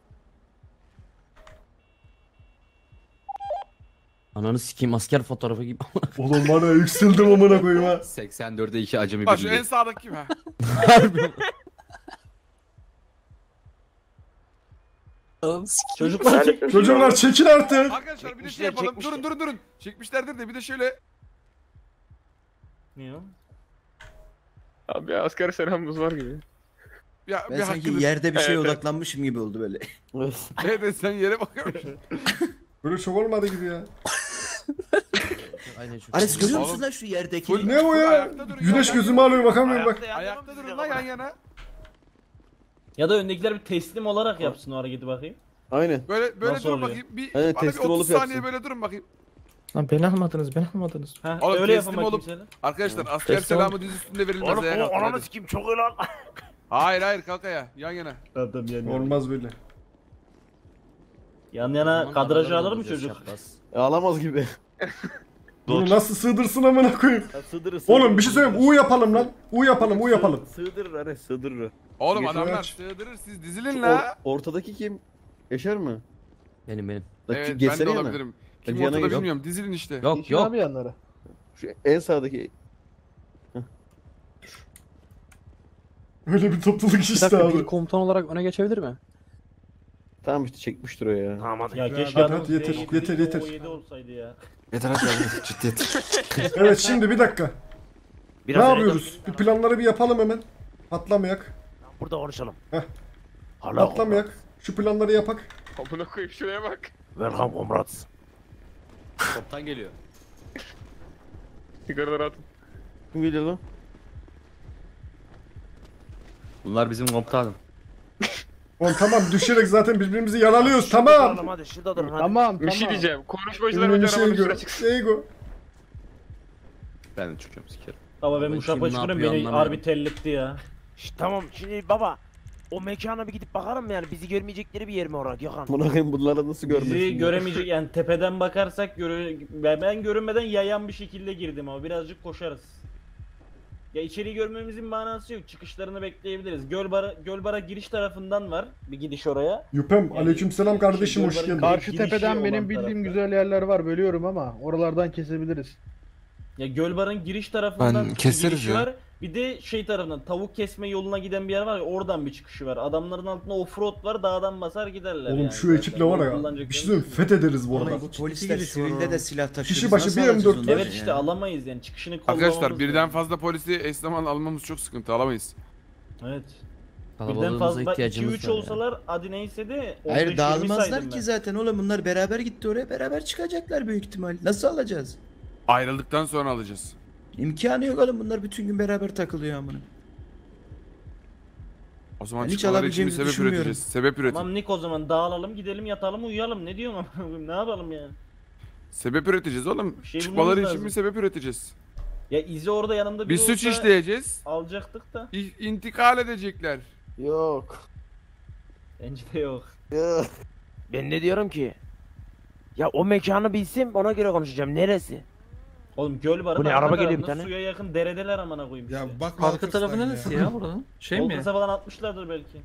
Ananı sikeyim asker fotoğrafı gibi. Oğlum bana yükseldim amına koyayım ha. seksen dörde iki acemi Bak şu birliği. en sağdaki kim ha? Çocuklar çek. Çocuklar çekin artık. Arkadaşlar bir de şey yapalım. Durun durun durun. Çekmişlerdir de bir de şöyle. Ne o? Abi ya asker selamımız var gibi. Ya Ben bir sanki hakkını. yerde bir şeye Evet, evet. odaklanmışım gibi oldu böyle. Evet sen yere bakıyorsun. Böyle çok olmadı gibi ya. Aynen çok. Ares görüyor Oğlum. musun lan şu yerdeki? Full- Ne o ya? Ayakta durun Güneş ya. gözümü alıyor bakamıyorum bak. Ayakta Ayakta yandırma durun bizi lan yan baba. yana. Ya da öndekiler bir teslim olarak yapsın o hareketi bakayım. Aynen. Böyle böyle Nasıl durun oluyor? bakayım. Bir, Aynen, bana bir teslim otuz olup saniye yapsın. böyle durun bakayım. Lan beni almadınız, beni almadınız. Ha, Oğlum öyle teslim yapın bakayım olup- seni. Arkadaşlar asker Teslim selamı diz üstünde verilmez. Oğlum ayağa o kalkın, ananı hadi. sikeyim çok iyi lan. Hayır hayır kalk ayağa yan yana. Adam yan Olmaz böyle. Yan yana kadrajı alır mı çocuk? E, alamaz gibi. Bunu nasıl sığdırsın amına koyayım? Ya, sığdırır, sığdırır. Oğlum bir şey söyleyeyim. U yapalım lan. U yapalım, U yapalım. Sığdırır Ares, sığdırır. Oğlum Geçin adamlar aç. sığdırır siz dizilin Şu la. or- ortadaki kim? Yaşar mı? Benim benim. Bak, Evet ben geçsene de yana. olabilirim. Kim Bence yana ortada geç. bilmiyorum dizilin işte. Yok Geçin yok. abi yanlara. Şu en sağdaki. Öyle bir topluluk Bir işte dakika abi. bir komutan olarak öne geçebilir mi? Tamam işte çekmiştir o ya. Tamam hadi. Ya keşke Hadi, adamız hadi, yeter, D yedi yeter, yeter. O yedi olsaydı ya. Yeter hadi abi ciddiyet. Evet şimdi bir dakika. Biraz ne öne yapıyoruz? Bir planları bir yapalım hemen. Patlamayak. Burada konuşalım. Heh. Hala Patlamayak. Şu planları yapak. Amına koyayım şuraya bak. Welcome comrades. Toptan geliyor. Yukarıdan atın. Kim geliyor lan? Bunlar bizim komutanım. Oğlum tamam düşerek zaten birbirimizi yaralıyoruz tamam. Duralım hadi şurada durun hadi. Tamam Bir şey tamam. diyeceğim. Konuşmacılar Ünlü önce şey arabanın go. üstüne çıksın. Şey go. Ben de çıkıyorum sikerim. Ama ben Vallahi Muşap'a kim ne çıkıyorum yapıyor beni anlamıyorum. harbi terletti ya. Şşt, tamam şimdi baba. O mekana bir gidip bakalım mı yani bizi görmeyecekleri bir yer mi orası Gökhan? Buna koyayım bunları nasıl görmesin? Bizi göremeyecek yani tepeden bakarsak göre ben ben görünmeden yayan bir şekilde girdim ama birazcık koşarız. Ya içeriği görmemizin manası yok. Çıkışlarını bekleyebiliriz. Gölbara Gölbara giriş tarafından var bir gidiş oraya. Yüpem aleykümselam kardeşim hoş Gölbar'ın geldin. Karşı girişi tepeden olan benim bildiğim tarafta. güzel yerler var bölüyorum ama oralardan kesebiliriz. Ya Gölbar'ın giriş tarafından Ben bir keseriz girişi ya. var. Bir de şey tarafından tavuk kesme yoluna giden bir yer var ya oradan bir çıkışı var. Adamların altında offroad var dağdan basar giderler Oğlum yani. şu zaten. ekiple var ya Kullanacak bir şey yerimiz söyleyeyim yok. fethederiz bu arada. Oğlum bu polisler sivilde de silah taşıyor. Kişi Biz başı nasıl bir M alacağız dört onları Evet yani? işte alamayız yani çıkışını kollamamız Arkadaşlar birden lazım. fazla polisi eş zamanlı almamız çok sıkıntı, alamayız. Evet. Birden Kalabalığımıza fazla iki ihtiyacımız üç var ya. olsalar hadi neyse de on beş Hayır yirmi dağılmazlar saydım ki ben. zaten oğlum bunlar beraber gitti oraya beraber çıkacaklar büyük ihtimal. Nasıl alacağız? Ayrıldıktan sonra alacağız. İmkanı yok oğlum bunlar bütün gün beraber takılıyor amına. O zaman Ben hiç çıkmaları için bir alabileceğimizi sebep düşünmüyorum. üreteceğiz. Sebep üretin. Tamam Nick o zaman dağılalım gidelim yatalım uyuyalım ne diyorsun ne yapalım yani. Sebep üreteceğiz oğlum. Bir şey Çıkmaları bulmamız için lazım. bir sebep üreteceğiz. Ya izi orada yanımda Bir biri suç olsa işleyeceğiz. alacaktık da İ- İntikal edecekler. Yok. bence de yok. Yok. Ben ne diyorum ki? Ya o mekanı bilsem ona göre konuşacağım. Neresi? Oğlum göl var Bu ne, arka araba geliyor bir tarafında, tane. suya yakın deredeler amına koyayım işte. Ya bak Arka tarafı neresi ya buranın? Şey mi? Oltası falan atmışlardır belki.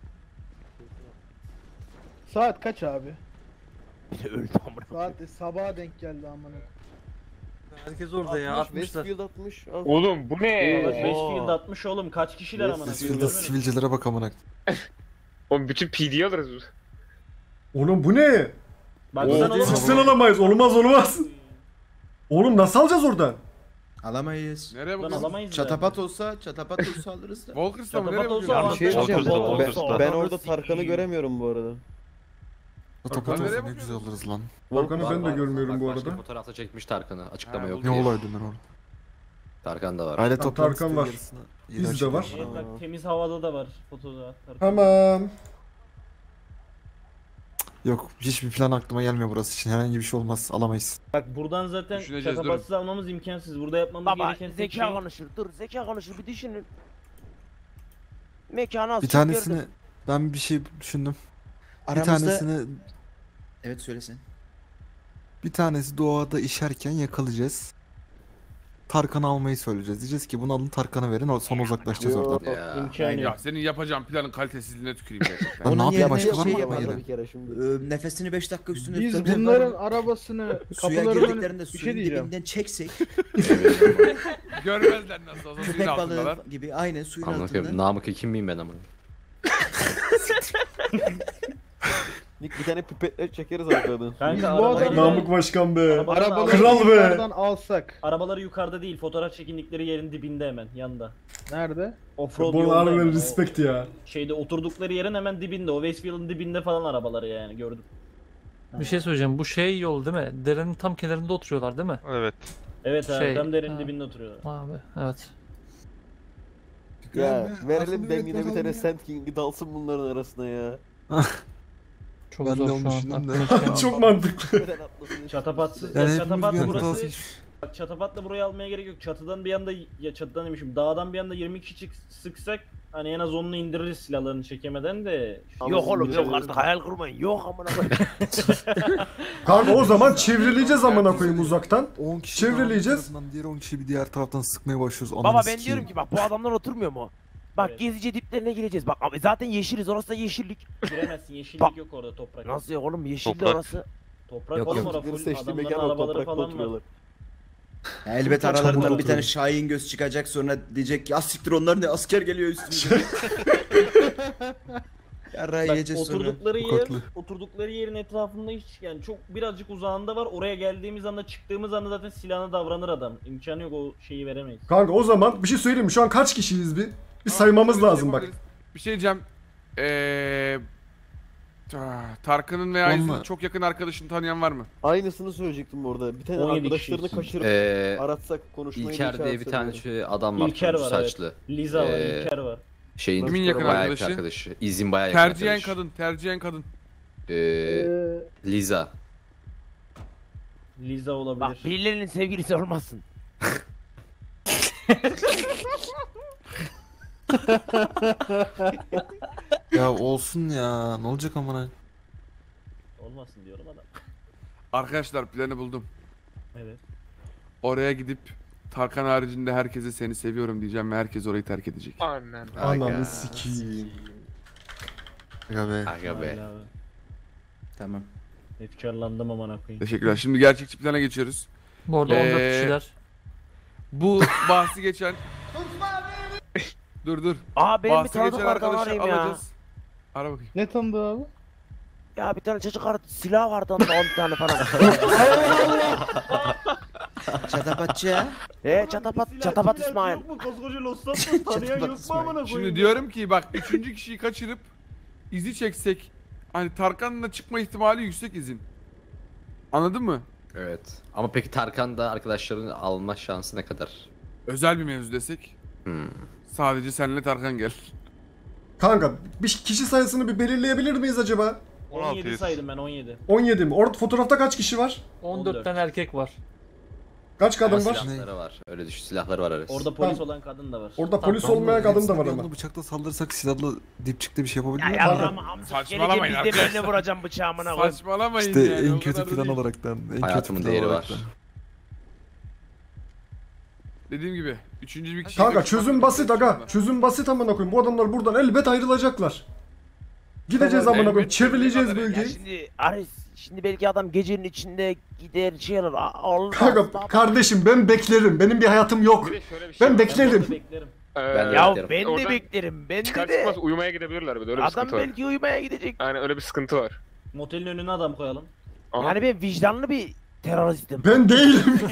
Saat kaç abi? Öldü amına. Saat sabaha denk geldi amına. Herkes orada ya atmış, atmışlar. Westfield atmış. Al. Oğlum bu ne? Valla Westfield atmış oğlum kaç kişiler amına koyayım. Westfield'da görmedin mi? sivilcelere bak amına. Oğlum bütün P D'yi alırız. Oğlum bu ne? Baksana oğlum. Sıksın alamayız olmaz olmaz. Oğlum nasıl alacağız oradan? Alamayız. Nereye Lan bakıyorsun? alamayız Çatapat olsa çatapat olsa alırız da. Volkers'ta mı? Çatapat Nereye olsa bakıyorsun? al. Bir şey diyeceğim. Volkers'ta, Ben, Volkers'ta. ben orada Tarkan'ı göremiyorum bu arada. Fotoğraf nereye olsa ne bakıyorsun? güzel alırız lan. Tarkan'ı Var, ben de var. görmüyorum Bak, bu başka arada. fotoğrafta çekmiş Tarkan'ı. Açıklama Ha, yok. Ne diye. olaydın lan orada? Tarkan da var. Aile Tamam, toplantısı Tarkan var. yarısına Biz iğrenç de var. gidiyor. Evet bak temiz havada da var fotoda. Tamam. Yok hiçbir plan aklıma gelmiyor burası için. Herhangi bir şey olmaz. Alamayız. Bak buradan zaten Düşüneceğiz, çatapatsız almamız imkansız. Burada yapmamız Baba gereken tek zeka şey konuşur. Dur zeka konuşur bir düşünün. Mekanı az Bir çok tanesini gördüm. ben bir şey düşündüm. Bir Aramızda... tanesini Evet söylesin. bir tanesi doğada işerken yakalayacağız. Tarkan'ı almayı söyleyeceğiz. Diyeceğiz ki bunu alın Tarkan'ı verin. o- Sonra uzaklaşacağız Yok. oradan. Ya. imkanı Ya yok. senin yapacağın planın kalitesizliğine tüküreyim gerçekten. Ben ne Onun yapayım yerine başka var şey mı yapalım. aklıma Bir gelen? kere şimdi. Ee, nefesini beş dakika üstünde Biz tutabilir bunların var. arabasını Suya kapılarını girdiklerinde bir suyun şey diyeceğim. dibinden çeksek Görmezler nasıl olsa suyun köpek altındalar. balığı gibi aynen suyun Amına koyayım. altında. Namık Ekim miyim ben amına? Nick bir tane pipetle çekeriz arkadan. Kanka Bu arabaları, Namık başkan be. Arabaları Arabaları Kral be. yukarıdan alsak. arabaları yukarıda değil fotoğraf çekindikleri yerin dibinde hemen yanında. Nerede? Offroad Bu yolda hemen, harbiden o respect ya. Şeyde oturdukları yerin hemen dibinde o Westfield'ın dibinde falan arabaları yani gördüm. Bir şey söyleyeceğim. Bu şey yol değil mi? Derenin tam kenarında oturuyorlar değil mi? Evet. Evet abi Şey, tam derenin ha. dibinde oturuyorlar. Abi evet. Ya Gelme, verelim aklını Dengine bir üretme tane lan Sand King'i dalsın bunların arasına ya. Çok Ben de zor onu şu an. düşündüm de. aklıma çıkamadı. Çok mantıklı. Neden atlasın? Çatapatsız. Yani ya hepimiz çatapat bir anda burası. alsın. Bak çatapatla burayı almaya gerek yok. Çatıdan bir anda ya çatıdan demişim. Dağdan bir anda yirmi kişi çık- sıksak hani en az onunu indiririz silahlarını çekemeden de. Yok oğlum yok İndiririz. artık hayal kurmayın. Yok amına koyayım. Kanka o zaman çevreleyeceğiz amına koyayım uzaktan. on kişi Çevreleyeceğiz. bir tarafından, diğer on kişi bir diğer taraftan sıkmaya başlıyoruz. Baba Ananı ben sikeyim. diyorum ki bak bu adamlar oturmuyor mu? Bak Evet. gezici diplerine gireceğiz. Bak abi zaten yeşiliz orası da yeşillik. Giremezsin yeşillik Bak. yok orada toprak. Nasıl yok oğlum yeşillik Toprak. orası. Toprak Yok, oğlum yok. orada Sizin full seçtiği adamların mekan o arabaları toprakta falan var. oturuyorlar. Ya elbet Çabuk aralarından bir oturun. tane Şahin göz çıkacak, sonra diyecek ki siktir onlar ne, asker geliyor üstümüze. Yarrağı Bak, yiyeceğiz sonra. oturdukları yer, Kokaklı. oturdukları yerin etrafında hiç yani çok birazcık uzağında var. Oraya geldiğimiz anda çıktığımız anda zaten silahına davranır adam. İmkanı yok, o şeyi veremeyiz. Kanka o zaman bir şey söyleyeyim mi? Şu an kaç kişiyiz bir? Bir saymamız lazım bak. Bir şey diyeceğim. Eee... Ta- Tarkan'ın veya Vallahi- Aysun'un çok yakın arkadaşını tanıyan var mı? Aynısını söyleyecektim orada. Bir tane on yedi arkadaşlarını kişiyiz. kaçırıp Ee, aratsak konuşmayı İlker diye bir tane şey adam var. İlker turuncu var, evet. saçlı. Liza var, Ee, İlker var. Şeyin Kimin yakın bayağı arkadaşı? arkadaşı. İzin bayağı yakın Tercihen arkadaşı. kadın, tercihen kadın. Ee, Liza. Liza olabilir. Bak birilerinin sevgilisi olmasın. Ya olsun ya. Ne olacak amına? Olmasın diyorum adam. Arkadaşlar planı buldum. Evet. Oraya gidip Tarkan haricinde herkese seni seviyorum diyeceğim ve herkes orayı terk edecek. Annen. Ananı sikiyim. Aga be. Aga be. Hayda abi. Tamam. Efkarlandım amına koyayım. Teşekkürler. Şimdi gerçekçi plana geçiyoruz. Bu arada on dört Ee, kişiler. Bu bahsi geçen... dur dur. Aa benim bir Bahsi tanıdık geçen vardı, onu arkadaşı arayayım ya. alacağız. Ara bakayım. Ne tanıdı abi? Ya bir tane çocuk aradı, silah vardı onda on tane falan. Çatapatçı ya. Eee çatapat, çatapat İsmail. Yok mu? Koskoca Los Santos tanıyan yok mu amına koyayım? Şimdi diyorum ki bak üçüncü kişiyi kaçırıp izi çeksek hani Tarkan'la çıkma ihtimali yüksek izin. Anladın mı? Evet. Ama peki Tarkan da arkadaşlarını alma şansı ne kadar? Özel bir mevzu desek. Hmm. Sadece senle Tarkan gel. Kanka bir kişi sayısını bir belirleyebilir miyiz acaba? on yedi saydım ben, on yedi. on yedi mi? Orada fotoğrafta kaç kişi var? on dört tane erkek var. Kaç kadın Ama var? silahları var. Öyle düşün. Silahları var arası. Orada polis olan kadın da var. Orada polis Tamam, olmayan kadın da hepsine var bir ama. anda bıçakla saldırırsak silahlı dipçikte bir şey yapabilir Ya miyiz? yavrum amcık Saçmalamayın gelecek biz de arkadaşlar. birine vuracağım bıçağımına koy. Saçmalamayın İşte yani. en o kötü kadar da plan değil. olaraktan. En Hayatımın kötü plan değeri var. olaraktan. Dediğim gibi üçüncü bir kişi. Kanka çözüm basit aga. Çözüm basit amına koyayım. Bu adamlar buradan elbet ayrılacaklar. Gideceğiz Tamam, amına koyayım. elbet Çevreleyeceğiz kadar- Ya bölgeyi. şimdi Aris, şimdi belki adam gecenin içinde gider şey alır. Aa, olmaz. Kanka baba. kardeşim ben beklerim. Benim bir hayatım yok. Bir de şöyle bir şey Ben var. beklerim. Beklerim. Ee, Ben de Ya beklerim. ben de Oradan beklerim. Ben Çıkar de de. çıkmaz uyumaya gidebilirler bir de öyle bir Adam sıkıntı var. belki uyumaya gidecek. Yani öyle bir sıkıntı var. Motelin önüne adam koyalım. Aha. Yani ben vicdanlı bir teröristim. Ben değilim.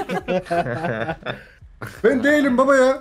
Ben değilim baba ya.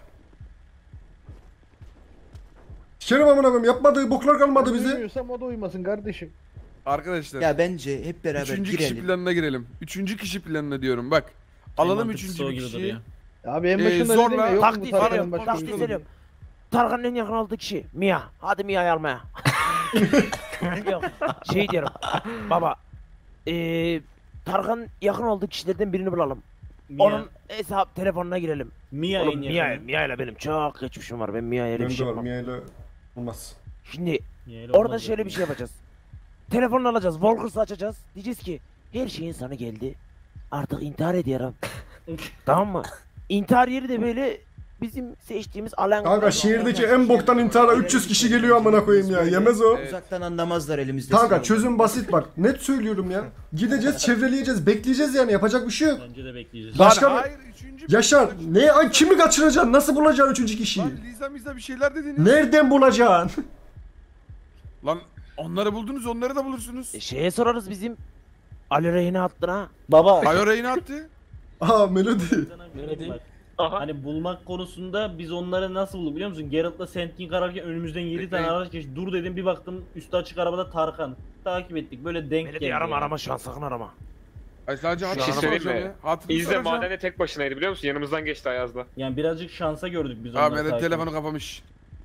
Sikerim amına koyayım. Yapmadığı boklar kalmadı bize. Uyumuyorsam o da uyumasın kardeşim. Arkadaşlar. Ya bence hep beraber Üçüncü kişi girelim. planına girelim. Üçüncü kişi planına diyorum bak. Alalım mantıklısı üçüncü o bir gibi kişiyi. duruyor. Abi en Ee, başında zorla- dedim ya yok mu bu Taktiği Tarkan'ın söylüyorum, başka taktiği bir yolu? söylüyorum. Tarkan'ın en yakın olduğu kişi Mia. Hadi Mia'yı almaya. Yok, şey diyorum. Baba, eee Tarkan yakın olduğu kişilerden birini bulalım. Mia. Onun hesap telefonuna girelim. Mia Oğlum en Mia, yakın. Mia ile benim çok geçmişim var. Ben Mia'ya öyle bir Benim şey de var. yapmam. Mia ile olmaz. Şimdi Mia ile orada olmaz şöyle zaten. bir şey yapacağız. Telefonunu alacağız, Walkers'ı açacağız. Diyeceğiz ki her şeyin sonu geldi. Artık intihar ediyorum. Tamam mı? İntihar yeri de böyle bizim seçtiğimiz alan. Kanka şehirdeki en boktan intihara üç yüz kişi geliyor amına koyayım ya. Yemez o. Uzaktan anlamazlar elimizde. Kanka silahla. çözüm basit bak. Net söylüyorum ya. Gideceğiz, çevreleyeceğiz, bekleyeceğiz yani. Yapacak bir şey yok. Bence de bekleyeceğiz. Başka Lan bir... hayır üçüncü Yaşar, ne ay kimi kaçıracaksın? Nasıl bulacaksın üçüncü kişiyi? Lan Liza miza bir şeyler dediniz. Nereden bulacaksın? Lan onları buldunuz onları da bulursunuz. E, şeye sorarız bizim Ali Reyna hattına. Baba. Ayo reyini attı. Aa Melody. Bak, Hani bulmak konusunda biz onları nasıl bulduk biliyor musun? Geralt'la Sand King ararken önümüzden yedi tane araç geçti. Dur dedim, bir baktım üstü açık arabada Tarkan. Takip ettik, böyle denk Beni geldi. de arama yani. arama şu an, sakın arama. Ay sadece Bir hatırını şey söyleyeyim soracağım mi? ya. Hatırını İzle soracağım. madende tek başınaydı biliyor musun? Yanımızdan geçti Ayaz'da. Yani birazcık şansa gördük biz Aa onları. Melody takip telefonu ettik. kapamış.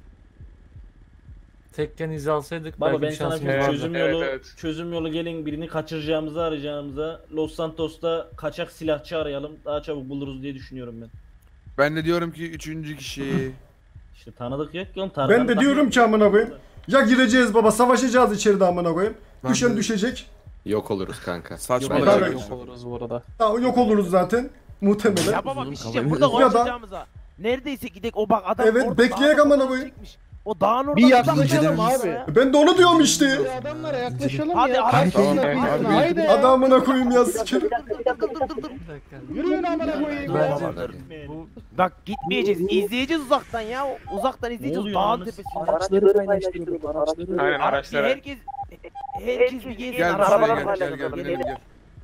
Tekken izi alsaydık Baba belki ben bir sana bir şansımız Evet, vardı. çözüm evet, yolu evet. çözüm yolu gelin, birini kaçıracağımızı arayacağımıza Los Santos'ta kaçak silahçı arayalım. Daha çabuk buluruz diye düşünüyorum ben. Ben de diyorum ki üçüncü kişi. İşte tanıdık yok ki oğlum. Ben Tarkan de diyorum ki amına koyayım. Ya gireceğiz baba, savaşacağız içeride amına koyayım. Ben Düşen de- düşecek. Yok oluruz kanka. Saçma Yok, olacak. kanka. Yok oluruz bu arada. Ha, yok oluruz zaten. Muhtemelen. Ya baba bir şey kafayı diyeceğim, burada Ya da- konuşacağımıza. Neredeyse gidek o bak adam Evet, orada bekleyek dağda amına fotoğraf koyayım. çekmiş. O dağın orada Bir yaklaşalım abi. Ben de onu diyorum işte. Adamlara yaklaşalım Hadi ya. hadi. Tamam, Hadi. hadi. Haydi. Adamına koyayım ya sikerim. Yürüyün amına koyayım. Bak gitmeyeceğiz. İzleyeceğiz uzaktan ya. Uzaktan izleyeceğiz. oluyor Dağın lan? tepesinde. Araçları paylaştırıyorum. Araçları. Aynen Ara- araçlara. Herkes herkes bir gezsin. Gel Arabalar gel gel gel paylaşalım. gel gel.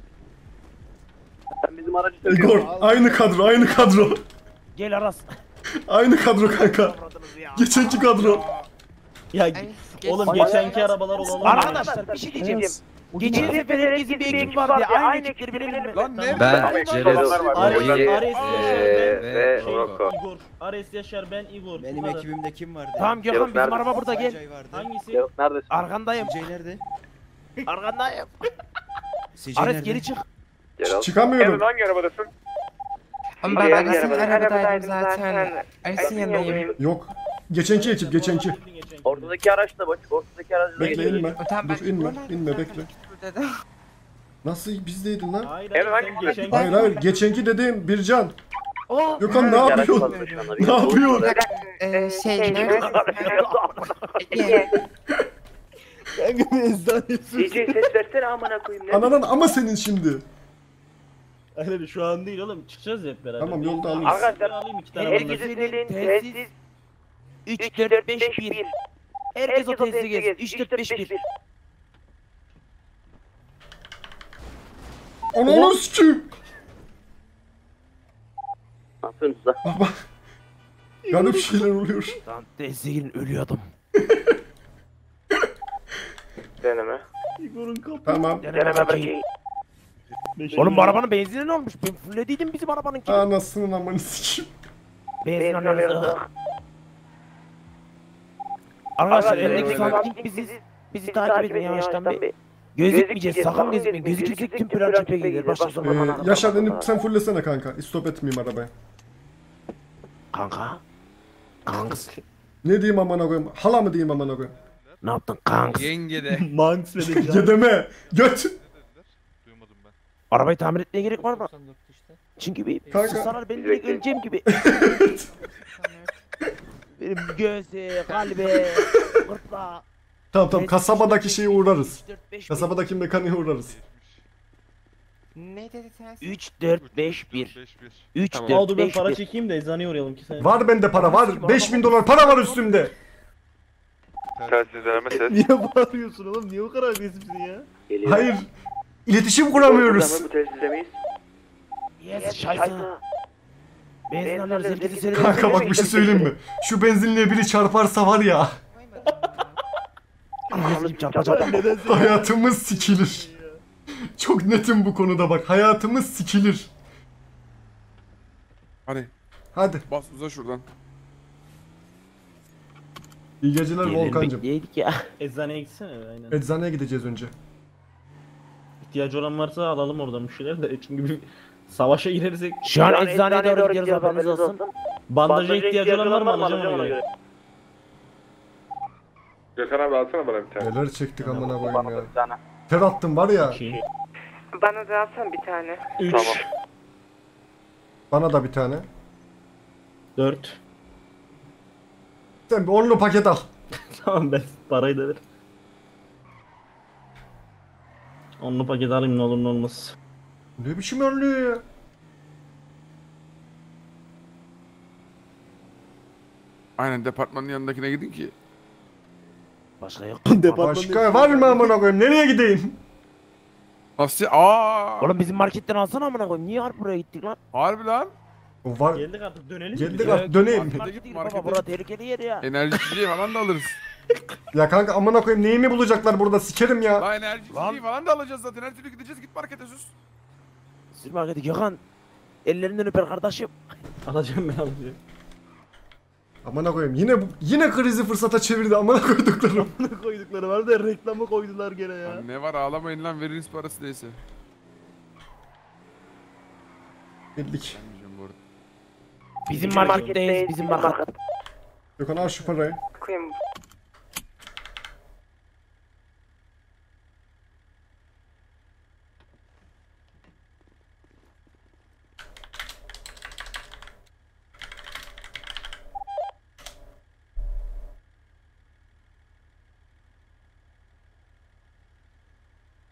Sen bizim aracı Igor aynı kadro aynı kadro. Gel Aras. Aynı kadro kanka. Geçenki kadro. Ya oğlum geçenki arabalar olalım. Arkadaşlar bir şey diyeceğim. Geçen sefer herkesin bir ekip vardı ya. Aynı ekipleri bilelim mi? Lan ne? Ben, Ceres, Ares, Roy, Ares, eee, Yaşar, ve ben, Rocco. Igor. Ares, Yaşar, ben, Igor. Benim Bu kadar. ekibimde kim vardı? Tamam Gökhan bizim araba burada gel. Sacay vardı. Hangisi? Yok neredesin? Arkandayım. C J nerede? Arkandayım. C J Ares nerede? geri çık. Çıkamıyorum. Hangi arabadasın? Ama ben Ares'in arabadaydım zaten. Ares'in yanındayım. Yok. Geçenki ekip geçenki. Ortadaki araç da bak. Ortadaki aracı da Bekle inme. Tamam, Dur ben- inme. ben- İnme ben- bekle. Burada da. Nasıl bizdeydin lan? Hayır, Evet, hayır, hangi sen geçenki... Hayır hayır geçenki dediğim Bircan. Oh. Gökhan ne yapıyorsun? Ne yapıyorsun? Ee, şey, neredesin? D J ses versene amına koyayım. Ne? Ananın ama senin şimdi. Hayır şu an değil oğlum. Çıkacağız hep beraber. Tamam, yolda alırız. Arkadaşlar alayım iki tane bunları. Herkese söyleyin. Telsiz Telsiz üç dört beş bir. Herkes o telsizi gezsin. üç dört beş bir. Ananı sikeyim. Ne yapıyorsunuz lan? Baba. Garip şeyler oluyor. Lan telsize girin ölüyordum. Deneme. Igor'un kapı. Tamam. Deneme bakayım. Oğlum bu arabanın benzini ne olmuş? Ben fullediydim bizim arabanın ki. Anasının amanı sikeyim. Benzin alıyoruz. Arkadaşlar eldeki sandık bizi bizi takip edin yavaştan bir. Gözükmeyeceğiz sakın gözükmeyin. Gözükürsek tüm plan çöpe gider. Başka zaman. Ee, Yaşar inip sen fullesene kanka. İstop etmeyeyim arabaya. Kanka. Kanks. Ne diyeyim amına koyayım? Hala mı diyeyim amına koyayım? Ne yaptın kanks? Yenge de. Manks ve de Yedeme. Göt. Duymadım ben. Arabayı tamir etmeye gerek var mı? Çünkü bir Kanka. sıçsalar ben direkt öleceğim gibi. Benim göğsü, kalbi, gırtlağı. Tamam tamam kasabadaki şeyi uğrarız. üç dört beş bir. Kasabadaki mekaniğe uğrarız. Ne dedi sen? üç dört beş bir. beş bir. üç Al dört dur ben beş para bir. çekeyim de eczaneye uğrayalım ki sen. Var bende para var. beş bin dolar para var üstümde. Telsiz deneme ses. Niye bağırıyorsun oğlum? Niye o kadar agresifsin ya? Geliyor. Hayır. İletişim Burada kuramıyoruz. mı bu telsizlemeyiz? Yes şaysa. Benzin alıyoruz herkese söyledim. Kanka bak bir şey söyleyeyim mi? Şu benzinliğe biri çarparsa var ya. Anasını çarpacak. Nedense Hayatımız sikilir. Çok netim bu konuda bak. Hayatımız sikilir. Hadi Hadi. bas uza şuradan. İyi geceler Volkan'cım. Yedik ya. eczaneye gitsene aynen. Eczaneye gideceğiz önce. İhtiyacı olan varsa alalım oradan bir şeyler de çünkü bir savaşa girersek Şu an eczaneye doğru gidiyoruz haberiniz olsun. bandaja ihtiyacı olan var mı alacağım ona göre. Gökhan abi alsana bana bir tane. Neler çektik amına koyayım ya. Bir tane. Ter attım var ya. iki, Bana da alsana bir tane. üç, Bana da bir tane. dört. Sen bir onlu paket al. Tamam ben parayı da ver. Onlu paket alayım ne olur ne olmaz. Ne biçim önlüyor ya? Aynen departmanın yanındakine gidin ki. Başka yok. Başka var mı amına koyayım? Nereye gideyim? Nasıl? Aa! Oğlum bizim marketten alsana amına koyayım. Niye harp buraya gittik lan? Harbi lan. O var. Geldik artık dönelim mi? Geldik biz? artık döneyim. Markete Market git değil baba markete. burası tehlikeli yer ya. Enerji içeceği falan da alırız. Ya kanka amına koyayım neyimi bulacaklar burada sikerim ya. La enerji içeceği falan da alacağız zaten. Her türlü gideceğiz git markete sus. Siz markete Gökhan. Ellerinden öper kardeşim. Alacağım ben alacağım. Amına koyayım yine bu, yine krizi fırsata çevirdi amına koyduklarım. Ne koydukları var da reklamı koydular gene ya. Lan ne var ağlamayın lan veririz parası neyse. Bildik. Gelmeyeceğim bu arada. Bizim marketteyiz bizim market. Gökhan al şu parayı. Koyayım.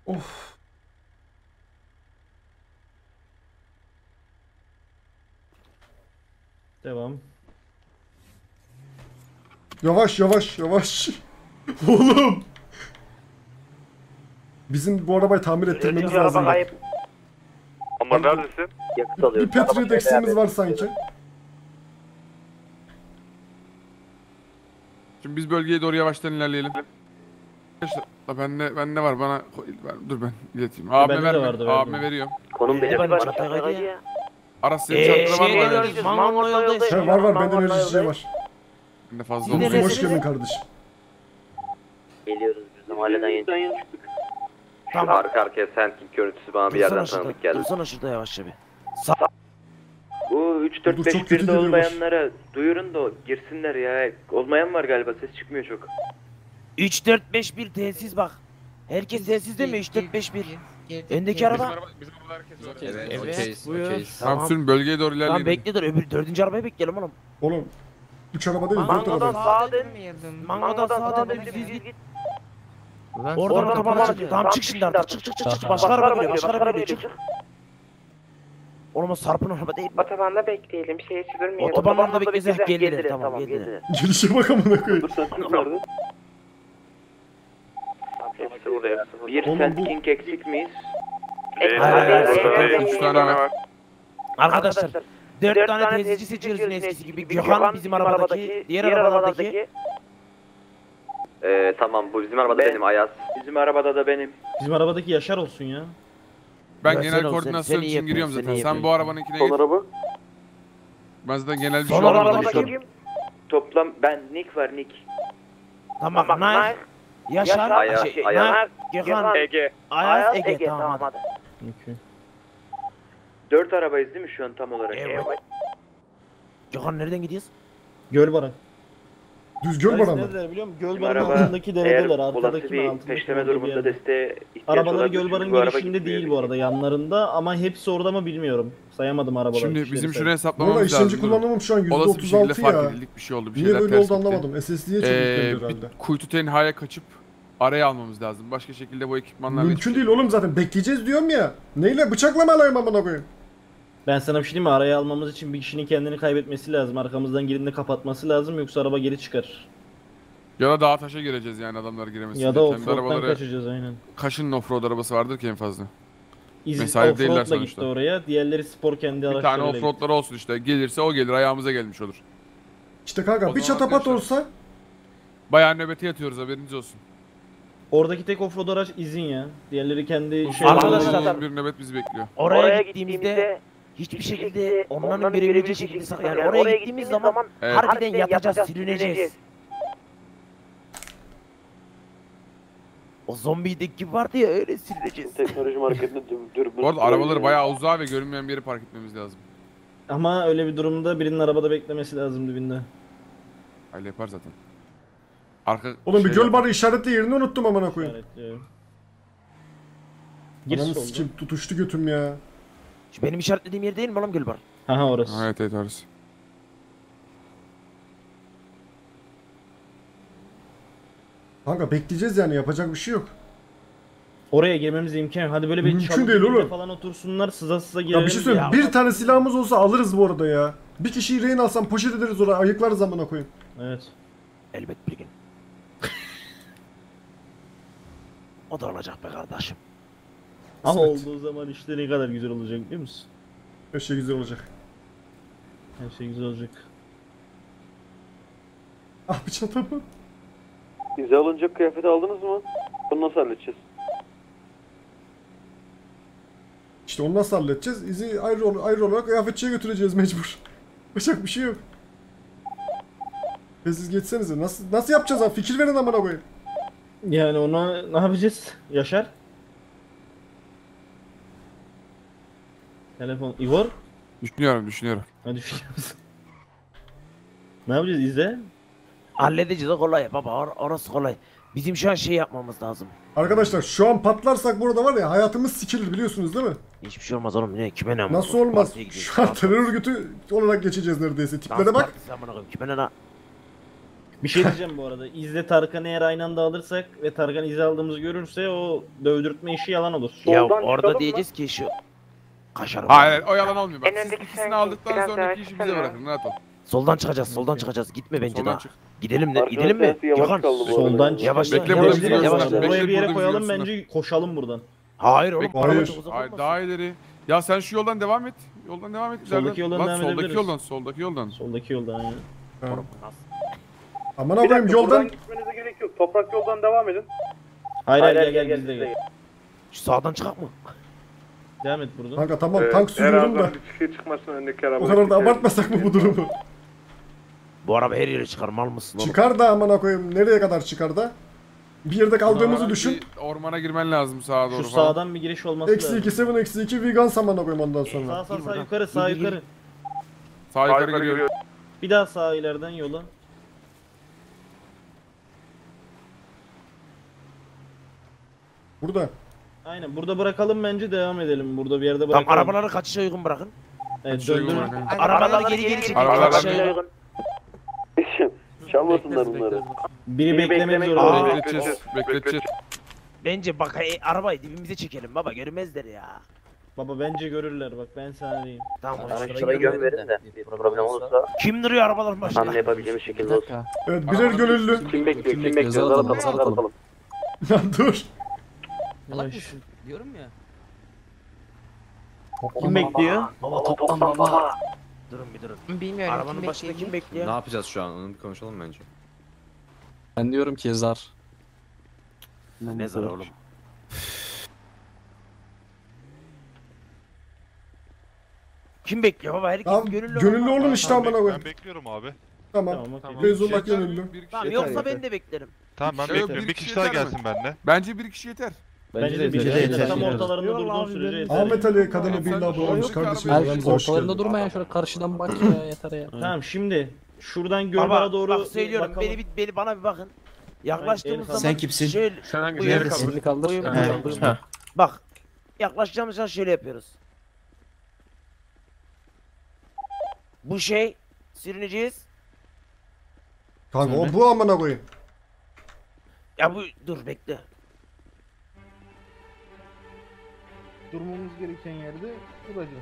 Of. Devam. Yavaş yavaş yavaş. Oğlum. Bizim bu arabayı tamir ettirmemiz lazım. bak. Ama neredesin? Bir, bir Patriot eksiğimiz var sanki. Şimdi biz bölgeye doğru yavaştan ilerleyelim. Arkadaşlar la bende bende var bana ben- dur ben ileteyim. Abime Bende de verme. vardı, Abime verdim. veriyorum. Konum Ee, ben Çatakay'da ya. Aras senin Eee çantada var şey mı? geliyoruz. Mangonla yoldayız. He, var var bende enerji var. Bende fazla Siz oldu. Oğlum hoş neresiniz? geldin kardeşim. Geliyoruz biz de mahalleden yeni. Tamam. Arka arkaya Sandking görüntüsü bana bir Dursana yerden şurada. tanıdık geldi. Dursana şurada yavaşça bir. Bu üç Dur, dört çok beş kötü birde geliyorlar. olmayanlara duyurun da girsinler ya. Olmayan var galiba, ses çıkmıyor çok. üç dört beş bir telsiz bak. Herkes telsiz değil mi? üç dört beş bir. Öndeki araba. Bizim arabada herkes var. Evet, Evet, okeyiz, buyur. okeyiz. Tamam Tamam. sürün bölgeye doğru Tamam ilerleyelim. bekle dur. Öbür dördüncü arabayı bekleyelim oğlum. Oğlum. Üç araba değil dört Mangodan araba. sağa dön. Mangodan sağa dön. Düz git. Oradan otobana çık. Tamam çık şimdi artık. Çık çık çık çık. Başka araba geliyor. Başka araba geliyor. Çık. Oğlum o Sarp'ın araba değil. Otobanda bekleyelim. Şeye çevirmeyelim. Otobanda beklesek geldiler. Tamam geldiler. Gelişe bak amına koyayım. Dur sen kim vardı? Hepsi burada hepsi. Bir Oğlum Sand bu- King eksik miyiz? Değil. Üç tane var. Arkadaşlar. Dört tane tezcici seçiyoruz yine eskisi gibi. Gökhan bizim arabadaki. Diğer arabalardaki. Ee, tamam bu bizim arabada Ben- benim Ayaz. Bizim arabada da benim. Bizim arabadaki Yaşar olsun ya. Ben Ya genel sen ol, sen- koordinasyon sen iyi için giriyorum yapıyorsun, zaten. sen iyi Sen bu arabanınkine Son gir. araba. Ben zaten genel bir Son şey araba olmadı. kim? Toplam ben Nick var Nick. Tamam. Naif. Yaşar. Ayaz, şey, Ayaz. Naif, Gökhan. Ege. Ayaz. Ege. Tamam hadi. Okey. Dört arabayız değil mi şu an tam olarak? Evet. Gökhan nereden gidiyoruz? Gölbaran. Düz göl var ama. Neredeler biliyor musun? Bizim Gölbaran'ın araba altındaki eğer deredeler. olası Arkadaki mi bir altındaki peşleme orada bir durumunda yerde. desteğe ihtiyaç Arabaları olabilir. Gölbaran'ın Çünkü bu araba girişinde gitmiyor. değil bu arada, yanlarında, ama hepsi orada mı bilmiyorum. Sayamadım arabaları. Şimdi kişileri bizim saydım. şunu Bu arada hesaplamamız işlemci lazım. kullanımım şu an yüzde Olası bir otuz şekilde altı fark ya. edildik bir şey oldu. Bir Niye şeyler böyle ters oldu gitti. anlamadım. S S D'ye Ee, çekildi bir herhalde. kuytu tenhaya kaçıp araya almamız lazım. Başka şekilde bu ekipmanlarla Mümkün değil oğlum zaten. Bekleyeceğiz diyorum ya. Neyle? Bıçakla mı alayım amına koyayım? Ben sana bir şey diyeyim mi? Araya almamız için bir kişinin kendini kaybetmesi lazım. Arkamızdan girdiğinde kapatması lazım, yoksa araba geri çıkar. Ya da dağa taşa gireceğiz yani adamlar giremesin. Ya da diye. Kendi offroad'dan arabaları kaçacağız aynen. kaçın offroad arabası vardır ki en fazla. İz, Mesai değiller offroad'la sonuçta. gitti oraya. Diğerleri spor kendi Bir tane araçlarıyla gitti. offroadları olsun işte. Gelirse o gelir, ayağımıza gelmiş olur. İşte kanka O bir zaman çatapat arkadaşlar- olsa Bayağı nöbete yatıyoruz, haberiniz olsun. Oradaki tek offroad araç izin ya. Diğerleri kendi şey Arkadaşlar- bir nöbet bizi bekliyor. Oraya gittiğimizde hiçbir şekilde onların görebileceği şekilde sak- yani oraya gittiğimiz zaman Evet. harbiden yatacağız, sürüneceğiz. O zombideki gibi vardı ya, öyle sürüneceğiz. Teknoloji marketinde dürbün. Bu arada arabaları bayağı uzağa ve görünmeyen bir yere park etmemiz lazım. Ama öyle bir durumda birinin arabada beklemesi lazım dibinde. Öyle yapar zaten. Arka oğlum bir şey göl barı işaretli yerini unuttum amına koyayım. İşaretliyorum. Gir Ananı solda. sikim tutuştu götüm ya. Şu benim işaretlediğim yer değil mi oğlum Gülbar? Aha orası. Ha, evet evet orası. Kanka bekleyeceğiz yani, yapacak bir şey yok. Oraya girmemize imkan yok. Hadi böyle bir Mümkün çalı değil dibinde oğlum. falan otursunlar, sıza sıza girelim. Ya bir şey söyleyeyim. Bir tane silahımız olsa alırız bu arada ya. Bir kişiyi rehin alsam poşet ederiz oraya, ayıklarız amına koyayım. Evet. Elbet bir gün. O da olacak be kardeşim. Ama Evet. olduğu zaman işte ne kadar güzel olacak biliyor musun? Her şey güzel olacak. Her şey güzel olacak. Ah bir çatapat. Bize alınacak kıyafeti aldınız mı? Bunu nasıl halledeceğiz? İşte onu nasıl halledeceğiz? İzi ayrı, ayrı olarak kıyafetçiye götüreceğiz mecbur. Yapacak bir şey yok. E siz geçsenize. Nasıl nasıl yapacağız abi? Fikir verin amına koyayım. Yani ona ne yapacağız? Yaşar? Telefon. Igor? Düşünüyorum düşünüyorum. Ne düşünüyorsun? Ne yapacağız? İzle. Halledeceğiz, o kolay baba, or- orası kolay. Bizim şu an şey yapmamız lazım. Arkadaşlar şu an patlarsak burada var ya, hayatımız sikilir biliyorsunuz değil mi? Hiçbir şey olmaz oğlum, ne kime ne? Nasıl olmaz? Şu an terör örgütü olarak geçeceğiz neredeyse. Tiplere bak. Kime ne lan? Bir şey diyeceğim bu arada. İzle Tarkan'ı eğer aynı anda alırsak ve Tarkan izi aldığımızı görürse o dövdürtme işi yalan olur. Ya orada diyeceğiz ki şu kaşarım. Hayır o yalan olmuyor. Bak En siz öndeki ikisini sen aldıktan biraz sonraki daha işi bize çıksana. bırakın rahat ol. Soldan çıkacağız, soldan çıkacağız. Gitme bence Soldan daha. çık. Gidelim de, Arkadaşlar, gidelim mi? sensi yavaş Gökhan. kaldı bu arada. Soldan çık. Yavaş Bekle yavaş, burada bizi yavaş, görsünler. yavaş. Bekle Buraya bir yere burada bizi koyalım görsünler. bence koşalım buradan. Hayır oğlum. Bekle. araba Hayır. çok uzak Hayır olmasın. daha ileri. Ya sen şu yoldan devam et. Yoldan devam et. Soldaki ileriden. yoldan Lan, devam soldaki edebiliriz. yoldan, soldaki yoldan. Soldaki yoldan yani. Ha. Aman abim Buradan yoldan. gitmenize gerek yok. Toprak yoldan devam edin. Hayır hayır gel gel bizde gel. Şu sağdan çıkak mı? Devam et buradan. Kanka tamam tank sürüyorum da. Bir şey çıkmasın öndeki araba. O kadar da abartmasak mı bu durumu? Bu araba her yere çıkar mal mısın oğlum? Çıkar da amına koyayım. Nereye kadar çıkar da? Bir yerde kaldığımızı Oradan düşün. bir Ormana girmen lazım sağa doğru Şu falan. sağdan bir giriş olması Eksi lazım. iki, seven eksi iki vegan amına koyayım ondan sonra. Sağ sağ Gir sağ buradan. yukarı sağ Gir, gir, yukarı. Sağ yukarı giriyor. Bir daha sağ ileriden yola. Burada. Aynen burada bırakalım bence devam edelim. Burada bir yerde Tam bırakalım. arabaları kaçışa uygun bırakın. Evet Kaçışa uygun döndür. bırakın. Arabaları geri geri çekin. Arabalar Kaçışa geri- uygun. Çalmasınlar bunları. Biri beklemek beklemek zorunda. zorunda. Bekleteceğiz. Bekleteceğiz. Bence bak e, arabayı dibimize çekelim baba görmezler ya. Baba bence görürler bak ben sana diyeyim. Tamam. Araçlara yön verin de bir problem olursa Kim duruyor arabaların başında? anlayabileceğimiz şekilde olsun. Evet birer gönüllü. Kim bekliyor? Kim bekliyor? Atalım, atalım. Ya dur. Salak mısın? Diyorum ya. Kim bekliyor? Baba toplan baba. Durun bir durun. Bilmiyorum Arabanın kim başında bekliyor. kim bekliyor? Ne yapacağız şu an? Onu bir konuşalım bence. Ben diyorum ki zar. Ne zar oğlum? Kim bekliyor baba? Herkes Tamam gönüllü gönüllü olmalı. olun işte amına koyayım. bekliyorum abi. Tamam. Tamam, okey. Feyzullah Yeter mi? gönüllü. Bir kişi Tamam yeter. yoksa ben de beklerim. Tamam ben Şey, bekliyorum. bir Bir kişi kişi daha yeter mi? gelsin benimle. Bence bir kişi yeter. Bence de bize bir de yeter. yeter. Tam ortalarında durduğun sürece yeter. Ahmet Ali kadını Tamam, bir sen abone olmuş doğru kardeşim. kardeşim. aramıza hoş Ortalarında geldin. durma ya şöyle karşıdan bak ya yeter ya. Tamam şimdi şuradan Gölbağa Baba doğru bak söylüyorum bakalım. beni, bir- beni bana bir bakın. Yaklaştığımız Sen zaman kimsin? şöyle Sen hangi Neredesin? Elini kaldır. Boyun- Ha, boyun- ha. bak yaklaşacağımız zaman şöyle yapıyoruz. Bu şey sürüneceğiz. Kanka o bu amına koyayım. Ya bu dur bekle. Durmamız gereken yerde duracağız.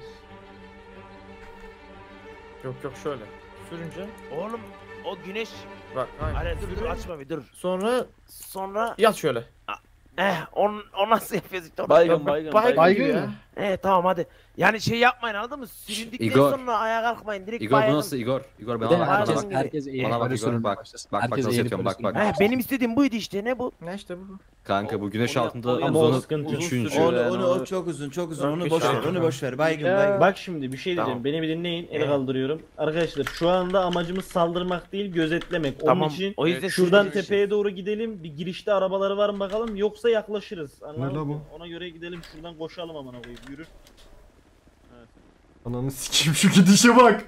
Yok yok şöyle. Sürünce. Oğlum o güneş. Bak aynen. Hayır dur dur açma bir dur. Sonra Sonra yat şöyle. eh on, o nasıl yapıyoruz işte onu. Baygın baygın. Baygın, Baygın gibi mı? ya. Eh tamam hadi. Yani şey yapmayın anladın mı? Süründükten Igor. sonra ayağa kalkmayın direkt Igor bu baygın. nasıl Igor? Igor Bir bana de bak. herkes- Bana herkes, bak. herkes eğilip Bana bak böyle Igor sürünmeye bak. başlasın. Bak bak Herkes nasıl eğilip yapıyorum böyle bak bak. Eh benim istediğim buydu işte ne bu? Ne işte bu? Kanka bu güneş Onu- altında ama o uzanıp sıkıntı. üçüncü. Onu, onu, o çok uzun çok uzun. Onu Çok boş ver. güzel. Onu boş ver. Baygın Ya, baygın. bak şimdi bir şey diyeceğim. Tamam. Beni bir dinleyin. El kaldırıyorum. Arkadaşlar şu anda amacımız saldırmak değil gözetlemek. Onun Tamam. için O yüzden şuradan sürüneceğiz. tepeye doğru gidelim. Bir girişte arabaları var mı bakalım. Yoksa yaklaşırız. Anladın Ne la mı? bu? Ona göre gidelim. Şuradan koşalım amına koyayım. Yürü. Ananı sikeyim şu gidişe bak.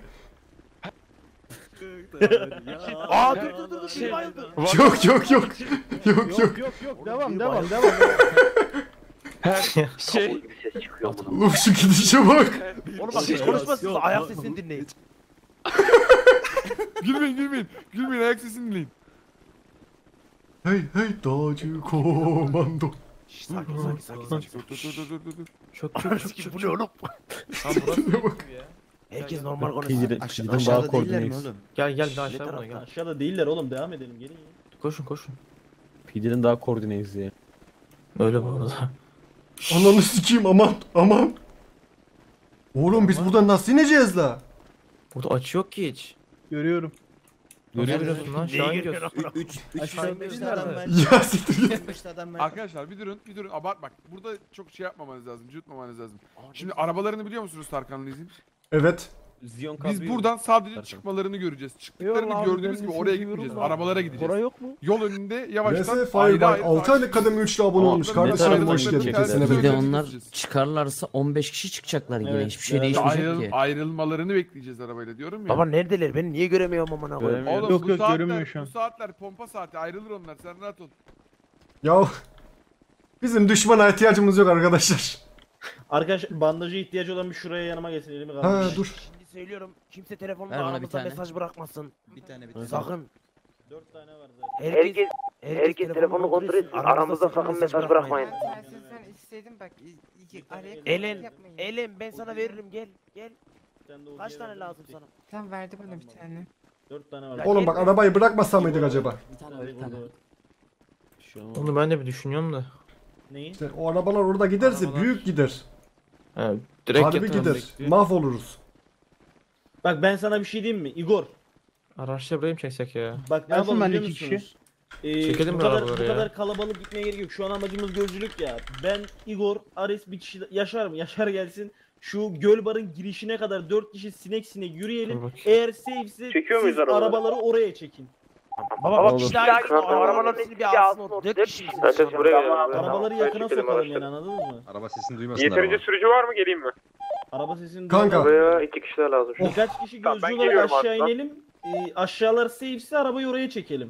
Aa dur dur dur dur şey bayıldı. Yok yok yok. Yok yok. Yok yok yok devam devam devam. Şey. Bir ses çıkıyor bunun. Oğlum şu gidişe bak. Onu bak hiç konuşmasın da ayak sesini dinleyin. Gülmeyin gülmeyin. Gülmeyin ayak sesini dinleyin. Hey hey dağcı komando. Şş, Sakin sakin sakin sakin. Dur dur dur dur dur. dur. Çok çok çok çok. Bu ne oğlum? Şuna bak. Herkes normal konuşsun. Aş- aşağıda değiller mi oğlum? Gel gel daha Ne aşağı buna tarafta? gel. Aşağıda değiller oğlum. Devam edelim. Gelin ya. Koşun koşun. Pide'nin daha koordineyiz ya. Öyle bu arada. Ananı sikeyim aman aman. Oğlum biz buradan nasıl ineceğiz la? Burada açı yok ki hiç. Görüyorum. Görüyorsun lan Niye aşağı görüyorsun? gidiyorsun. Üç, üç, Aşağı üç, üç nerede? adam var. Ya siktir git. Üç adam var. Arkadaşlar bir durun bir durun abartmak. Burada çok şey yapmamanız lazım. Cıvıtmamanız lazım. Şimdi arabalarını biliyor musunuz Tarkan'la izin? Evet. Zion Biz buradan sadece çıkmalarını göreceğiz. Çıktıklarını gördüğünüz gibi oraya gitmeyeceğiz. Arabalara gideceğiz. Bura yok mu? Yol önünde yavaştan R S ayrı Fireball ayrı altı aylık kademe üçlü abone olmuş. Ama Kardeşim ne hoş tarafta geldin. bir Kesine tane- Bir de bereket. onlar çıkarlarsa on beş kişi çıkacaklar yine. Evet, Hiçbir şey evet. değişmeyecek Ayrıl, ki. ayrılmalarını bekleyeceğiz arabayla diyorum ya. Baba neredeler? Ben niye göremiyorum amına koyayım? Oğlum Yok, bu yok, saatler, görünmüyor şu an. bu saatler pompa saati ayrılır onlar sen rahat ol. Ya bizim düşmana ihtiyacımız yok arkadaşlar. Arkadaşlar bandajı ihtiyacı olan bir şuraya yanıma gelsin. Elimi Ha kaldır. dur. Şimdi söylüyorum kimse telefonunda Ver bana bir aramızda tane. mesaj bırakmasın. Bir tane bir tane. Sakın. Dört tane var zaten. Herkes, herkes telefonunu kontrol etsin. Aramızda sakın mesaj bırakmayın. Ben telsizden istedim bak. i- iki araya Elen, yapmayın. Elen ben sana veririm gel. Gel. Sen de o Kaç diğer tane arabayı lazım çek. sana? Tamam verdi bana bir tane. Dört tane var. Oğlum bak arabayı bırakmasa mıydık acaba? Bir tane var, bir tane var. Onu ben de bir düşünüyorum da. Neyi? İşte o arabalar orada giderse Arabalar- büyük gider. Ha, direkt Harbi yatırım gider. bekliyor. Mahvoluruz. Bak ben sana bir şey diyeyim mi? Igor. Araçla buraya mı çeksek ya? Bak ne Gelsin yapalım ben biliyor iki kişi. musunuz? Ee, Çekelim bu mi kadar, bu arabaları ya? kadar kalabalık gitmeye gerek yok. Şu an amacımız gözcülük ya. Ben, Igor, Ares bir kişi Yaşar mı? Yaşar gelsin. Şu Gölbar'ın girişine kadar dört kişi sinek sinek yürüyelim. Dur bakayım. Eğer safe'se Çekiyor siz muyuz arabaları? arabaları oraya çekin. Baba bak Olur. kişi daha gitsin. O arabaların hepsini bir alsın o. Dört kişi misiniz? Herkes buraya gel. Arabaları yakına sokalım yani anladın mı? Araba sesini duymasınlar Yeterince ama. sürücü var mı geleyim mi? Araba sesini Kanka. duyalım. Buraya iki kişiler lazım. Birkaç kişi Tamam, ben gözcü olarak geliyorum aşağı hatta. inelim. Ee, aşağılar safe'se arabayı oraya çekelim.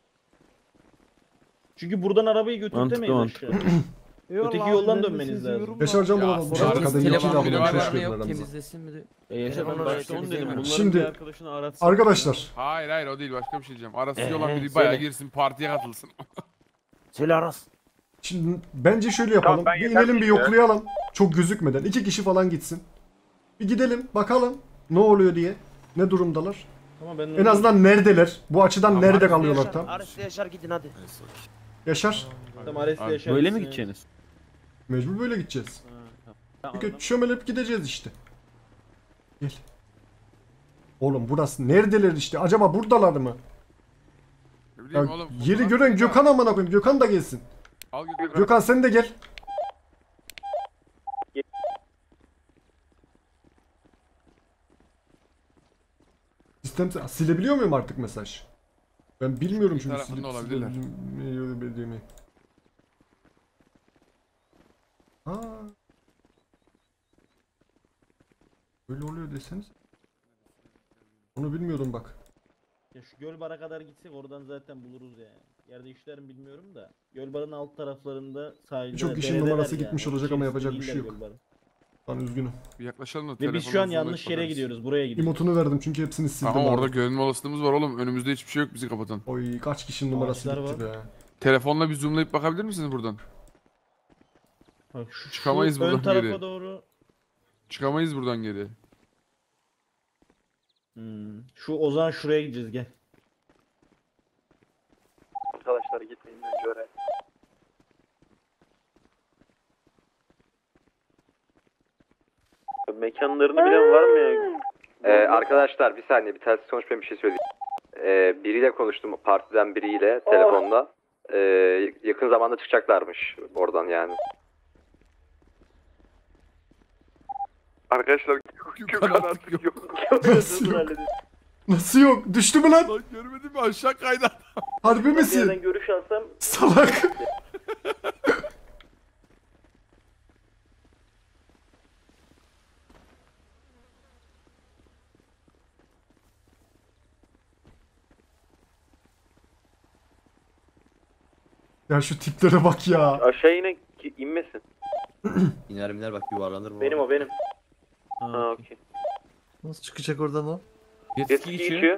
Çünkü buradan arabayı götürtemeyiz Mantıklı, aşağı. Öteki yoldan dönmeniz lazım. Yaşar Can Ya, bulalım. sen- Burak Kadın telefon Yokil biri abla var mı? keşfedin Yok aramıza. temizlesin mi de? E, Yaşar Onu onu ben da işte onu dedim. temizlemiyorum. Şimdi arkadaşlar Hayır hayır o değil başka bir şey diyeceğim. Arası Ee, olan biri söyle. bayağı girsin partiye katılsın. Söyle Aras. şimdi bence şöyle yapalım. Tamam, ben bir yeter inelim bir miyim ya? yoklayalım. Çok gözükmeden. İki kişi falan gitsin. Bir gidelim bakalım ne oluyor diye. Ne durumdalar? Ama ben En azından neredeler? Bu açıdan Tamam, nerede Ares'le kalıyorlar Yaşar, tam? Ares'le Yaşar gidin hadi. Yaşar. Tamam, Ares'le Abi, Yaşar Böyle mi gitsin. gideceksiniz? Mecbur böyle gideceğiz. Tamam. Çünkü çömelip gideceğiz işte. Gel. Oğlum burası neredeler işte? Acaba buradalar mı? Ne Ya, bileyim oğlum. yeri fotoğraf gören yok Gökhan amına koyayım. Gökhan da gelsin. ha. Al Gökhan. Gökhan sen de gel. Sistem silebiliyor muyum artık mesaj? Ben bilmiyorum çünkü tarafında silip olabilirler. silebildiğimi. Aa. Böyle oluyor deseniz. Onu bilmiyordum bak. Ya şu Gölbar'a kadar gitsek oradan zaten buluruz yani. Yerde işler mi bilmiyorum da. Gölbar'ın alt taraflarında sahilde Birçok kişinin deredeler numarası yani. gitmiş Onun olacak ama içerisinde yapacak bir şey değiller yok. Gölbar'ın. Ben üzgünüm. Bir yaklaşalım da Ve biz telefonu şu an hızlı yanlış yere bakarız. gidiyoruz. Buraya gidiyoruz. Emotunu verdim çünkü hepsini sildim. Ama abi. orada görünme olasılığımız var oğlum. Önümüzde hiçbir şey yok bizi kapatan. Oy kaç kişinin numarası Ağaçlar gitti var. be. Telefonla bir zoomlayıp bakabilir misiniz buradan? Bak şu, Çıkamayız şu ön buradan tarafa geri. doğru. Çıkamayız buradan geri. Hmm. Şu Ozan şuraya gideceğiz gel. Arkadaşlar gitmeyin önce oraya. Mekanlarını bilen var mı ya? Ee, arkadaşlar bir saniye bir telsiz konuşmaya bir şey söyleyeyim. Ee, biriyle konuştum partiden biriyle telefonla. Ee, yakın zamanda çıkacaklarmış oradan yani. Arkadaşlar Gökhan artık yok. Nasıl yok? Nasıl yok? Düştü mü lan? Lan görmedin mi aşağı kaydı. Harbi Bir misin? yerden görüş alsam Salak. Ya şu tiplere bak ya. aşağı yine ki- inmesin. İner iner bak yuvarlanır mı? Benim o benim. Ha okey. Nasıl çıkacak oradan o? Jet ski geçiyor.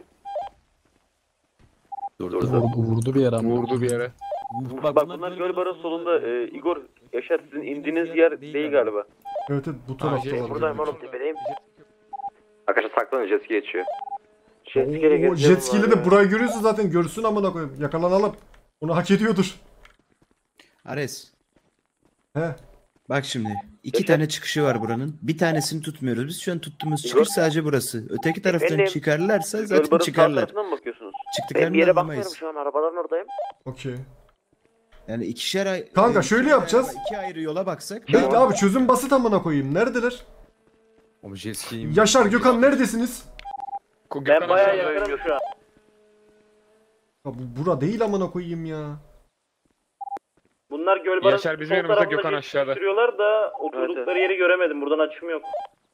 Durdu. Vurdu, vurdu bir yere ama. Vurdu bir yere. Bak bunlar Gölbar'ın solunda. Ee, Igor, Yaşar sizin indiğiniz yer değil galiba. Evet evet bu tarafta şey, var. Buradayım oğlum tepedeyim. Arkadaşlar saklanın jet ski geçiyor. Jet ski'yle Oo, gezeceğim jet ski'yle var de ya. burayı görüyorsun zaten görsün amına koyayım. Yakalanalım. Onu hak ediyordur. Ares. He. Bak şimdi. iki tane çıkışı var buranın. Bir tanesini tutmuyoruz. Biz şu an tuttuğumuz çıkış sadece burası. Öteki taraftan Efendim? çıkarlarsa zaten Gölbar'ın sağ çıkarlar. tarafından mı bakıyorsunuz? Ben bir Çıktıklarını yere bakmıyorum anlamayız. şu an arabaların oradayım. Okey. Yani ikişer ay... Kanka e, şöyle iki yapacağız. ayrı- iki ayrı yola baksak. Bekle abi çözüm basit amına koyayım. Neredeler? O jet ski. Yaşar, Gökhan neredesiniz? Ben bayağı yakınım şu an. Ya bu bura değil amına koyayım ya. Bunlar Gölbar'ın Yaşar bizim sol yanımızda, tarafında Gökhan jet aşağıda. sürüyorlar da oturdukları yeri göremedim. Buradan açım yok.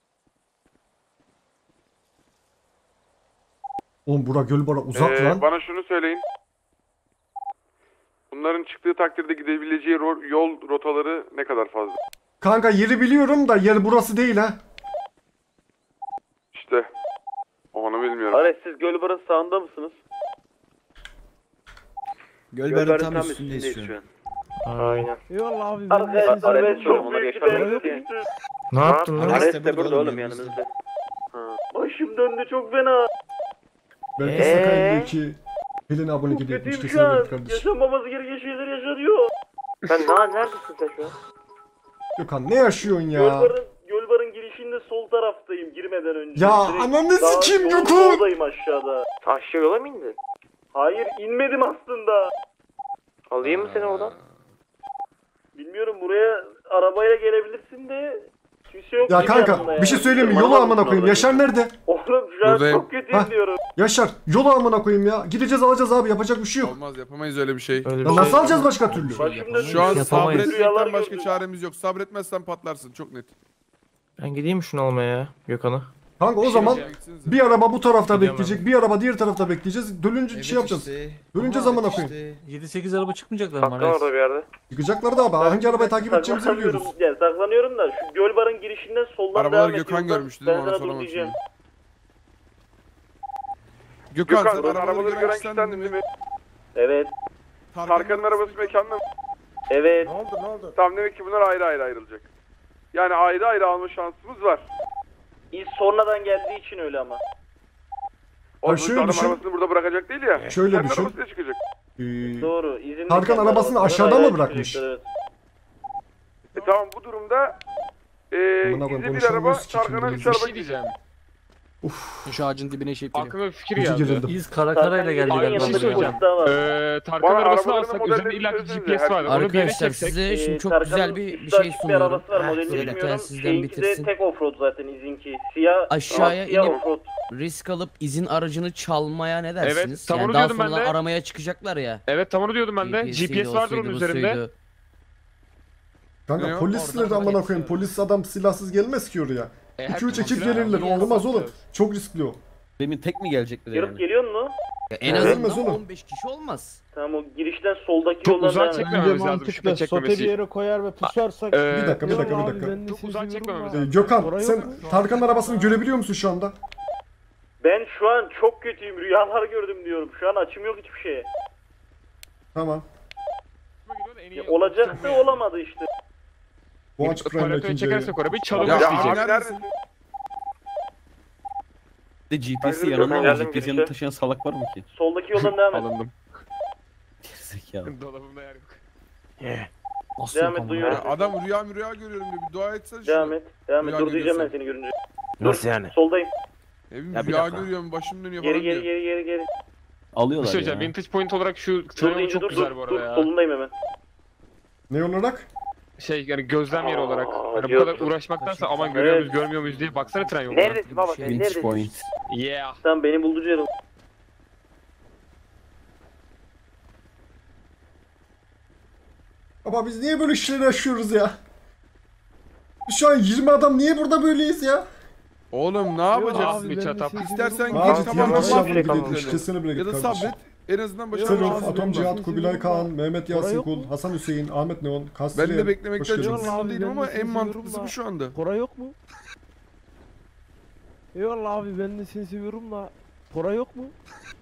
Oğlum bura Gölbar'a uzak Ee, lan. bana şunu söyleyin. Bunların çıktığı takdirde gidebileceği ro- yol rotaları ne kadar fazla? Kanka yeri biliyorum da yer burası değil ha. İşte onu bilmiyorum. Ares siz Gölbar'ın sağında mısınız? Gölbar'ın tam üstündeyiz şu an. Aynen. Eyvallah abi. Arkadaşlar ben çok büyük bir tehlike. Ne yaptın lan? Ares de burada oğlum yanımızda. Başım döndü çok fena. Belki Eee? Sakay'ın iki eline abone gibi etmiş Kötüyüm kesin şu an. evet kardeşim. Yaşanmaması gereken şeyler yaşanıyor. Sen daha neredesin sen şu an? Gökhan ne yaşıyorsun ya? Gölbar'ın, Gölbar'ın girişinde sol taraftayım girmeden önce. Ya, Direkt ananı daha sikeyim yolun Gökhan! Oradayım aşağıda. Aşağı yola mı indin? Hayır inmedim aslında. Alayım mı seni oradan? Bilmiyorum buraya arabayla gelebilirsin de kimse yok. Ya gibi kanka yanımda bir şey yani. söyleyeyim mi? Bana Yolu bak amına şuna koyayım. bak. Yaşar nerede? Oğlum şu an Buradayım. çok kötüyüm Hah. diyorum. Yaşar yolu amına koyayım ya. Gideceğiz alacağız abi yapacak bir şey yok. Olmaz yapamayız öyle bir şey. Ya nasıl alacağız başka türlü? Başımda Şu an Yapamayız. sabretmekten başka çaremiz yok. Sabretmezsen patlarsın çok net. Ben gideyim şunu almaya ya Gökhan'ı. Kanka o zaman bir araba bu tarafta Gidiyorum bekleyecek, bir araba diğer tarafta bekleyeceğiz. Dönünce şey yapacağız. Dönünce zaman koyayım. yedi sekiz araba çıkmayacaklar mı Saklan Ares? orada bir yerde. Çıkacaklar da abi. Hangi arabayı takip edeceğimizi Saklanıyorum, biliyoruz. yani saklanıyorum da şu Gölbar'ın girişinden soldan Arabaları devam et. Gökhan yoldan. görmüştü değil Ben mi? Ona sana dur soramadım diyeceğim. Gökhan, Gökhan, sen sen arabaları arabaları gören gören kişiden kişiden değil mi? Evet. Tarkan'ın arabası mekanda mı? Evet. Ne oldu ne oldu? Tamam demek ki bunlar ayrı ayrı ayrılacak. Yani ayrı ayrı alma şansımız var. İz sonradan geldiği için öyle ama. O şöyle adam düşün. arabasını burada bırakacak değil ya. Şöyle kendi düşün. arabasıyla çıkacak. Ee, Doğru. İzinli Tarkan kendi arabasını arabasından aşağıda ayrı mı ayrı bırakmış? çıkacaklar, evet. E tamam bu durumda e, Amına koyayım, gizli bir araba konuşamıyoruz ki Tarkan'a şimdi üç biz. araba Bir şey gidecek. diyeceğim. Şu ağacın dibine şey Aklıma bir fikir Ucu geldi. gerildim. İz kara karayla geldi Tarkan'ın galiba yanında şey bir buraya. polis daha var. Ee, Tarkan Bana arabasını arabaların alsak modellerini üzerinde illa bir söylesenize, G P S var. her- Onu bir yere Arkadaşlar çeksek. size şimdi Ee, çok Tarkan'ın güzel bir, bir üstü şey açık bir sunuyorum. arabası var, Heh, modelini şöyle bilmiyorum. telsizden Şeyinki de bitirsin. tek offroad zaten izinki. Siyah, Aşağıya siyah inip offroad. risk alıp izin aracını çalmaya ne dersiniz? tam yani onu daha diyordum ben sonra de. aramaya çıkacaklar ya. Evet tam onu diyordum ben de. G P G P S vardır onun üzerinde. Kanka Ne o? polisler de amına koyayım. Polis adam silahsız gelmez ki oraya. E, iki her üç türlü ekip silah gelirler. var. Olmaz oğlum. Çok riskli o. Demin tek mi gelecekler Yarıp yani? geliyor mu? En Gelmez azından oğlum. on beş kişi olmaz. Tamam o girişten soldaki Çok yoldan uzağa devam et. çekmememiz lazım şüphe Mantıklı. Sote bir çekmemesi. yere koyar ve pusarsak. Ee, Bir dakika bir dakika Eyvallah bir abi, dakika. ben de Çok seni uzağa seviyorum çekmememiz Ee, da. Gökhan Oraya sen yok mu? Tarkan'ın arabasını görebiliyor musun şu anda? Ben şu an çok kötüyüm. Rüyalar gördüm diyorum. Şu an açım yok hiçbir şeye. Tamam. Ya, olacaktı olamadı işte. Bu açık prime Operatörü ikinci. çekersek oraya bir çalım Ya abi isteyecek. neredesin? Bir de G P S'yi Hayır, yanında Gökhan mı? geldim G P S girişe. yanında taşıyan salak var mı ki? Soldaki yoldan devam et. Alındım. Gerizekalı. Dolabımda yer yok. Devam et duyuyorum. Ya adam rüya mü rüya görüyorum diyor. Bir dua etsene Devam şuna. et. Devam et. Rüya Dur diyeceğim ben görüyorsan. seni görünce. Nasıl yani? Soldayım. Evim Ya bir rüya dakika. görüyorum başım dönüyor falan Geri geri diyor. geri geri geri. Bir Alıyorlar şey söyleyeceğim. ya. Vintage point olarak şu Dur triangle deyince çok dur güzel dur. bu Dur arada ya. solundayım hemen. Ne olarak? Şey yani gözlem yeri olarak. Aa, Hani bu yok. kadar uğraşmaktansa aman görüyor muyuz görmüyor muyuz diye baksana tren yoluna. Neredesin baba sen Vintage neredesin? point. Yeah. Tamam beni buldu canım. Baba biz niye böyle işleri yaşıyoruz ya? Biz şu an yirmi adam niye burada böyleyiz ya? Oğlum ne yapacağız? Bir çatap. İstersen Abi geç tamamen yanlış yapma mahvet bile dediklerini. şişesine bile Ya git da kardeşim. sabret. En azından başarılı Serov, olsun. Atom Cihat, Kubilay Kaan, Mehmet Yasin Kul, Hasan Hüseyin, Ahmet Neon, Kasriye. Ben de beklemekten çok geldiniz. memnun değilim ama ben de en sizi mantıklısı seviyorum bu şu anda. Para yok mu? Eyvallah abi ben de seni seviyorum da. Para yok mu?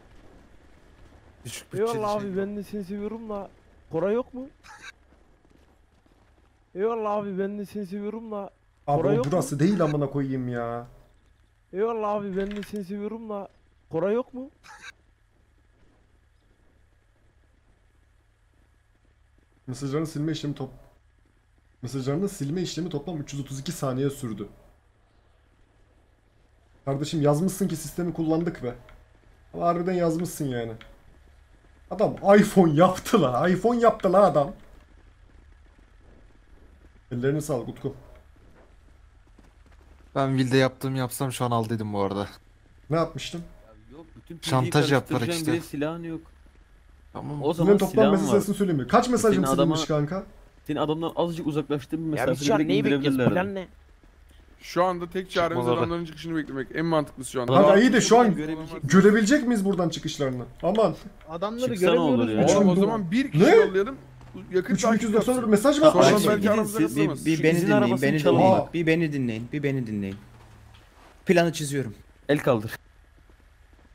Düşük bütçeli Eyvallah şey. abi ben de seni seviyorum da. Para yok mu? Eyvallah abi ben de seni seviyorum da. Abi Para o yok mu? burası değil amına koyayım ya. Eyvallah abi ben de seni seviyorum da. Para yok mu? Mesajlarını silme işlemi top Mesajlarını silme işlemi toplam üç yüz otuz iki saniye sürdü. Kardeşim yazmışsın ki sistemi kullandık be. Ama harbiden yazmışsın yani. Adam iPhone yaptı la. iPhone yaptı la adam. Ellerine sağlık Utku. Ben Wilde yaptığımı yapsam şu an al dedim bu arada. Ne yapmıştın? Yok, bütün Şantaj yaptılar karıştıracağın işte. bile silahın yok. Tamam. O Senin zaman toplam silahın mesaj var. sayısını söyleyeyim mi? Kaç mesajım Senin silinmiş adama- kanka? Senin adamdan azıcık uzaklaştığın bir Ya biz mesafede şu an direkt neyi bekliyoruz? indirebilirler. Plan ne? Şu anda tek çaremiz Çıkmaları. adamların çıkışını beklemek. En mantıklısı şu anda. Kanka iyi de şu an Görebilecek- görebilecek miyiz buradan çıkışlarını? Aman. Adamları Çıksa ne olur göremiyoruz. ya? Oğlum o Üç bin- zaman bir kişi Ne? yollayalım. Yakın üç bin iki yüz doksan dört yapsın. mesaj mı Sonra atmışlar? belki Gidin aramızda siz, rastlamaz. Bir Şu beni izin dinleyin, arabasını beni çalın. dinleyin. Aa. Bak, bir beni dinleyin, bir beni dinleyin. Planı çiziyorum. El kaldır.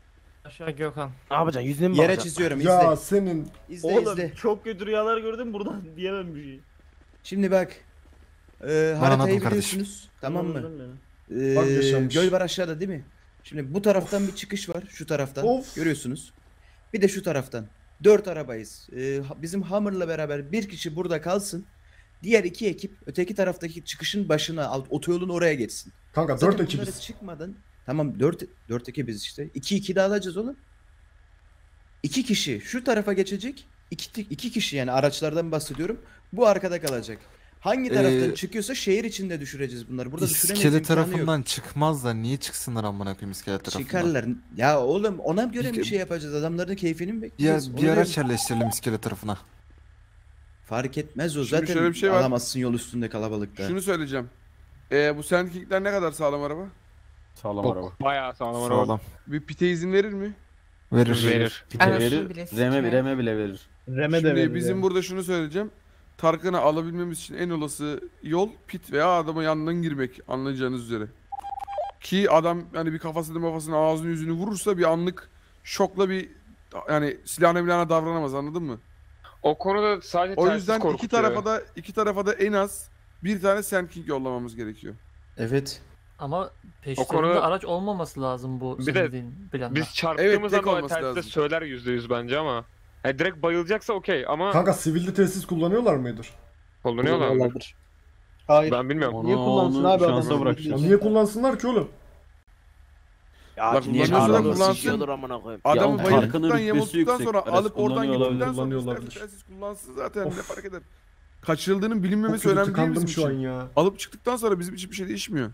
Aşağı Gökhan. Ne yapacaksın? Yüzüne mi Yere bakacaksın? çiziyorum izle. Ya senin İzle Oğlum izle. çok kötü rüyalar gördüm buradan diyemem bir şey. Şimdi bak. E, anladım haritayı kardeşim. biliyorsunuz. Tamam mı? Anladın Ee, Bak yaşanmış. göl var aşağıda değil mi? Şimdi bu taraftan bir çıkış var. Şu taraftan. Of. Görüyorsunuz. Bir de şu taraftan. Dört arabayız. Ee, ha- bizim Hummer'la beraber bir kişi burada kalsın. Diğer iki ekip öteki taraftaki çıkışın başına, alt- otoyolun oraya geçsin. kanka Zaten dört bunları ekibiz. çıkmadan tamam dört dört ekibiz işte. iki iki dağılacağız oğlum. İki kişi şu tarafa geçecek. İki, iki kişi yani araçlardan bahsediyorum. Bu arkada kalacak. Hangi taraftan Ee, çıkıyorsa şehir içinde düşüreceğiz bunları. Burada düşüremeyiz. İskele imkanı yok. tarafından çıkmaz da niye çıksınlar amına koyayım iskele tarafından? Çıkarlar. Ya oğlum ona göre Bir- bir şey yapacağız. Adamların keyfini mi Bir, bekleyeceğiz? yer, Onu bir araç diyorum. yerleştirelim iskele tarafına. Fark etmez o Şimdi zaten şöyle bir şey var. alamazsın yol üstünde kalabalıkta. Şunu söyleyeceğim. Ee, bu Sand King'ler ne kadar sağlam araba? Sağlam Çok. araba. Bayağı sağlam araba. Sağlam. Bir pite izin verir mi? Verir. Verir. Arasını bile Reme, sikme. reme bile verir. Reme de Şimdi verir bizim ya. burada şunu söyleyeceğim. Tarkan'ı alabilmemiz için en olası yol pit veya adama yanından girmek anlayacağınız üzere. Ki adam hani bir kafasını kafasını ağzını yüzünü vurursa bir anlık şokla bir yani silahına milahına davranamaz anladın mı? O konuda sadece O telsiz yüzden iki korkutuyor. tarafa da iki tarafa da en az bir tane Sand King yollamamız gerekiyor. Evet. Ama peşlerinde konuda- araç olmaması lazım bu Bir de söylediğin planda. Biz Evet, çarptığımız tek zaman o olması telsizde lazım. söyler yüzde yüz bence ama. Yani direkt bayılacaksa okey ama Kanka sivilde tesis kullanıyorlar mıdır? kullanıyorlar mı? Hayır. Ben bilmiyorum. Onu, Niye kullansın onu abi şansa adam? bırakacağız. Ya niye kullansınlar ki oğlum? Ya Bak, niye kullanıyorsa da kullanıyorlar? kullansın. Sikiyordur amına koyayım. Adamı Ya, bayıldıktan Tarkan'ın rütbesi yamulttuktan yüksek. sonra Biraz alıp oradan kullanıyorlar, gittikten sonra kullanıyorlardır. isterse telsiz kullansın zaten ne fark eder. Kaçırıldığının bilinmemesi Çok kötü önemli değil tıkandım bizim şu an için. ya. Alıp çıktıktan sonra bizim için bir şey değişmiyor.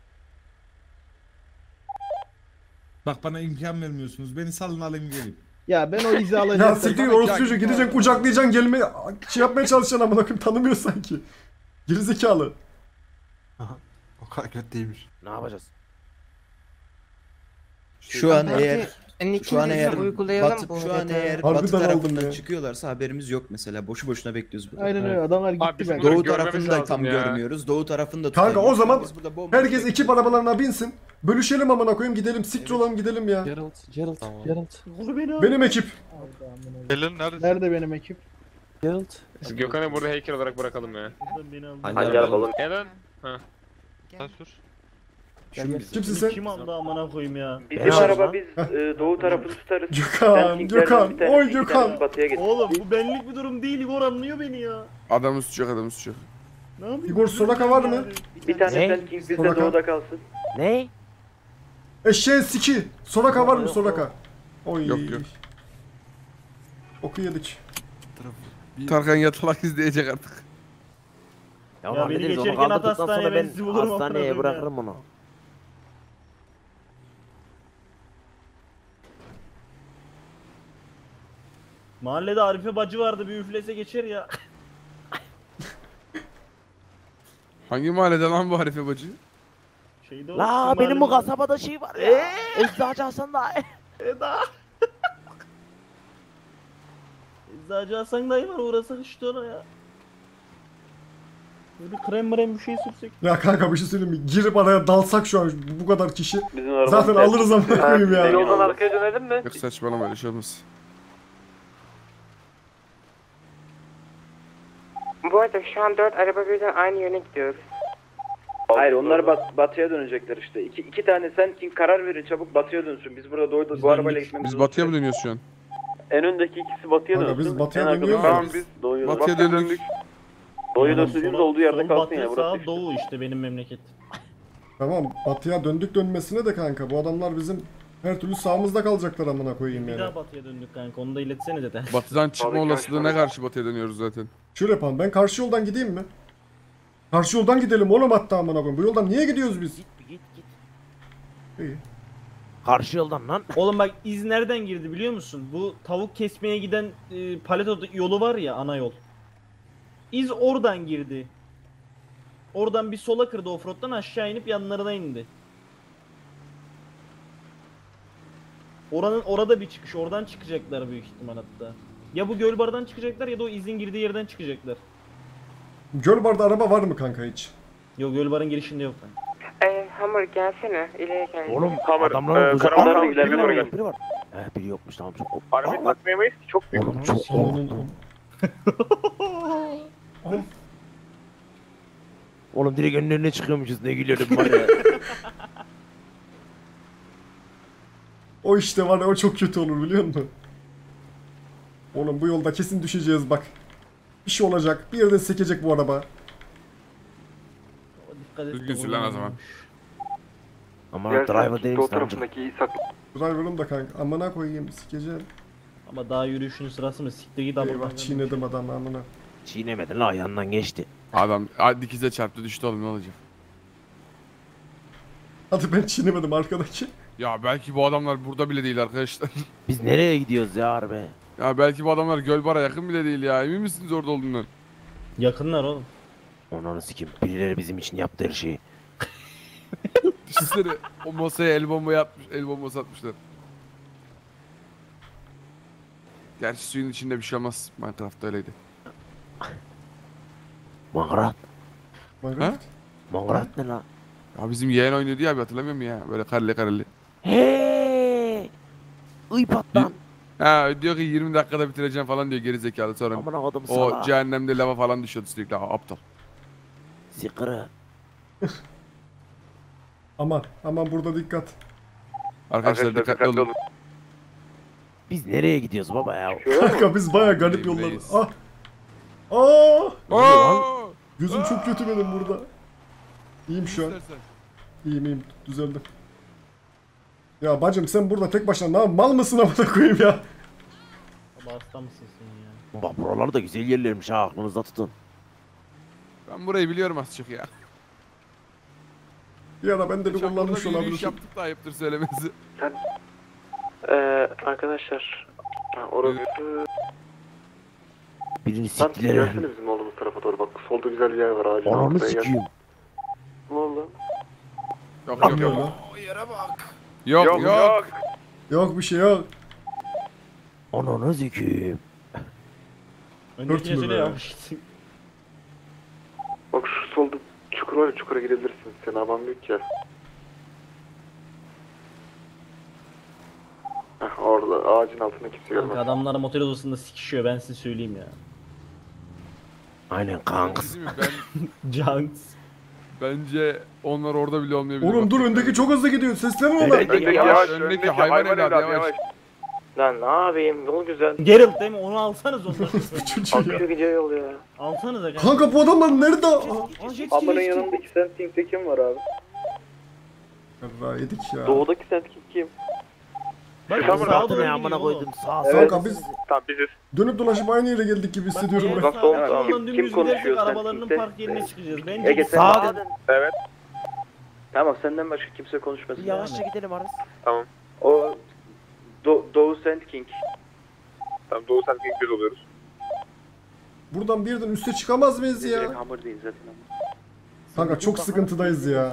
Bak bana imkan vermiyorsunuz. Beni salın alayım gelin. Ya ben o izi alacağım. Ya siktir orospu çocuğu gideceksin kucaklayacaksın gelme şey yapmaya çalışacaksın amına koyayım tanımıyor sanki. Gerizekalı. O kadar kötü değilmiş. Ne yapacağız? Şu an Bence eğer en şu an ikimiz de eğer uygulayalım batı, bu şu an detayı. eğer Harbiden batı aldım tarafından ya. çıkıyorlarsa haberimiz yok mesela. Boşu boşuna bekliyoruz burada. Aynen öyle adamlar Abi gitti biz ben. bunları Doğu görmemiz tarafını da lazım tam ya. görmüyoruz. Doğu tarafını da Kanka o tutamıyoruz. zaman Biz burada bomba herkes bekliyoruz. ekip arabalarına binsin. Bölüşelim amına koyayım gidelim siktir olalım gidelim ya. Geralt, Geralt, Geralt, Benim ekip. Elin nerede? Nerede benim ekip? Geralt. Biz Gökhan'ı burada heykel olarak bırakalım ya. Beni aldı. Hadi gel balon. Neden? Ha. Sen sür. Kimsin sen? Kim aldı amına koyayım ya? Bizim Ben araba aldım biz e, doğu tarafını tutarız. Gökhan, Gökhan, oy Gökhan. Batıya geç. Oğlum bu benlik bir durum değil. Igor anlıyor beni ya. Adamın suçu yok adamın suçu yok. Ne yapayım? Igor Soraka var mı? Bir tane Ne? Sand King bizde Soraka. doğuda kalsın. Ne? Eşeğin siki. Soraka var mı Soraka? Oy. Yok, yok. Oku yedik. Tarkan yatalak izleyecek artık. Ya, Ya ya beni hallederiz onu geçerken at kaldırdıktan hastaneye, sonra ben ben sizi bulurum amına hastaneye koyayım ya. bırakırım onu. Mahallede Arife bacı vardı bir üflese geçer ya. Hangi mahallede lan bu Harife bacı? Şeyde o, La bizim benim bu mahallede- kasabada şey var ya. Eczacı Hasan da. Eda. Eczacı Hasan dayı var uğrasak işte ona ya. Böyle bir krem mrem bir şey sürsek. Ya kanka bir şey söyleyeyim mi? Girip araya dalsak şu an bu kadar kişi. Bizim araba Zaten alırız amına koyayım ya. Yoldan arkaya dönelim mi? Yok saçmalama öyle şey olmaz. Bu arada şu an dört araba birden aynı yöne gidiyoruz. Hayır onlar bat, batıya dönecekler işte. İki, iki tane Sand King karar verin çabuk batıya dönsün. Biz burada doğuda bu arabayla gitmemiz Biz batıya mı dönüyoruz şu an? En öndeki ikisi batıya Kanka dönsün. biz batıya En arkada dönüyoruz Tamam ya. biz doğuya Batıya döndük. Doğuya Oğlum, dönsün sola- olduğu yerde sol, kalsın batı, ya burası. sağ, işte. doğu işte benim memleket. Tamam batıya döndük dönmesine de kanka bu adamlar bizim her türlü sağımızda kalacaklar amına koyayım Bir yani. daha batıya döndük kanka onu da iletsene dede. Batıdan çıkma olasılığına karşı batıya dönüyoruz zaten. Şöyle yapalım ben karşı yoldan gideyim mi? Karşı yoldan gidelim oğlum hatta amına koyayım. Bu yoldan niye gidiyoruz biz? Git git git. İyi. Karşı yoldan lan. Oğlum bak iz nereden girdi biliyor musun? Bu tavuk kesmeye giden e, Paleto yolu var ya ana yol. İz oradan girdi. Oradan bir sola kırdı offroad'dan aşağı inip yanlarına indi. Oranın orada bir çıkış. Oradan çıkacaklar büyük ihtimal hatta. Ya bu Gölbar'dan çıkacaklar ya da o izin girdiği yerden çıkacaklar. Gölbar'da araba var mı kanka hiç? Yok Gölbar'ın girişinde yok kanka. Ee, Hamur gelsene ileri gel. Oğlum Hamur, adamların e, kucağı- karavandan Aa, ileride biri doğru var, gel. biri var. He biri yokmuş tamam. Çok... Arabayı takmayamayız ki çok büyük. Oğlum çok... Oğlum direkt önün önüne çıkıyormuşuz ne gülüyorum var ya. O işte var ya o çok kötü olur biliyor musun? Oğlum bu yolda kesin düşeceğiz bak. Bir şey olacak. Bir yerden sekecek bu araba. Düzgün sür lan o zaman. Ama driver değil misin amca? Driver'ım da kanka. Amına koyayım sikeceğim. Ama daha yürüyüşünün sırası mı? Siktir git abi. Eyvah çiğnedim adamı amına. Çiğnemedin la ayağından geçti. Adam dikize çarptı düştü oğlum ne olacak? Hadi ben çiğnemedim arkadaki. Ya belki bu adamlar burada bile değil arkadaşlar. Biz nereye gidiyoruz ya harbi? Ya belki bu adamlar Gölbar'a yakın bile değil ya. Emin misiniz orada olduğundan? Yakınlar oğlum. Onu sikeyim. Birileri bizim için yaptı her şeyi. Düşünsene o masaya el bombayı atmış, el bombası atmışlar. Gerçi suyun içinde bir şey olmaz. Minecraft'ta öyleydi. Mangrat. Mangrat? Mangrat ne la? Ya bizim yeğen oynuyordu ya abi hatırlamıyor musun ya? Böyle kareli kareli. Heee! Iy patlan. Ha diyor ki yirmi dakikada bitireceğim falan diyor geri zekalı sonra. Aman adam o salak. cehennemde lava falan düşüyordu sürekli aptal. Sikırı. Aman aman burada dikkat. Arkadaşlar dikkatli olun. Biz nereye gidiyoruz baba ya? Kanka biz baya garip yollar. Ah. Aa! Aa! Gözüm çok kötü benim burada. İyiyim şu an. İyiyim iyiyim düzeldim. Ya bacım sen burada tek başına ne mal mısın amına koyayım ya? Baba hasta mısın sen ya? Bak buralar da güzel yerlermiş ha aklınızda tutun. Ben burayı biliyorum az çok ya. Ya da ben de bir kullanmış Yürüyüş olabilirim. yaptık da ayıptır söylemesi. Sen... Ee, arkadaşlar. Ha, orası... Birini Lan siktiler. gelsene bizim olduğumuz tarafa doğru bak. Solda güzel bir yer var ağacın Ananı altında. Gel. sikiyim. Ne oldu? Yok yok yok. Yok, O yere bak. Yok yok. Yok, yok. Yok bir şey yok. Ananı sikiyim. Öndekine mü söyle be? ya. Bak şu solda çukur var ya çukura gidebilirsin. Senin aman büyük ya. Heh, orada ağacın altında kimse Kanka görmez. adamlar motel odasında sikişiyor ben size söyleyeyim ya. Aynen kanks. Değil mi? Ben Junks. bence onlar orada bile olmayabilir. Oğlum Bak, dur dikkat öndeki edin. çok hızlı gidiyor. Seslenin ona. Öndeki yavaş, öndeki hayvan evladı yavaş. Lan ne yapayım yol güzel. Geralt değil mi? Onu alsanız ondan. Çocuğu ya. Akıyor gidiyor yol ya. Alsanız da Kanka bu adamlar nerede? Ablanın yanında iki Sand King'de kim var abi? Ya yedik ya. Doğudaki Sand King kim? Bak Tamam, sağa Sattı doğru ne gidiyor amına oğlum. koydum sağ Evet. sağ. Kanka biz Tamam biziz. dönüp dolaşıp aynı yere geldik gibi hissediyorum Bak, ben. Bak, sağa sol- soldan kim- dümdüz kim gidersek konuşuyor Sand arabalarının King'de? park yerine çıkacağız. Bence Ege Sağa sen dön. Evet. Tamam senden başka kimse konuşmasın. Yavaşça gidelim Aras. Tamam. O Do Doğu Sand King. Tamam Doğu sen ilk biz oluyoruz. Buradan bir yerden üste çıkamaz mıyız Direkt ya? hamur değil zaten ama. Kanka çok sıkıntıdayız ya.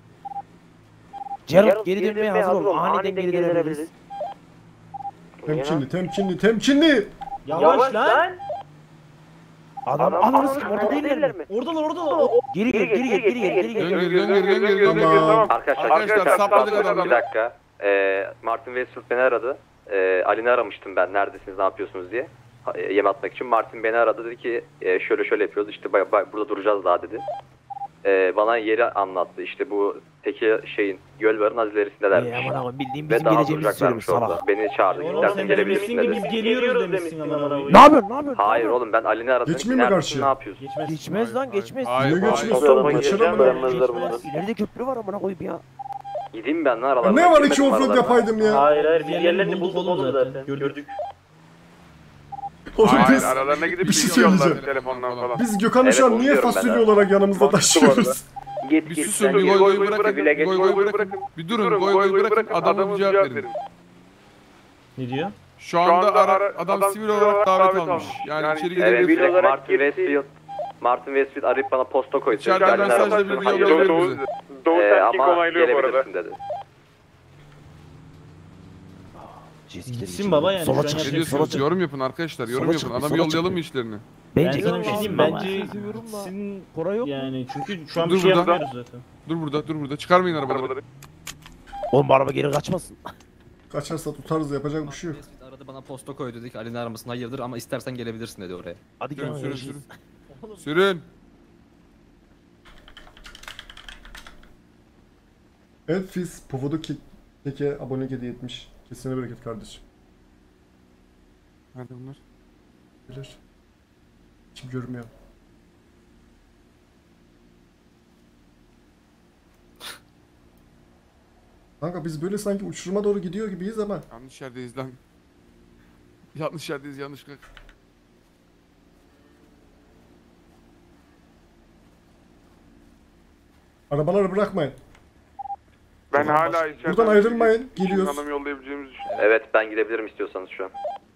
Geralt geri dönmeye hazır ol. Aniden geri dönebiliriz. Temkinli, temkinli, temkinli. Yavaş lan. Adam ananı sikeyim orada değiller mi? Oradalar oradalar. Geri gel geri gel geri gel geri Dön gel. geri dön geri dön geri dön geri. Tamam. Arkadaşlar, Arkadaşlar sapladık Bir adamları. dakika. Ee, Martin Westfield beni aradı. Ee, Ali'ni aramıştım ben. Neredesiniz, ne yapıyorsunuz diye. Ha, e, yem atmak için. Martin beni aradı. Dedi ki e, şöyle şöyle yapıyoruz. İşte bay, bay, burada duracağız daha dedi. Ee, bana yeri anlattı. İşte bu teki şeyin Gölbar'ın az Ey ilerisindelermiş. aman aman bildiğin Ve bizim daha geleceğimizi söylemiş duracaklarmış orada. salak. Beni çağırdı. Oğlum İstersen sen gelebilirsin demişsin ki dedi. biz geliyoruz demişsin amına koyayım. Ne yapıyorsun ne yapıyorsun? Hayır oğlum ben Ali'ni aradım. Geçmeyeyim mi Neredesin, karşıya? ne yapıyorsun? Geçmez. Geçmez lan geçmez. Hayır, Niye hayır. geçmiyorsun oğlum? Geçiremem ben. Geçmez. İleride köprü var amına koyayım ya. Gideyim ben lan aralarına. Ne var iki girmedim offroad aralarına. yapaydım ya? Hayır hayır biz Yerlerini yerlerini bulduk bulduk oğlum oğlum zaten. zaten. Gördük. Gördük. Oğlum Hayır biz, aralarına gidip bir şey bilgiyorlar söyleyeceğim. telefondan falan. biz Gökhan'ı Evet, şu an onu niye diyorum ben fasulye de. olarak yanımızda Mantıklı bu arada. taşıyoruz? Git Bir git susun sen bir git. goy goy Goy bırakın. bırakın. Bile geç Goy goy goy goy bırakın. Bir durun goy goy bırakın. Adamı cevap verin. Ne diyor? Şu anda ara- adam sivil olarak davet almış. Yani içeri Evet gidebilir. direkt olarak Martin girdi. Westfield. Martin Westfield arayıp bana posta koydu. İçeriden Ali'ni mesajla aramıştım, bilgi hayır yollayabilir dedim. bize. Doğu Ee, sen King ama onaylıyor bu arada. gelebilirsin dedi. Gitsin baba yani. Sola şu an çık. Ne yapacak Sola diyorsunuz? çık. Yorum yapın arkadaşlar. Yorum Sola yapın. çık, Adam sola yollayalım çık. mı işlerini? Bence Ben sana bir şey diyeyim. Bence Seviyorum lan. sizin Koray yok mu? yani çünkü şu an Dur bir şey burada. yapmıyoruz zaten. Dur burada, dur burada. Çıkarmayın arabaları. Oğlum bu araba geri kaçmasın. kaçarsa tutarız, yapacak bir şey yok. Aradı bana posta koy dedik. Ali'nin aramasın hayırdır ama istersen gelebilirsin dedi oraya. Hadi Sürün gel. sürün sürün. Sürün. Elfis Pofodu Keke abonelik hediye etmiş. Kesine bereket kardeşim. Nerede bunlar? Bilir. Kim görmüyor? Kanka biz böyle sanki uçuruma doğru gidiyor gibiyiz ama. Yanlış yerdeyiz lan. Yanlış yerdeyiz yanlışlıkla. Arabaları bırakmayın. Ben hala içeriden... Buradan ayrılmayın. Geliyoruz. Hanım yollayabileceğimizi düşünüyorum. Evet ben gidebilirim istiyorsanız şu an.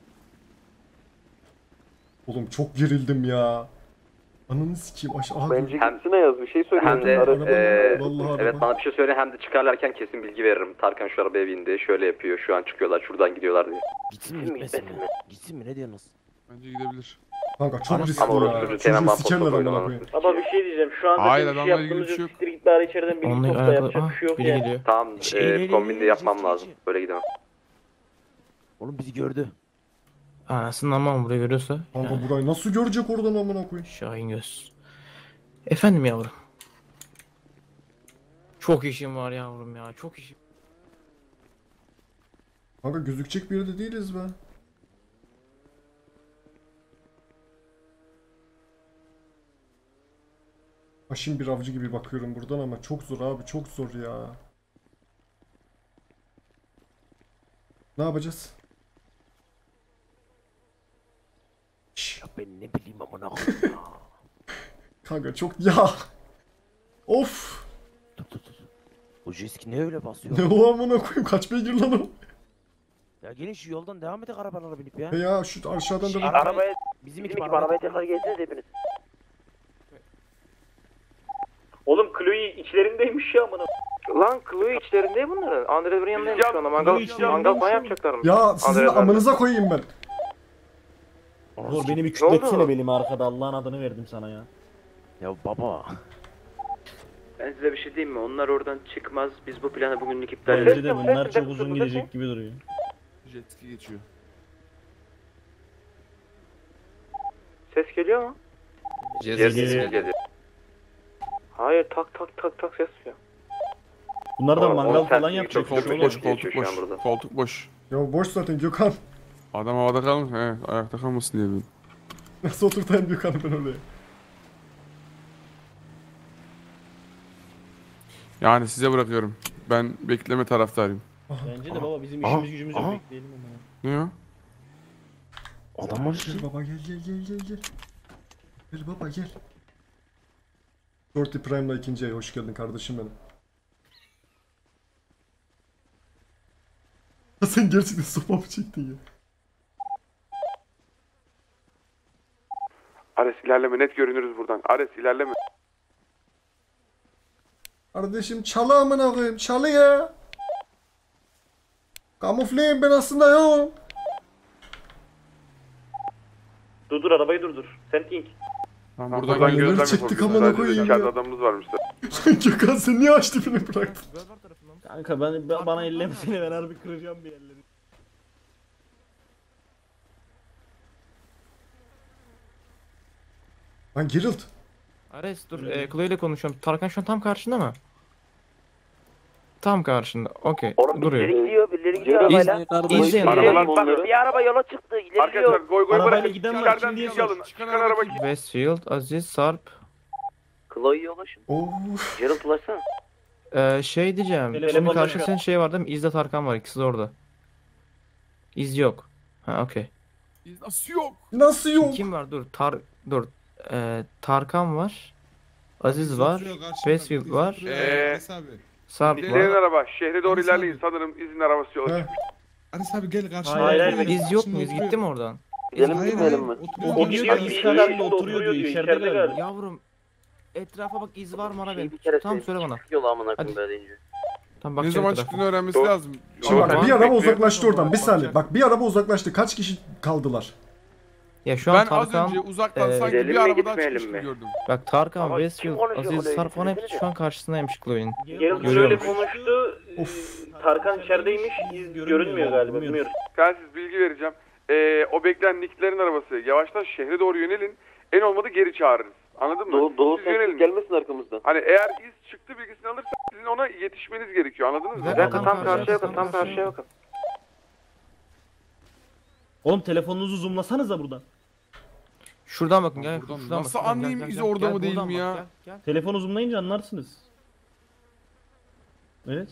Oğlum çok gerildim ya. Ananı sikeyim aşağı. Bence gitsine yaz bir şey söyle. Hem de Araba, eee, vallahi evet araba. bana bir şey söyle hem de çıkarlarken kesin bilgi veririm. Tarkan şu arabaya bindi, şöyle yapıyor, şu an çıkıyorlar, şuradan gidiyorlar diye. Gitsin mi gitmesin mi? Gitsin mi ne diyorsunuz? Bence gidebilir. Kanka çok riskli Ama orası ya. çocuğu hemen Çocuğu bana sikerler posta amına koydu koyayım. Ama bir şey diyeceğim. Şu anda Hayır, bir şey adamla ilgili yaptığımız bir şey yok. yok. Siktir git bari içeriden bir Onunla topla alakalı- yapacak bir şey yok biri yani. geliyor. Tamam, eee kombinde yapmam lazım. Böyle gidemem. Oğlum bizi gördü. Anasını ama buraya görüyorsa. Kanka burayı nasıl görecek oradan amına koyayım? Şahin göz. Efendim yavrum. Çok işim var yavrum ya. Çok işim. Kanka gözükecek bir yerde değiliz be. Aşın bir avcı gibi bakıyorum buradan ama çok zor abi, çok zor ya. Ne yapacağız? Ya ben ne bileyim amına koyayım ya. Kanka çok ya. Of. Dur dur dur. Bu jeski ne öyle basıyor? Ne o amına koyayım, kaç beygir lan o? Ya gelin şu yoldan devam edek arabalara binip ya. He ya şu aşağıdan da Arabaya bizim ekip arabaya tekrar gelseniz hepiniz. Oğlum Chloe içlerindeymiş ya amına. Lan Chloe içlerinde bunların. Andre'lerin yanındaymış şu anda. Mangal, mangal falan yapacaklarmış. Ya sizin Andre'ler. amınıza koyayım ben. Dur beni bir Ne kütletsene oldu? belimi arkada, Allah'ın adını verdim sana ya. Ya baba. Ben size bir şey diyeyim mi? Onlar oradan çıkmaz. Biz bu planı bugünlük iptal Bence ederiz. de bunlar çok uzun gidecek gibi duruyor. Jet ski geçiyor. Ses geliyor mu? Jet Jet ski ski geliyor. geliyor. Hayır tak tak tak tak ses yapıyor. Bunlar da Oğlum, mangal oğlum sen falan çok yapacak. çok Koltuk Oğlum, boş, geçiyor koltuk şu an boş. burada. Koltuk boş. Ya boş zaten Gökhan. Adam havada kalmış. He, ayakta kalmasın diye bir. Nasıl oturtayım Gökhan'ı ben oraya? Yani size bırakıyorum. Ben bekleme taraftarıyım. Bence de baba bizim Aha, işimiz gücümüz yok, aha. bekleyelim ama. Ne ya? Adam var Gel baba gel gel gel gel gel. Gel baba gel. Shorty Prime'la ikinci ay hoş geldin kardeşim benim. Ya sen gerçekten sopa mı çektin ya? Ares ilerleme, net görünürüz buradan. Ares ilerleme. Kardeşim çalı amına koyayım, çalı ya. Kamufleyim ben aslında yok. Dur dur arabayı durdur. Sen ink. Lan Buradan, buradan neler gözlem çektik yapabiliriz. amına Sadece koyayım dışarıda ya. Adamımız varmış da. Gökhan sen niye aç tipini bıraktın? Kanka ben, ben bana ellemesene, ben harbi kıracağım bir yerleri. Lan Geralt. Ares dur. E, Chloe ile konuşuyorum. Tarkan şu an tam karşında mı? Tam karşında. Okey. Duruyor. gidiyor, birileri gidiyor İz, arabayla. izleyin. Arabalar Bak bir araba yola çıktı, ileri Arkadaşlar gidiyor. goy goy Arabayla bırakın. giden var, İçeriden kim diye bilgi alın. sor. Çıkan araba kim? Westfield, Aziz, Sarp. Chloe'ye ulaşın. Of. Geralt ulaşsana. Ee, şey diyeceğim. Telefonla Şimdi şu karşında an. senin şey var değil mi? İzle Tarkan var. İkisi de orada. İz yok. Ha okey. Nasıl yok? Nasıl Şimdi yok? kim var? Dur. Tar dur. Ee, Tarkan var. Aziz var. Oturuyor karşımda, Westfield biz var. oturuyor. Ee, Ares abi. Sarp İzleyen var. araba. Şehre doğru Ares ilerleyin. abi. Sanırım izin arabası yola Heh. çıkmış. Ares abi gel karşıma. Hayır, hayır, oturuyor, İz yok karşımda muyuz? oturuyor. Gitti mi oradan? Gidelim Hayır, gitmeyelim hayır, mi? oturuyor. O Karşımda gidiyor, oturuyor. biz karşında oturuyor diyor, içeride galiba. Yavrum. Etrafa bak, iz var mı ara Şey, benim. bir kere Tamam söyle bana. Yol amına koyayım Hadi. böyle deyince. Tamam bak Ne zaman çıktığını öğrenmesi Doğru. lazım. Şimdi bak Tamam. bir araba Bekliyorum. uzaklaştı oradan. Bir Tamam, saniye. bakacağız. Bak bir araba uzaklaştı. Kaç kişi kaldılar? Ya şu an Ben az Tarkan, önce uzaktan e, sanki gidelim bir mi, arabadan gitmeyelim çıkmış gibi mi? gördüm. bak Tarkan, Ama kim Westfield, konuşuyor Aziz, orada? Sarp falan hepsi Gitsene şu an karşısındaymış Chloe'nin. Geralt Görüyorum. şöyle konuştu. Of. Ee, Tarkan içerideymiş. İz görünmüyor galiba. Bilmiyorum. Telsiz bilgi vereceğim. Ee, o bekleyen Nick'lerin arabası. Yavaştan şehre doğru yönelin. En olmadı geri çağırırız. Anladın mı? Doğu, doğu Siz yönelin. gelmesin arkamızdan. Hani eğer iz çıktı bilgisini alırsak sizin ona yetişmeniz gerekiyor. Anladınız mı? Bir dakika tam karşıya bakın. Tam karşıya bakın. Oğlum telefonunuzu zoomlasanıza buradan. Şuradan bakın gel. Buradan Şuradan nasıl bak, gel, anlayayım gel, izi gel, orada gel, mı değil buradan mi bak, ya? gel, gel. Telefonu zoomlayınca anlarsınız. Evet.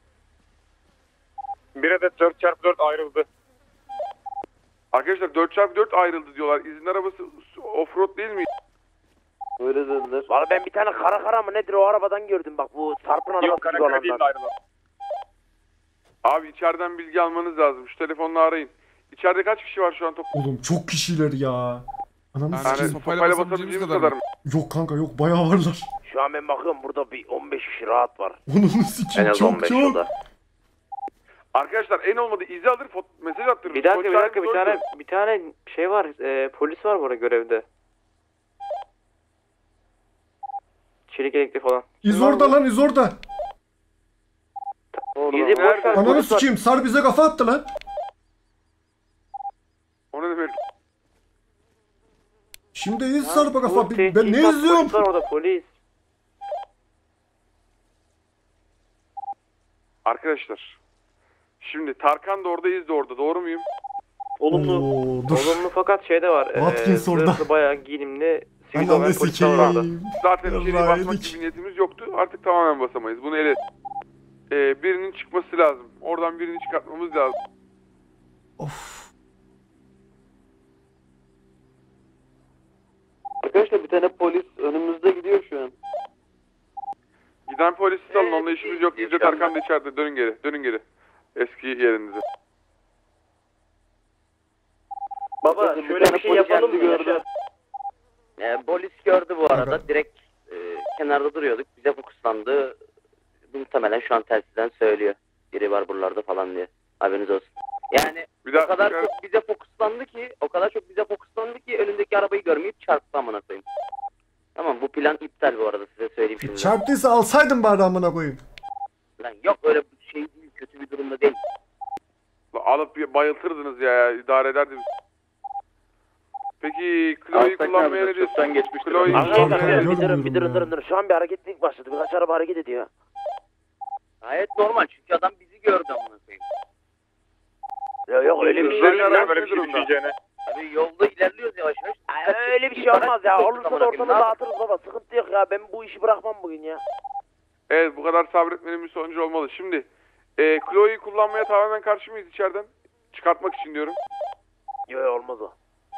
Bir adet dört çarpı dört ayrıldı. Arkadaşlar dört çarpı dört ayrıldı diyorlar. İzin arabası offroad değil mi? Öyle dediler. Valla ben bir tane kara kara mı nedir o arabadan gördüm bak bu Sarp'ın arabası Yok gibi kara değil olandan. ayrılan. Abi içeriden bilgi almanız lazım. Şu telefonla arayın. İçeride kaç kişi var şu an toplam? Oğlum çok kişiler ya. Ananı Yani sikeyim. sopayla Sopayla basabileceğimiz basabildiğimiz kadar kadar mı? mı? Yok kanka yok bayağı varlar. Şu an ben bakıyorum burada bir on beş kişi rahat var. Onunu En sikeyim az çok on beş çok. o da. Arkadaşlar en olmadı izi alır foto- mesaj attırın. Bir dakika bir Sonuçlar dakika bir gördüm. tane bir tane şey var. E, polis var burada görevde. Çelik elekli falan. İz orada lan iz orada. İzi boş ver. Ananı polis var. sikeyim Sar bize kafa attı lan. O ne demek? Şimdi iz Sarp'a kafa. Bu Ben ne tehdit izliyorum? Polis var orada polis. Arkadaşlar. Şimdi Tarkan da orada, iz de orada. Doğru muyum? Olumlu. Oo, dur. Olumlu fakat şeyde var. Watkins orada. zırhlı bayağı giyinimli. Sivil Ananı olan polisler var orada. sikeyim. Zaten içeriye Yarrağıydık. basmak gibi niyetimiz yoktu. Artık tamamen basamayız. Bunu ele... Ee, birinin çıkması lazım. Oradan birini çıkartmamız lazım. Of. Arkadaşlar bir tane polis önümüzde gidiyor şu an. Giden polisi salın. Onunla işimiz yok. Biz de Tarkan da içeride. Dönün geri. Dönün geri. Eski yerinize. Baba Bir şöyle tane bir şey polis yapalım geldi, mı? gördü. Yaşar? Ee, polis gördü bu arada. Evet. Direkt e, kenarda duruyorduk. Bize fokuslandı. Muhtemelen şu an telsizden söylüyor. Biri var buralarda falan diye. Haberiniz olsun. Yani Bir o daha kadar tekrar- çok bize fokuslandı ki, o kadar çok bize fokuslandı ki önündeki arabayı görmeyip çarptı amına koyayım. Tamam bu plan iptal bu arada size söyleyeyim şimdi. Çarptıysa alsaydın bari amına koyayım. Lan yok öyle bir şey değil, kötü bir durumda değil. La, alıp bir bayıltırdınız ya. İdare ederdi. Peki Chloe'yi kullanmaya ne diyorsun? Çoktan geçmiştir. Chloe'yi Abi, Arkadaşlar Tarkan'ı bir durun görmüyorum bir durun ya. durun durun. Şu an bir hareketlilik başladı. Birkaç araba hareket ediyor. Gayet normal çünkü adam bizi gördü amına koyayım. Yok yok öyle bir şey Üzerine yok. araç Böyle ne bir şey durumda? düşeceğine. Abi yolda ilerliyoruz yavaş yavaş. Ay, öyle bir şey olmaz ya. Olursa da ortalığı dağıtırız baba. Sıkıntı yok ya. Ben bu işi bırakmam bugün ya. Evet, bu kadar sabretmenin bir sonucu olmalı. Şimdi e, Chloe'yi kullanmaya tamamen karşı mıyız içeriden? Çıkartmak için diyorum. Yok olmaz o.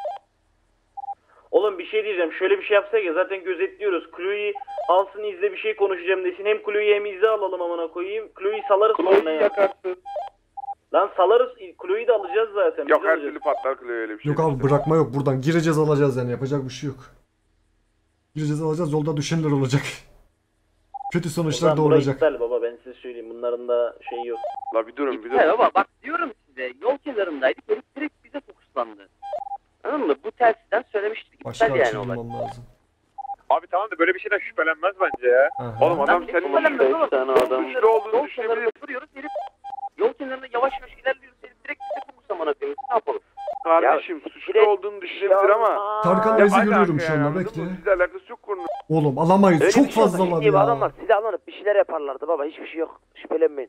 Oğlum bir şey diyeceğim. Şöyle bir şey yapsak ya zaten gözetliyoruz. Chloe'yi alsın izle bir şey konuşacağım desin. Hem Chloe'yi hem izle alalım amına koyayım. Chloe'yi salarız sonra Chloe'yi ya. yakarsın. Lan salarız. Chloe'yi de alacağız zaten. Yok biz her alacağız. türlü patlar Chloe, öyle bir şey. Yok abi bırakma yok buradan gireceğiz alacağız yani yapacak bir şey yok. Gireceğiz alacağız yolda düşenler olacak. Kötü sonuçlar Ulan da burayı olacak. iptal baba ben size söyleyeyim. Bunların da şeyi yok. La bir durun bir durun. Evet baba bak diyorum size yol kenarındaydık. Herif direkt bize fokuslandı. Anladın mı? Bu telsizden söylemiştik. Başka İptal yani açı olay. bulmam lazım. Abi tamam da böyle bir şeyden şüphelenmez bence ya. Aha. Oğlum adam Lan senin ne şüphelenmez için oğlum. tane Yol adam. kenarında- olduğunu Yol kenarında düşünebilir. duruyoruz. Herif yol kenarında yavaş yavaş ilerliyoruz. Herif direkt bize fokuslamana koyuyoruz. Ne yapalım? Kardeşim Ya, suçlu direkt- olduğunu düşünebilir ama. Tarkan'la Ya izi alaka görüyorum şu yani, anda anladın bekle. mı? Sizle alakası yok konunun. Oğlum alamayız Öyle çok bir şey olsa fazla var ciddi bir ya. adamlar silahlanıp bir şeyler yaparlardı baba. Hiçbir şey yok. Şüphelenmeyin.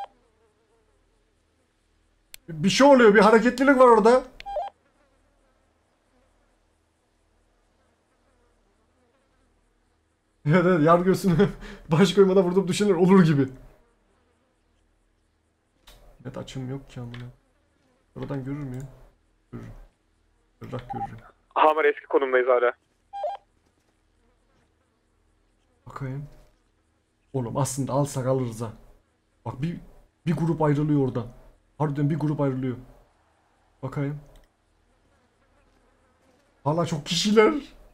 Bir şey oluyor bir hareketlilik var orada. Evet evet yar göğsüne baş koymada vurdum düşünür olur gibi. Evet açım yok ki amına. Oradan görür müyüm? Görürüm. Bırak görürüm. Hamar eski konumdayız hala. Bakayım. Oğlum aslında alsak alırız ha. Bak bir bir grup ayrılıyor oradan. Harbiden bir grup ayrılıyor. Bakayım. Hala çok kişiler.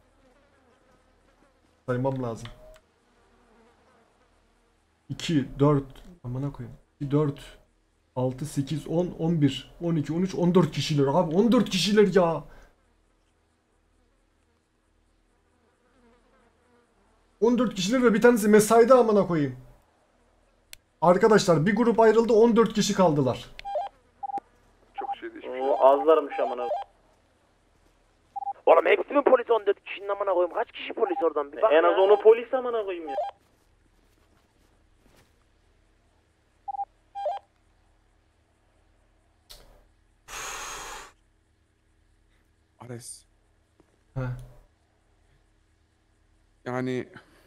Saymam lazım. iki, dört, amına koyayım. iki, dört, altı, sekiz, on, on bir, on iki, on üç, on dört kişiler abi. on dört kişiler ya. on dört kişiler ve bir tanesi mesaide amına koyayım. Arkadaşlar bir grup ayrıldı, on dört kişi kaldılar. Çok şey değişmiş. Oo, azlarmış amına. Oğlum eksi mi polis on dört kişinin amına koyayım? Kaç kişi polis oradan? Bir bak En ya. az onu polis amına koyayım ya. Ares. He. Yani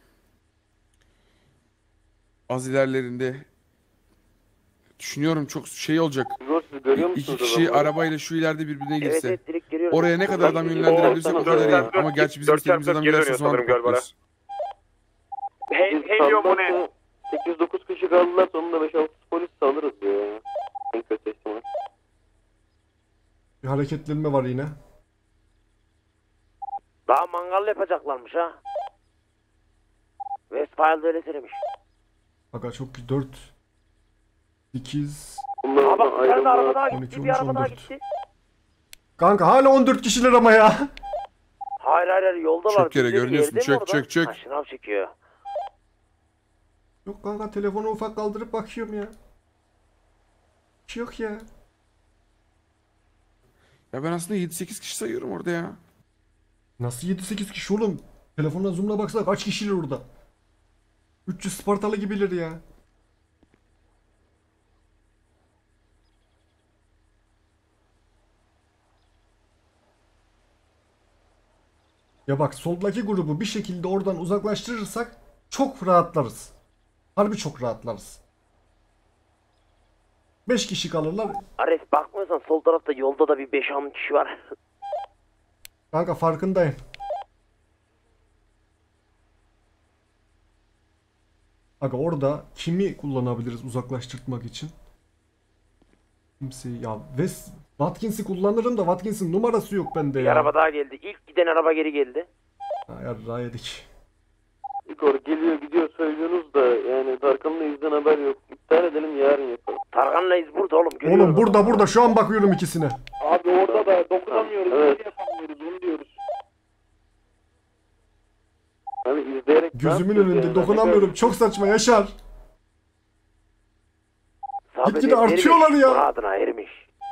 az ilerlerinde düşünüyorum çok şey olacak. Görüyor İki musunuz kişi adamları? arabayla şu ileride birbirine Evet girse. evet direkt görüyorum. Oraya ne kadar adam yönlendirebilirsek o kadar iyi. Ama gerçi bizim istediğimiz adam gelirse soğan patlıyoruz. Helium bu ne? sekiz dokuz kişi kaldılar, sonunda beş altı polis alırız ya. En kötü ihtimal. Bir hareketlenme var yine. Daha mangal yapacaklarmış ha. Westfile'da öyle söylemiş. Aga çok iyi. dört, sekiz, Aa bak bir tane de araba daha on iki, gitti. on Bir üç, araba on daha dört. gitti. Kanka hala on dört kişiler ama ya. Hayır hayır hayır yoldalar. Çök yere, Birileri görünüyorsun. yerde mi Çök, orada? çök, çök. Ha, şınav çekiyor. Yok kanka, telefonu ufak kaldırıp bakıyorum ya. Bir şey yok ya. Ya ben aslında yedi sekiz kişi sayıyorum orada ya. Nasıl yedi sekiz kişi oğlum? Telefonla zoomla baksana kaç kişiler orada? üç yüz Spartalı gibiler ya. Ya bak, soldaki grubu bir şekilde oradan uzaklaştırırsak çok rahatlarız. Harbi çok rahatlarız. beş kişi kalırlar. Ares bakmıyorsan sol tarafta yolda da bir beş on kişi var. Kanka farkındayım. Aga orada kimi kullanabiliriz uzaklaştırmak için? Kimseyi ya Wes Watkins'i kullanırım da Watkins'in numarası yok bende Bir ya. araba daha geldi. İlk giden araba geri geldi. Ha, yarrağı yedik. Igor geliyor gidiyor söylüyorsunuz da yani Tarkan'la izden haber yok. İptal edelim, yarın yapalım. Tarkan'la iz burada oğlum. Oğlum burada burada şu an bakıyorum ikisine. Abi orada da dokunamıyoruz. Evet. Yapamıyoruz onu diyoruz. Hani izleyerek Gözümün önünde dokunamıyorum. Çok saçma Yaşar. Gitgide artıyorlar ya. Muradına ermiş.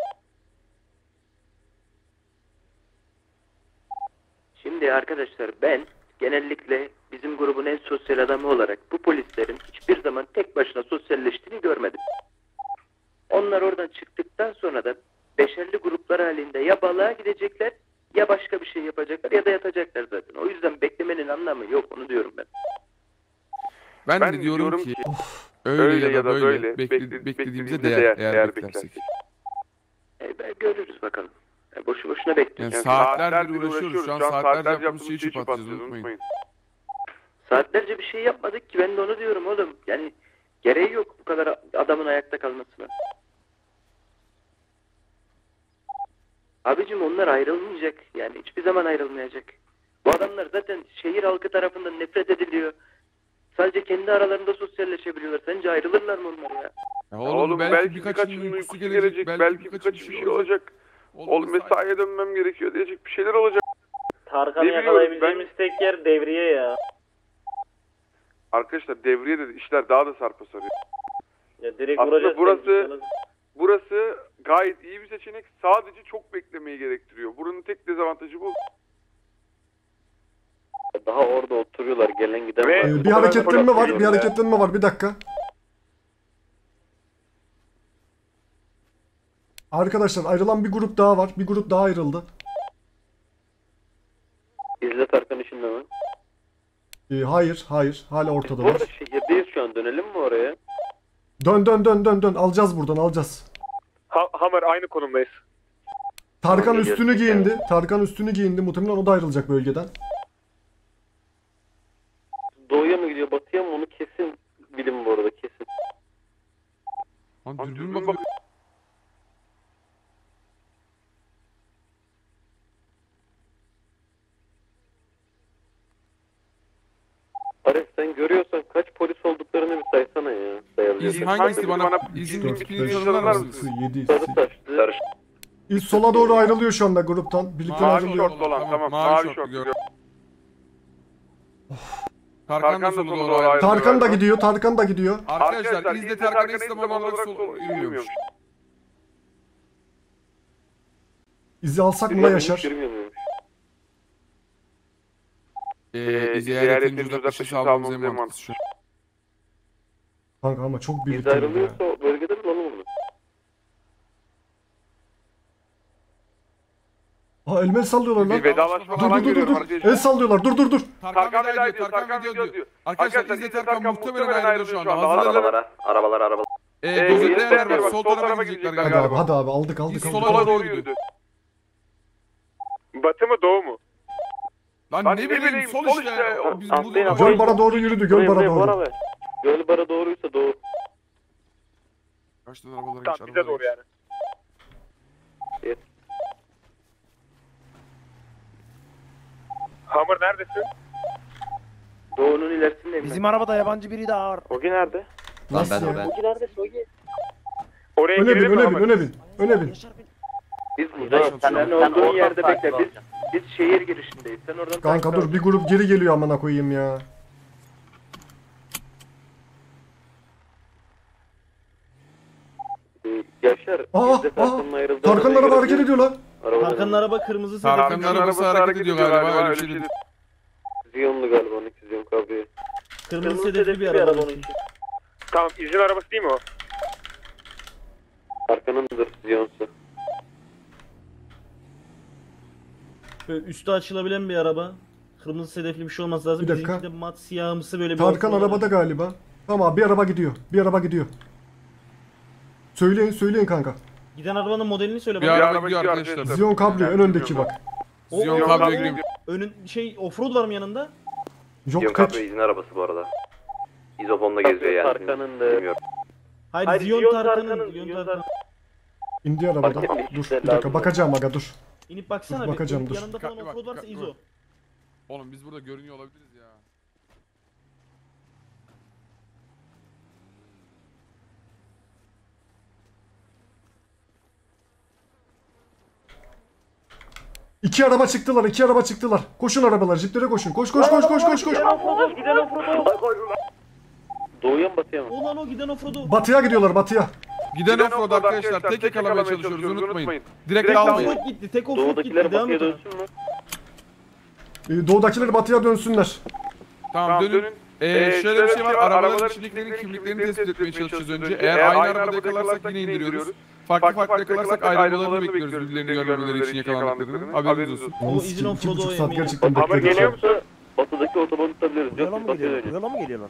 Şimdi arkadaşlar ben genellikle bizim grubun en sosyal adamı olarak bu polislerin hiçbir zaman tek başına sosyalleştiğini görmedim. Onlar oradan çıktıktan sonra da beşerli gruplar halinde ya balığa gidecekler ya başka bir şey yapacaklar ya da yatacaklar zaten. O yüzden beklemenin anlamı yok, onu diyorum ben. Ben, Ben de diyorum, diyorum ki, ki, öyle, ya da böyle, bekle- beklediğimize değer eğer beklersek. E, ben görürüz bakalım. E, boşu boşuna bekliyoruz. Yani saatlerdir uğraşıyoruz. Şu an saatlerce yaptığımız şeyi çöp atacağız, unutmayın. Saatlerce bir şey yapmadık ki, ben de onu diyorum oğlum. Yani gereği yok bu kadar adamın ayakta kalmasına. Abicim onlar ayrılmayacak. Yani hiçbir zaman ayrılmayacak. Bu adamlar zaten şehir halkı tarafından nefret ediliyor. Sadece kendi aralarında sosyalleşebiliyorlar. Sence ayrılırlar mı onlar ya? Ya Oğlum, oğlum belki birkaçının uykusu gelecek, belki birkaç bir şey olacak. Oğlum mesaiye dönmem gerekiyor diyecek bir şeyler olacak. Tarkan'ı Ne biliyorum, yakalayabileceğimiz tek yer devriye ya. Arkadaşlar devriye de işler daha da sarpa sarıyor. Ya direkt Aslında vuracağız. burası kendisini. burası gayet iyi bir seçenek. Sadece çok beklemeyi gerektiriyor. Buranın tek dezavantajı bu. Daha orada oturuyorlar, gelen giden Ve- var. Ee, bir hareketlenme var. Bir hareketlenme var. Bir dakika. Arkadaşlar ayrılan bir grup daha var. Bir grup daha ayrıldı. İzle Tarkan işinde mi? Ee, hayır, hayır. Hala Bu ortadalar. arada şehirdeyiz şu an, dönelim mi oraya? Dön dön dön dön dön. Alacağız buradan, alacağız. Ha Hammer aynı konumdayız. Tarkan Tamam, üstünü geliyorsun. giyindi. Tarkan üstünü giyindi. Muhtemelen o da ayrılacak bölgeden. Doğuya mı gidiyor, batıya mı, onu kesin bilin bu arada, kesin. Lan dürbün bak. Ares sen görüyorsan kaç polis olduklarını bir saysana ya. Sayabiliyorsun. İzin hangisi bana? üç, İzin dört, tipini beş, yazarlar altı, mısın? yedi, Sarı sekiz. taşlı. İlk sola doğru ayrılıyor şu anda gruptan. Birlikte Mavi ayrılıyor. şortlu olan tamam. Mavi Mavi şortlu, şortlu. gör. Tarkan da sola doğru ayrılıyor. Tarkan da gidiyor. Tarkan da gidiyor. Arkadaşlar İzle Tarkan eş zamanlı olarak sol yürüyormuş. İzi alsak mı la Yaşar? Eee İzle eyaletinin uzaklaşışı sağlamamız en mantıklısı şu. Kanka ama çok Biz birlikte. ayrılıyorsa o bölgede mi lan olur? Ha elmel sallıyorlar lan. Bir vedalaşma Dur falan dur dur görüyorum dur. El sallıyorlar. Dur dur dur. Tarkan veda ediyor, Tarkan video diyor. Arkadaşlar İzle Tarkan muhtemelen ayrılıyor şu anda. Arabalara, arabalar, arabalar. Eee gözetleyenler var. Sol tarafa gidecekler Hadi galiba. abi hadi abi aldık aldık Biz aldık. sola doğru yürüdü. Batı mı doğu mu? Lan ne bileyim sol işte. O Biz Atlayın, burada atlayın. Göl bara doğru yürüdü. Göl bara doğru. Göl bara doğruysa doğru. Kaç tane arabalara Tamam geç bize doğru yani. Hamur neredesin? Doğu'nun ilerisindeyim. Bizim arabada yabancı biri daha var. Ogi nerede? Lan ben o ben. Ogi nerede? Ogi. Oraya Öne bin girelim mi öne bin Hamur? öne bin. Öne bin. Biz buradayız. Sen olduğun yerde bekle. Biz biz şehir girişindeyiz. Sen oradan Kanka takip dur et. bir grup geri geliyor amına koyayım ya. Ee, Yaşar. Aa, biz de Tarkan'la aa, ayrıldığı Tarkan'ın arabaya araba hareket girelim. ediyor lan. Arabadan Tarkan'ın araba kırmızı Tarkan'ın sedefli. arabası hareket ediyor galiba öyle bir şey dedi. Ziyonlu galiba on iki Ziyon kabriyo. Kırmızı sedefli bir araba. Tamam izin arabası değil mi o? Tarkan'ındır Ziyon'su. Böyle üstü açılabilen bir araba. Kırmızı sedefli bir şey olması lazım. Bir dakika. Bizimki de mat siyahımsı böyle bir Tarkan orta- arabada galiba. Tamam abi bir araba gidiyor. Bir araba gidiyor. Söyleyin söyleyin kanka. Giden arabanın modelini söyle Bir bana. araba gidiyor arkadaşlar. Zion Cabrio en öndeki bak. O- Zion o- Cabrio o- gidiyor. Önün şey offroad var mı yanında? Yok Yok kaç. abi izin arabası bu arada. İzofonla geziyor yani. Tarkan'ın da. Bilmiyorum. Hayır, Hayır, Zion Zion Tarkan'ın. Tarkan'ın, Zion Zion Tarkan. İndi arabadan. Fark etmiş, Dur işte bir dakika lazım. bakacağım aga dur. İnip baksana Dur, bir. bakacağım, dur. Yanında falan Dikkatli bak, offroad varsa dikkatli izo. bak. Oğlum biz burada görünüyor olabiliriz ya. İki araba çıktılar, iki araba çıktılar. Koşun arabalar, jiplere koşun. Koş koş koş koş koş koş. Giden offroad. Doğuya mı batıya mı? Ulan o giden offroad'u. Batıya gidiyorlar, batıya. Giden offroad arkadaşlar tek yakalamaya çalışıyoruz unutmayın. Direkt Tek almayın. offroad gitti. Tek offroad gitti. Doğudakiler Devam batıya et. dönsün mü? Ee, doğudakiler batıya dönsünler. Tamam dönün. Ee, şöyle bir şey var. Arabaların içindekilerin kimliklerini tespit etmeye çalışacağız önce. Eğer aynı arabada yakalarsak yine indiriyoruz. Farklı farklı yakalarsak ayrılmalarını bekliyoruz birbirlerini görmemeleri için yakalandıklarını. Haberiniz olsun. O izin iki offroad'u buçuk saat eminim. gerçekten Haber bekledik. geliyor musa batıdaki otobanı tutabiliriz. Yola Yok mı batıya geliyorlar? dönüyoruz. Yola mı geliyorlar?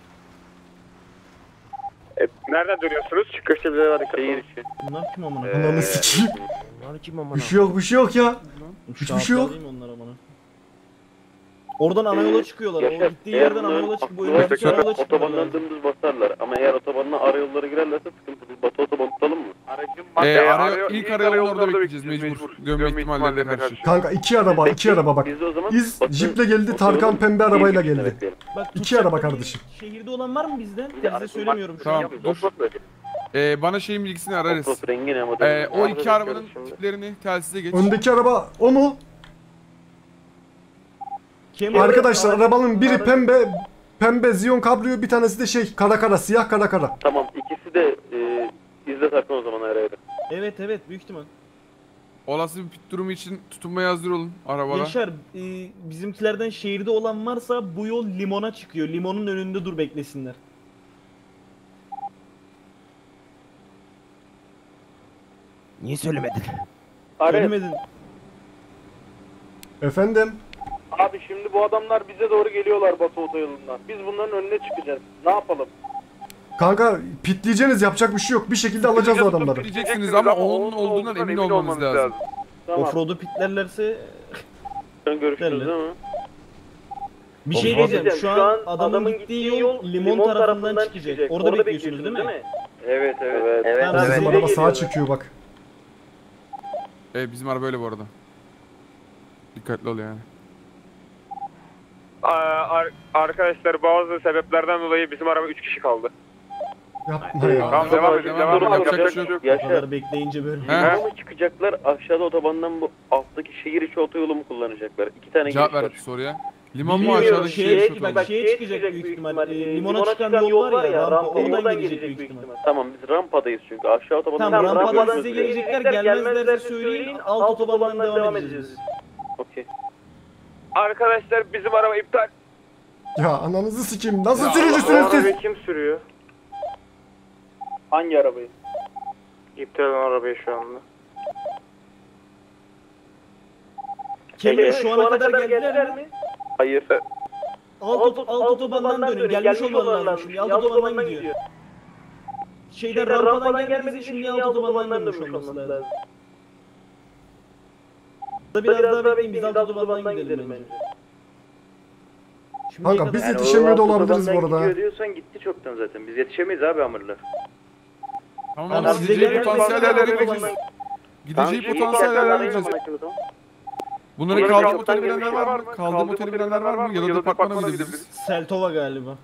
E, nereden dönüyorsunuz? Çıkışta bile var. Şehir içi. Bunlar kim amına? Ananı sikeyim. Lan kim amına? Bir şey yok, bir şey yok ya. Hiçbir şey yok. Alayım onlar amına. Oradan ana yola çıkıyorlar. O Yaşar, gittiği eğer yerden ana bunların yola çıkıp bu aklı önündeki ana varsa yola çıkıyorlar. otobandan dümdüz basarlar. Ama eğer otobandan ara yollara girerlerse sıkıntı. Biz batı otobanı tutalım mı? Ee, araya, ilk arayolun orada bekleyeceğiz mecbur. Dönme ihtimallerine karşı. Kanka iki araba, iki araba bak. Biz de o zaman İz batı- jiple geldi, batı Tarkan yolun pembe şehir arabayla girişinde geldi. bekleyelim. Bak, İki araba tutacakları kardeşim. Şehirde olan var mı bizden? Ben size söylemiyorum şu Tamam an. dur. Ee, bana şeyin bilgisini ararız. Offroad rengi ne modeli? Ee, o Arada iki arabanın bekliyoruz şimdi. tiplerini telsize geç. Öndeki araba o mu? Kemal- Arkadaşlar arabanın biri pembe, pembe Zion Cabrio, bir tanesi de şey kara kara, siyah kara kara. Tamam ikisi de e, izle Tarkan o zaman ayrı ayrı. Evet evet büyük ihtimal. Olası bir pit durumu için tutunmaya hazır olun arabalar. Yaşar e, bizimkilerden şehirde olan varsa bu yol limona çıkıyor. Limonun önünde dur beklesinler. Niye söylemedin? Söylemedin. Efendim? Abi şimdi bu adamlar bize doğru geliyorlar Batı otoyolundan. Biz bunların önüne çıkacağız. Ne yapalım? Kanka pitleyeceğiniz, yapacak bir şey yok. Bir şekilde alacağız o adamları. Diyeceksiniz ama onun olduğundan emin olmanız lazım. Tamam. Offroad'u pitlerlerse Sen görüşürüz değil mi? bir şey Offroad diyeceğim. Şu an adamın gittiği yol limon tarafından çıkacak. Orada bekliyorsunuz değil mi? Evet evet. Evet. Tamam, Bizim size araba sağa geliyorlar. çekiyor bak. Evet bizim araba öyle bu arada. Dikkatli ol yani. Aa, ar- arkadaşlar bazı sebeplerden dolayı bizim araba üç kişi kaldı. Yapma ya. Tamam devam et devam et. Yapacak bir şey yok. Bu Yaşar. kadar bekleyince böyle. He? Limona mı çıkacaklar aşağıda otobandan bu alttaki şehir içi otoyolu mu kullanacaklar? İki tane Cevap giriş ver var. soruya. Liman mu Bilmiyorum, aşağıdaki şeye, şey bak, bak, şeye çıkacak büyük ihtimal. Ee, limana çıkan yol var ya, rampa, oradan gelecek büyük ihtimal. Tamam biz rampadayız çünkü aşağı otobandan. Tamam, rampadan size gelecekler, gelmezlerse söyleyin, alt otobandan devam edeceğiz. Okey. Arkadaşlar bizim araba iptal. Ya ananızı sikeyim. Nasıl Ya sürücüsünüz Bu siz? arabayı kim sürüyor? Hangi arabayı? İptal olan arabayı şu anda. Kemal şu ana kadar geldiler mi? Hayır. Alt, alt, alt otobandan dönün, gelmiş olmaları lazım. Şimdi alt otobandan gidiyor. Şeyden rampadan gelmesi şimdi alt otobandan dönmüş olması lazım. Biraz daha bekleyin, biz alt otobandan gidelim bence. Kanka biz yetişemiyor da olabiliriz bu arada. Gidiyor diyorsan gitti çoktan zaten. Biz yetişemeyiz abi Amır'la. Tamam Tamam, ama size gidecek gelmez, potansiyel gelmez, yerlere gelmez. gideceğiz. Gideceği potansiyel yerlere gideceğiz. Bunların Bunların kaldırım kaldırım oteli bilenler oteli var mı? Kaldırım oteli bilenler var mı? Ya da departmana gidebiliriz. Seltova galiba.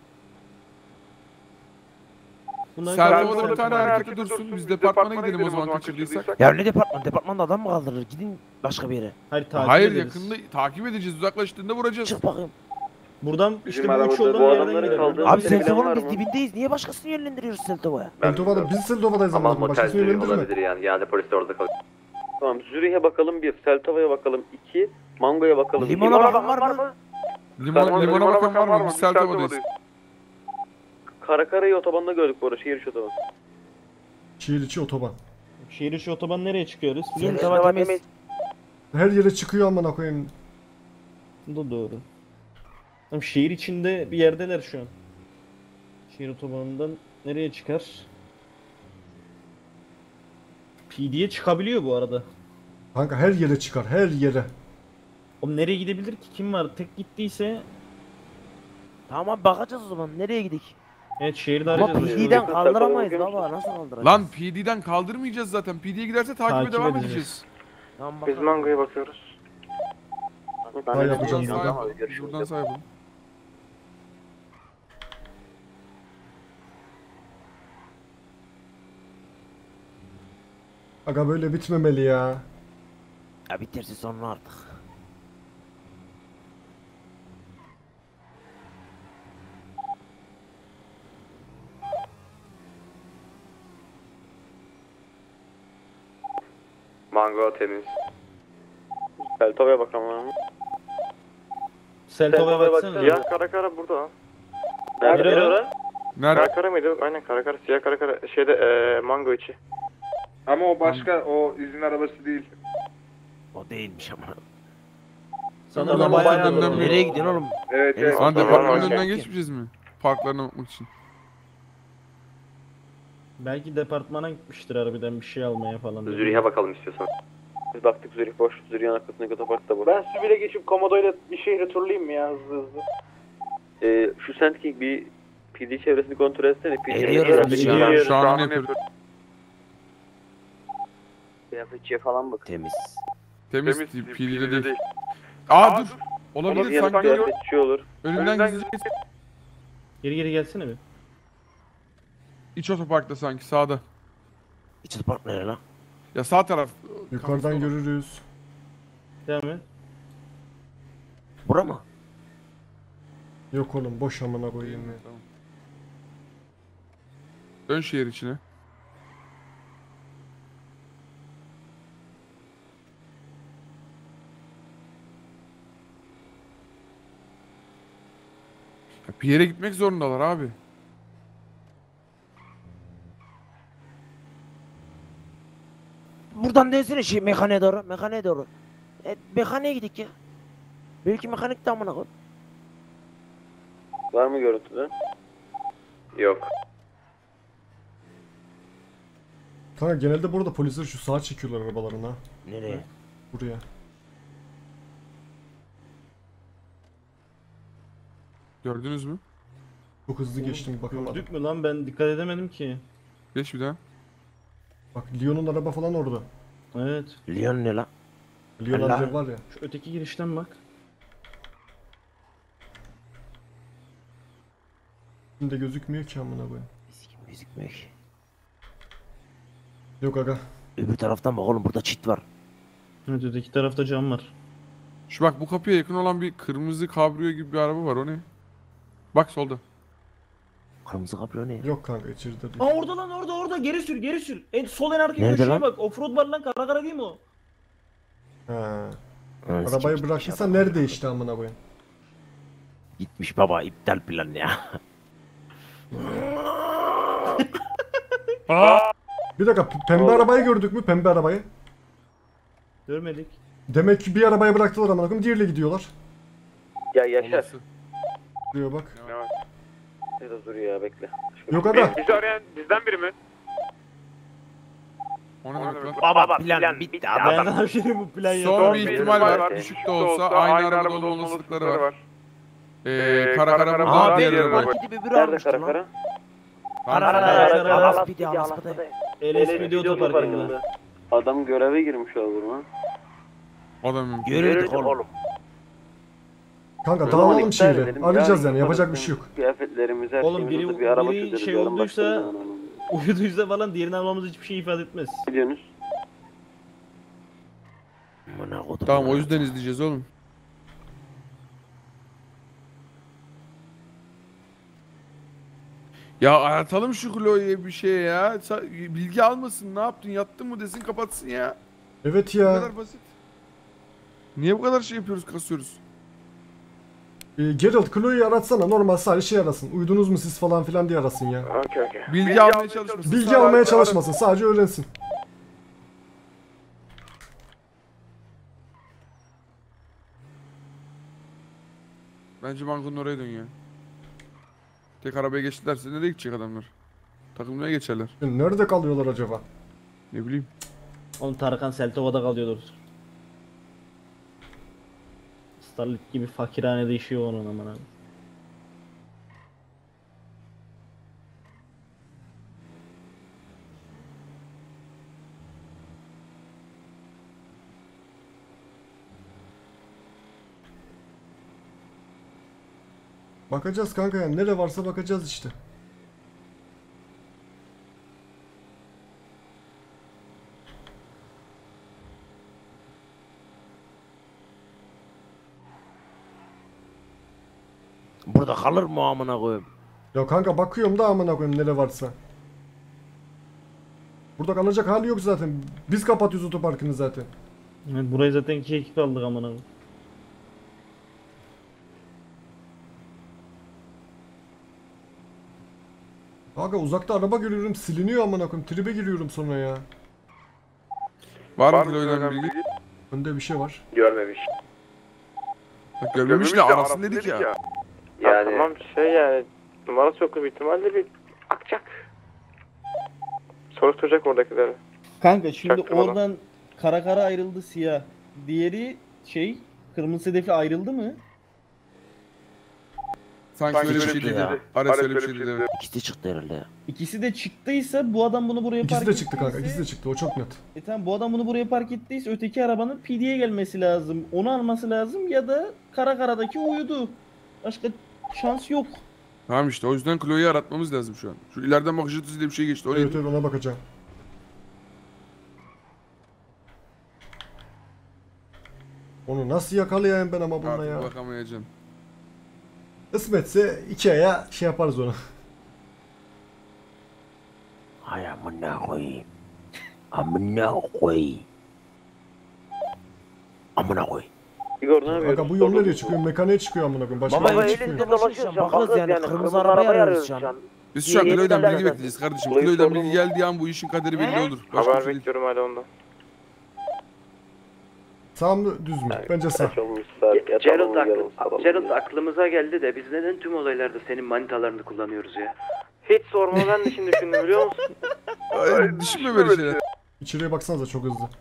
Sertova'da bir tane hareketi dursun. Biz departmana gidelim o zaman kaçırdıysak. Ya ne departman? Departmanda adam mı kaldırır? Gidin başka bir yere. Hayır, takip Hayır ederiz. yakında takip edeceğiz. Uzaklaştığında vuracağız. Çık bakayım. Buradan işte Bizim bu üç arabada yoldan bu bir yerden adamların gidelim. kaldığı Abi oteli bilen var Seltova'nın biz mı? dibindeyiz. Niye başkasını yönlendiriyoruz Seltova'ya? Seltova'da biz Seltova'dayız Ama ama başkasını motelci yönlendirme. olabilir yani. Genelde polis de orada kalıyor. Tamam Zürih'e bakalım bir, Seltova'ya bakalım iki, Mango'ya bakalım Limona iki. bakan var mı? Limon, limona bakan var mı? Biz Seltova'dayız. Karakara'yı otobanda gördük bu arada, şehir içi otoban. Şehir içi otoban. Şehir içi otoban nereye çıkıyoruz? Biliyor musun? Seltova temiz. Her yere çıkıyor amına koyayım. Bu da doğru. Tamam, şehir içinde bir yerdeler şu an. Şehir otobanından nereye çıkar? P D'ye çıkabiliyor bu arada. Kanka her yere çıkar, her yere. Oğlum nereye gidebilir ki? Kim var? Tek gittiyse... Tamam abi bakacağız o zaman. Nereye gidik? Evet, şehirde Ama arayacağız. P D'den kaldıramayız baba. Nasıl kaldıracağız? Lan P D'den kaldırmayacağız zaten. P D'ye giderse takibe Takip devam edeceğiz. edeceğiz. Tamam Biz bakalım. Mango'ya bakıyoruz. Daha yapacağız. Buradan sağ zaten. yapalım. Buradan sağ yapalım. Aga böyle bitmemeli ya. Ya bitirsin sonra artık. Mango temiz. Seltova'ya bakan var mı? Seltova'ya baksana. Siyah Karakara burada. Nerede? Nerede ora? Nerede? Karakara mıydı? Aynen Karakara. Siyah Karakara. Şeyde eee Mango içi. Ama o başka, o izin arabası değil. O değilmiş ama. Sana Buradan da bayağı bakalım, doğru. döndüm. Nereye gidiyorsun oğlum? Evet Evet, evet. Lan Tamam, departmanın tamam. önünden geçmeyeceğiz mi? Parklarına bakmak için. Belki departmana gitmiştir harbiden bir şey almaya falan. Zürih'e bakalım istiyorsan. Biz baktık Zürih boş, Zürih'in arkasındaki otopark da boş. Ben sivile geçip komodoyla bir şehri turlayayım mı ya hızlı hızlı? Ee, şu Sand King bir P D çevresini kontrol etsene. P D Ediyoruz biz şu an. Şu an onu yapıyoruz. Kıyafetçiye falan bak. Temiz. Temiz, Temiz, P D'de değil. değil. Aa dur. Olabilir Olabilir, sanki sanki gör. Kıyafetçi olur. Önünden Önünden gideceğiz. Geri geri gelsene bir. İç otoparkta sanki sağda. İç otopark nereye lan? Ya sağ taraf. Yukarıdan kafeste olan. görürüz. Devam et. Bura mı? Yok oğlum boş amına koyayım ya. Tamam. Dön şehir içine. Ya bir yere gitmek zorundalar abi. Buradan dönsene şey mekaniğe doğru. Mekaniğe doğru. E, mekaniğe gidik ya. Belki mekanik de amına koy. Var mı görüntüde? Yok. Kanka genelde burada polisler şu sağa çekiyorlar arabalarına. Nereye? Buraya. Gördünüz mü? Çok hızlı geçtim bakamadım. Gördük mü lan, ben dikkat edemedim ki. Geç bir daha. Bak Lyon'un araba falan orada. Evet. Lyon ne lan? Lyon Allah. Andrev var ya. Şu öteki girişten bak. Şimdi gözükmüyor ki amına koyayım. Miskin gözükmüyor ki. Yok aga. Öbür taraftan bak oğlum burada çit var. Evet, öteki tarafta cam var. Şu bak bu kapıya yakın olan bir kırmızı kabrio gibi bir araba var, o ne? Bak solda. Kırmızı kabrio ne? Yok kanka içeride değil. Aa orada lan orada orada geri sür geri sür. En sol en arka Nerede köşeye lan? bak. Offroad var lan, kara kara değil mi o? He. Ha, Arabayı sikim bıraktıysa gitmiş nerede işte amına koyayım. Gitmiş baba, iptal plan ya. Bir dakika p- pembe arabayı gördük mü? Pembe arabayı. Görmedik. Demek ki bir arabayı bıraktılar amına koyayım, diğeriyle gidiyorlar. Ya Yaşar. Diyor bak. Biraz dur ya bekle. Yok ada. Bizi arayan bizden biri mi? O ne demek lan? Baba plan bitti Ben adam. karşıyım bu plan Son yapamam. bir ihtimal var. Düşük de olsa aynı arabada olma olasılıkları var. Ee, kara kara burada Aa diğer benim araba. marketi bir biri Nerede almıştı kara lan. kara? Kara kara Kara kara kara. Alaspidi Alaspidi. L S P D otoparkında. Adam göreve girmiş olur mu? Adam Görürdük oğlum. Kanka Tamam, dağılalım iptal şehri. edelim. Arayacağız Yarın yani, yapacak bir yaparız. şey yok. Kıyafetlerimizi her Oğlum şeyimizi biri, bir araba biri çözeriz. şey yarın olduysa, başlarız ona. uyuduysa falan diğerini almamız hiçbir şey ifade etmez. Ne diyorsunuz? Amına kodum. Tamam, o yüzden izleyeceğiz oğlum. Ya aratalım şu Chloe'ye bir şey ya. Sa- Bilgi almasın, ne yaptın, yattın mı desin, kapatsın ya. Evet Bu ya. kadar basit. Niye bu kadar şey yapıyoruz, kasıyoruz? Ee, Geralt Chloe'yi aratsana, normal sadece şey arasın. Uydunuz mu siz falan filan diye arasın ya. Okey okey. Bilgi almaya çalışmasın. Bilgi sadece almaya ara- çalışmasın, sadece öğrensin. Bence bankonun oraya dön ya. Tek arabaya geçtilerse nereye gidecek adamlar? Takılmaya geçerler. Nerede kalıyorlar acaba? Ne bileyim. Oğlum Tarkan Seltova'da kalıyordur. Starlit gibi fakirhanede işiyor onun aman abi. Bakacağız kanka yani, nere varsa bakacağız işte. Burada kalır mı amına koyayım? Ya kanka bakıyorum da amına koyayım nere varsa. Burada kalacak hali yok zaten. Biz kapatıyoruz otoparkını zaten. Evet, burayı zaten iki ekip aldık aman abi. Kanka uzakta araba görüyorum, siliniyor amına koyayım. Tribe giriyorum sonra ya. Var mı Chloe'den bilgi? Önde bir şey var. Görmemiş. Bak görmemiş de arasın dedik ya. Ya Yani tamam şey yani numarası yok bir ihtimalle bir akacak. Soruşturacak oradakileri. Kanka şimdi Çaktırmadan. oradan kara kara ayrıldı siyah. Diğeri şey kırmızı hedefi ayrıldı mı? Sanki Sanki öyle bir şey çıktı dedi. ya. Ares öyle bir şey dedi. Evet. İkisi çıktı herhalde ya. İkisi de çıktıysa bu adam bunu buraya İkisi park de çıktı kanka, ettiyse- ikisi de çıktı. O çok net. E tamam bu adam bunu buraya park ettiyse öteki arabanın P D'ye gelmesi lazım. Onu alması lazım ya da kara karadaki uyudu. Başka şans yok. Tamam işte o yüzden Chloe'yi aratmamız lazım şu an. Şu ileriden bakış açısı diye bir şey geçti. O Evet neydi? evet, ona bakacağım. Onu nasıl yakalayayım ben ama bununla Artık ya. bakamayacağım. Kısmetse iki aya şey yaparız onu. Hay amına koyayım. Amına koyayım. Amına koyayım. Igor ne yapıyorsun? Kanka bu yol nereye çıkıyor? Mekaniğe çıkıyor amına koyayım. Başka Baba bir yere elinde çıkmıyor. dolaşıyoruz şu an. Bakırız yani. Kırmızı arabayı arıyoruz şu an. Biz şu an Yeni Chloe'den yerler bilgi zaten. bekleyeceğiz kardeşim. Chloe Chloe'den sordun bilgi mu? geldiği an bu işin kaderi belli olur. Başka bir Haber şey değil. bekliyorum hala ondan. Sağ mı düz mü? Bence sağ. Gerald, aklı, Gerald aklımıza geldi de biz neden tüm olaylarda senin manitalarını kullanıyoruz ya? Hiç sorma ben de şimdi düşündüm biliyor musun? Ay, düşünme böyle şeyler. İçeriye baksanıza çok hızlı.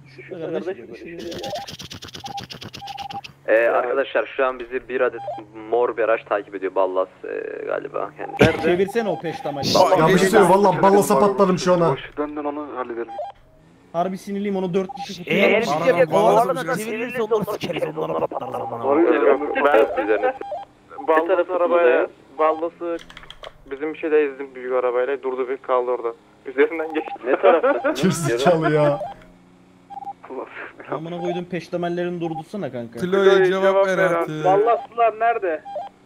Ee, arkadaşlar şu an bizi bir adet mor bir araç takip ediyor Ballas e, galiba. Yani. Çevirsene o peştemalini. Ya bir şey söyle valla ballasa patlarım şu an ha. Döndün onu halledelim. Harbi sinirliyim onu dört kişi tutuyor. Eğer bir Aradan şey yapıp kovalarsa kovalarsa biz- çevirirse onları sikeriz, onlara patlarız amına. Ben Üzerine. Ballas tarafı arabaya, Ballas'ı bizim bir şeyde ezdim büyük arabayla durdu bir kaldı orada. Üzerinden geçti. Ne taraftasın? Gerizekalı ya. Amına koydum peştemallerini durdursana kanka. Chloe cevap ver artık. Ballaslılar nerede?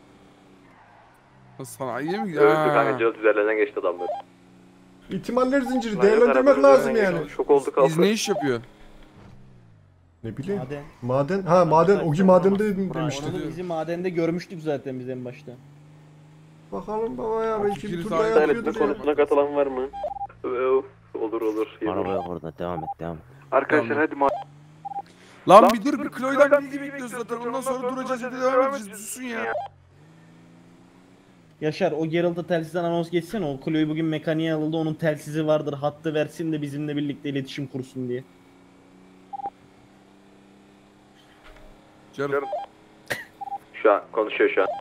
Sanayi mi? Öldü kanka, Cihat üzerlerinden geçti adamlar. İhtimaller zinciri Lan değerlendirmek yok, lazım arabanın yani. Şok oldu kaldı. Biz ne iş yapıyor? Ne bileyim. Maden. Maden. Ha maden. Ogi madende demişti. Onu bizi madende görmüştük zaten biz en başta. Bakalım baba ya belki bir turda İptal etme yapıyordur ya. konusuna katılan var mı? Olur olur. Araba yok orada. Devam et devam et. Arkadaşlar hadi ma... Lan bir dur, bir Chloe'den bilgi bekliyoruz zaten. Ondan sonra duracağız, hadi devam edeceğiz. Susun ya. Yaşar o Geralt'a telsizden anons geçsene, o Chloe bugün mekaniğe alındı, onun telsizi vardır, hattı versin de bizimle birlikte iletişim kursun diye. Canım. Şu an konuşuyor şu an.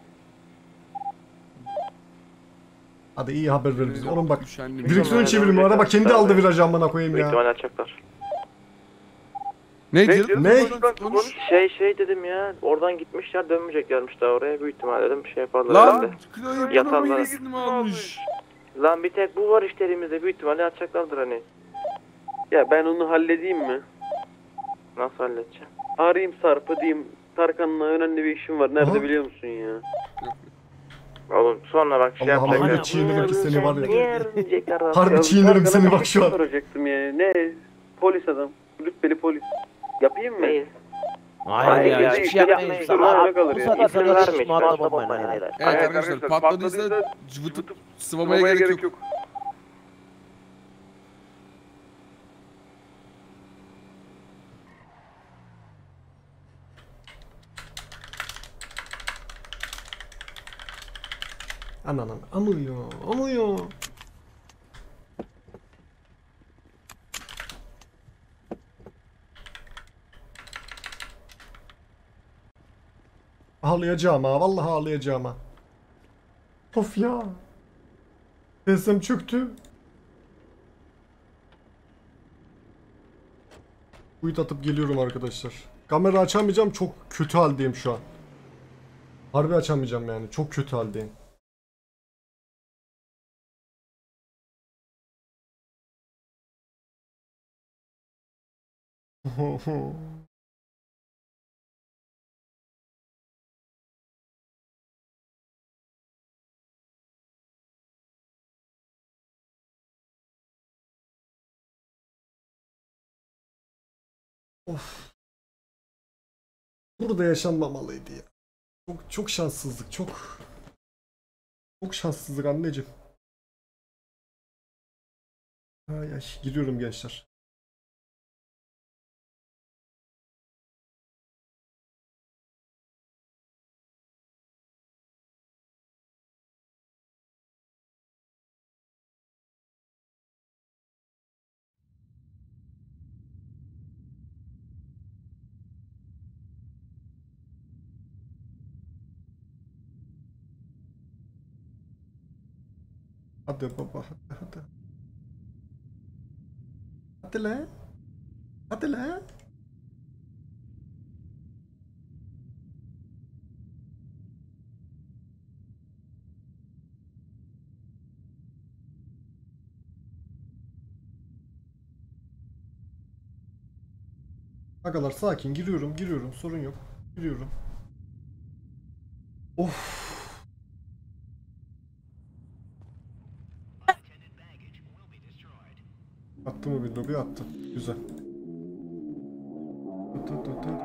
Hadi iyi haber ver bize. Oğlum bak. Üşendim. Direksiyonu çevirmiyor. Araba kendi aldı virajı amına koyayım Büyük ya. ihtimalle açacaklar. Ne Ne? diyor? Ne? Şey şey dedim ya, oradan gitmişler dönmeyeceklermiş daha oraya, büyük ihtimalle dedim şey yaparlar Lan herhalde. Chloe bunun Yatarlar. hilesini mi almış? Lan bir tek bu var işte elimizde, büyük ihtimalle atacaklardır hani. Ya ben onu halledeyim mi? Nasıl halledeceğim? Arayayım Sarp'ı diyeyim. Tarkan'la önemli bir işim var. Nerede Aha. biliyor musun ya? Oğlum sonra bak şey Allah Allah yapacaklar. bir çiğnerim ki seni var Niye ya. öğrenecekler lan? Harbi çiğnerim seni bak şu an. Soracaktım yani. Ne? Polis adam. Rütbeli polis. Yapayım mı? Değil. Hayır ya hiçbir şey yapmayın. yapmayın. Sana Öyle kalır bu ya. saatten İsim sonra hiç vermiş, muhatap muhatap olmayın. olmayın, hayır. hayır. Evet Aynen. arkadaşlar, patladıysa cıvıtıp sıvamaya gerek yok. Ananın amıyor. Amıyor. Ağlayacağım ha. Vallahi ağlayacağım ha. Of ya. Sesim çöktü. Uyut atıp geliyorum arkadaşlar. Kamera açamayacağım. Çok kötü haldeyim şu an. Harbi açamayacağım yani. Çok kötü haldeyim. Of. Burada yaşanmamalıydı ya. Çok çok şanssızlık, çok çok şanssızlık anneciğim. Ay ay, giriyorum gençler. Hadi baba, hadi hadi. Hadi lan. Hadi lan. Agalar sakin, giriyorum giriyorum, sorun yok. Giriyorum. Of. Attı mı bir lobi? Attı. Güzel. Tut, tut, tut, tut.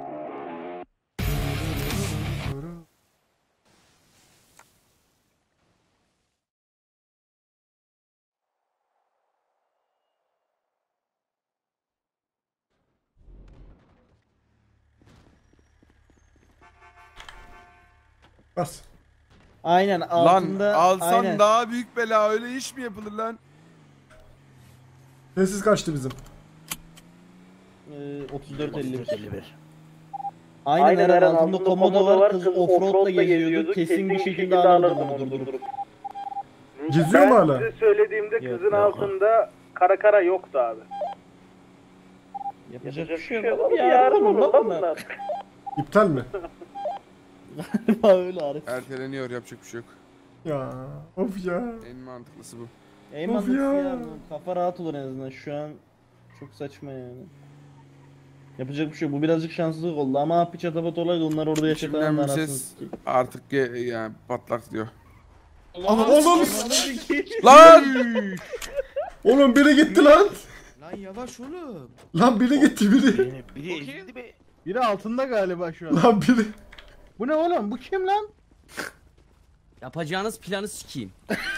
Bas. Aynen altında. Lan alsan aynen. daha büyük bela, öyle iş mi yapılır lan? Sessiz kaçtı bizim. Ee, otuz dört elli bir. Aynen, Aynen Eren, Eren, altında komodo var, kız offroad'la geziyordu, kesin bir şekilde alırdım onu durdurup. Geziyor mu hala? Size söylediğimde Yok, kızın yok. altında kara kara yoktu abi. Yapacak bir şey Yok yok. oğlum, Yarın olur lan bunlar. bunlar. İptal mi? Galiba öyle Arif. Erteleniyor, yapacak bir şey yok. Ya of ya. En mantıklısı bu. En Of mantıklısı ya. ya. Kafa rahat olur en azından. Şu an çok saçma yani. Yapacak bir şey yok. Bu birazcık şanssızlık oldu ama bir çatapat olaydı onlar orada yaşatanlar İçimden bir arasında. ses artık ge- yani patlak diyor. Anam oğlum. Lan! Oğlum biri gitti lan. Lan yavaş oğlum. Lan biri gitti biri. Biri ezildi mi? Biri altında galiba şu an. Lan biri. Bu ne oğlum? Bu kim lan? Yapacağınız planı sikeyim.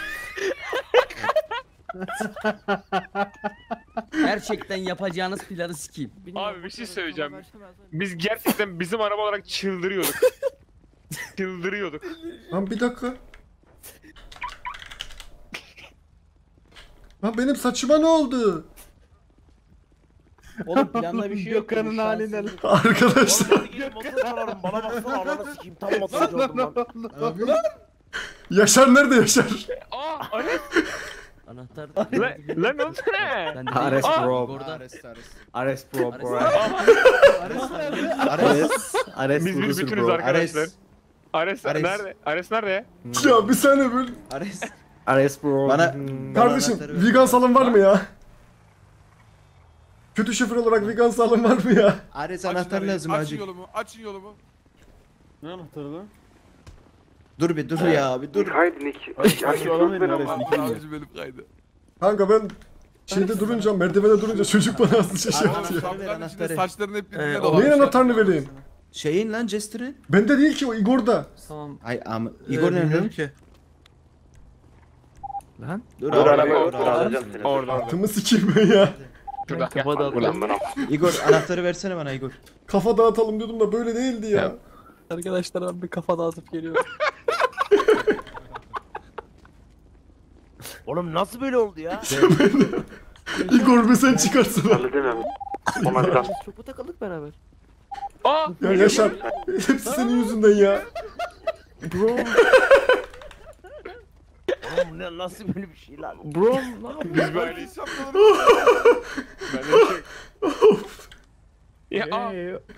Gerçekten yapacağınız planı sikeyim. Abi bir şey söyleyeceğim. Biz gerçekten bizim araba olarak çıldırıyorduk. çıldırıyorduk. Lan bir dakika. Lan benim saçıma ne oldu? Oğlum planda bir şey yok. Gökhan'ın haline lan. Arkadaşlar. Bana baksana ananı sikeyim tam motorcu oldum lan. Yaşar nerede Yaşar? Aa Ares. Anahtar. Lan lan ne oldu ne? Ben de Ares Aa, bro. Orada. Ares bro bro. Ares nerede? Ares. Ares Biz bir buradasın bütünüz bro. arkadaşlar. Ares, Ares. nerede? Ares nerede ya? Ya bir saniye böyle. Ares. Ares bro. Bana Kardeşim anahtarı ver. vegan salon var mı ya? Kötü şoför olarak vegan salon var mı ya? Ares Açın anahtar arayı, lazım Açın acil. yolumu, açın yolumu. Ne anahtarı lan? Dur bir dur ya abi dur. Haydi Nick. Allah bizi bölüp kaydı. Kanka ben şeyde durunca, merdivende durunca çocuk bana hızlı şaşırtıyor. Anahtarı ver, Sapların anahtarı. içinde saçların hep birbirine Ee, dolanmış. Neyin anahtarını vereyim? Şeyin lan Jester'ın. Bende değil ki o Igor'da. Tamam. Ay ama Igor nerede? ki. Lan. Dur Dur abi. araba Dur, orada abi. alacağım seni. Orada orada. Tımı sikeyim ben ya. Şurada. Kafa dağıtıyor. Igor anahtarı versene bana Igor. Kafa dağıtalım diyordum da böyle değildi ya. Arkadaşlar ben bir kafa dağıtıp geliyorum. Oğlum nasıl böyle oldu ya? Igor bir sen çıkarsın. Halledemem. Onlardan. Biz çok mu takıldık beraber? Aa! Ya Yaşar. Hepsi senin yüzünden ya. Bro. Oğlum ne nasıl böyle bir şey lan? Bro ne yapıyorsun? Biz böyleyiz. Ben de şey. Ya aa.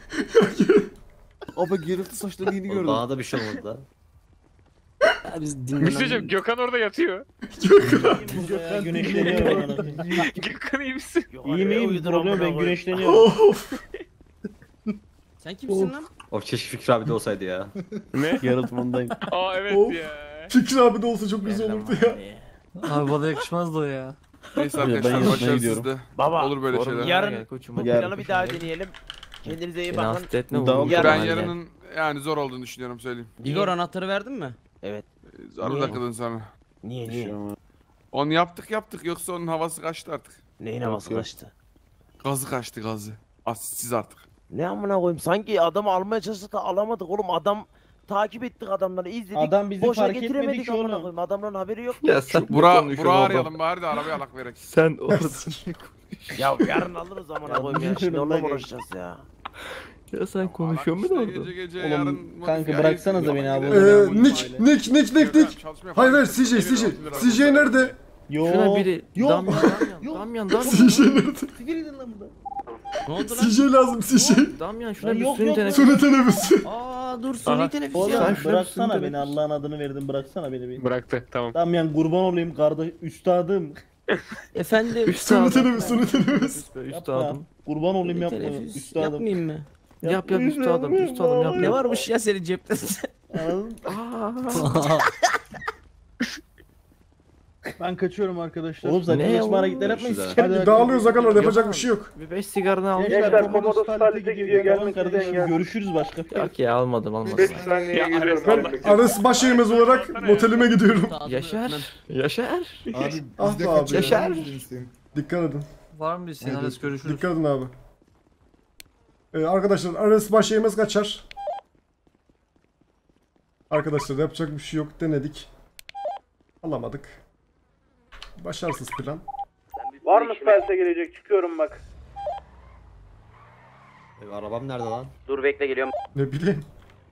Abi gürültü saçlarını yeni gördüm. Daha da bir şey olmadı da. Ya biz Bir dinlenelim. şey söyleyeceğim. Gökhan orada yatıyor. Ya, güneşleniyor bana. Gökhan iyi misin? İyiyim iyiyim problem ben güneşleniyorum. Of. Sen kimsin lan? Of keşke Fikri abi de olsaydı ya. Ne? Yaratımındayım. Aa evet Of. ya. Fikri abi de olsa çok güzel olurdu ya. Abi bana yakışmazdı o ya. Neyse Ben arkadaşlar yatmaya başarısızdı. Baba. Olur böyle şeyler. Yarın Koçum, bu Gel. planı bir daha deneyelim. Kendinize iyi Beni bakın. hasta etme. Daha- vurur. Ben Ben Yarın- yarının yani zor olduğunu düşünüyorum söyleyeyim. Igor anahtarı verdin mi? Evet. Zor Niye? takılın sana. Niye niye? Onu yaptık yaptık yoksa onun havası kaçtı artık. Neyin havası yok. kaçtı? Gazı kaçtı gazı. Asistsiz artık. Ne amına koyayım sanki adamı almaya çalıştık da alamadık oğlum adam takip ettik adamları izledik. Adam bizi Boşuna fark getiremedik etmedi ki amına oğlum. koyayım adamların haberi yok. Ya sen ne Bura, konuşuyorsun bura orada? arayalım bari de arabaya alak verek. Sen orada. Ya yarın alırız amına koyayım ya şimdi onunla mı uğraşacağız ya? Ya sen konuşuyor musun İşte orada? Gece gece Oğlum, yarın kanka modifiye bıraksanıza beni abi. Ee, Nick, Nick, Nick, Nick, Nick. Hayır hayır C J, C J. C J nerede? Yo. Şuna biri Yok. Damyan Damyan Damyan Damyan. C J nerede? Sikir edin lan burada. Ne oldu C J lazım C J. Damyan şuna Lan bir yok, suni yok. teneffüs. Suni teneffüsü. Aa dur suni teneffüs Oğlum ya. Sen şuna bir bıraksana suni beni teneffüs. Allah'ın adını verdim bıraksana beni bir. Bıraktı tamam. Tamam yani kurban olayım kardeş üstadım. Efendim. Suni teneffüs, suni teneffüs. Yapma. Üstadım. Kurban olayım Suni yapma teneffüs. üstadım. Yapmayayım mı? Yap yap üstadım üstadım yap. Ne varmış ya senin cepte? Ben kaçıyorum arkadaşlar. Oğlum zaten Ne hiç oğlum? hareketler yapmayız. Şurada. Sikerim. Dağılıyoruz agalar yapacak bir şey yok. Bir beş sigaranı al. Gençler Komodo Stalit'e gidiyor Tamam gelmek kardeşim isteyen gelsin. görüşürüz başka. Yok ya almadım almadım. beş saniye Ya, gidiyorum. Ares, Ben- Ares başyemez olarak motelime gidiyorum. Yaşar. Yaşar. Abi Ah biz de be abi. kaçıyoruz. Yaşar. Dikkat edin. Var mı bir senaryo görüşürüz. Dikkat edin abi. Ee, arkadaşlar Ares başyemez kaçar. Arkadaşlar yapacak bir şey yok denedik. Alamadık. Başarısız plan. Var mı Spels'e gelecek? Çıkıyorum bak. E, arabam nerede lan? Dur bekle geliyorum. Ne bileyim.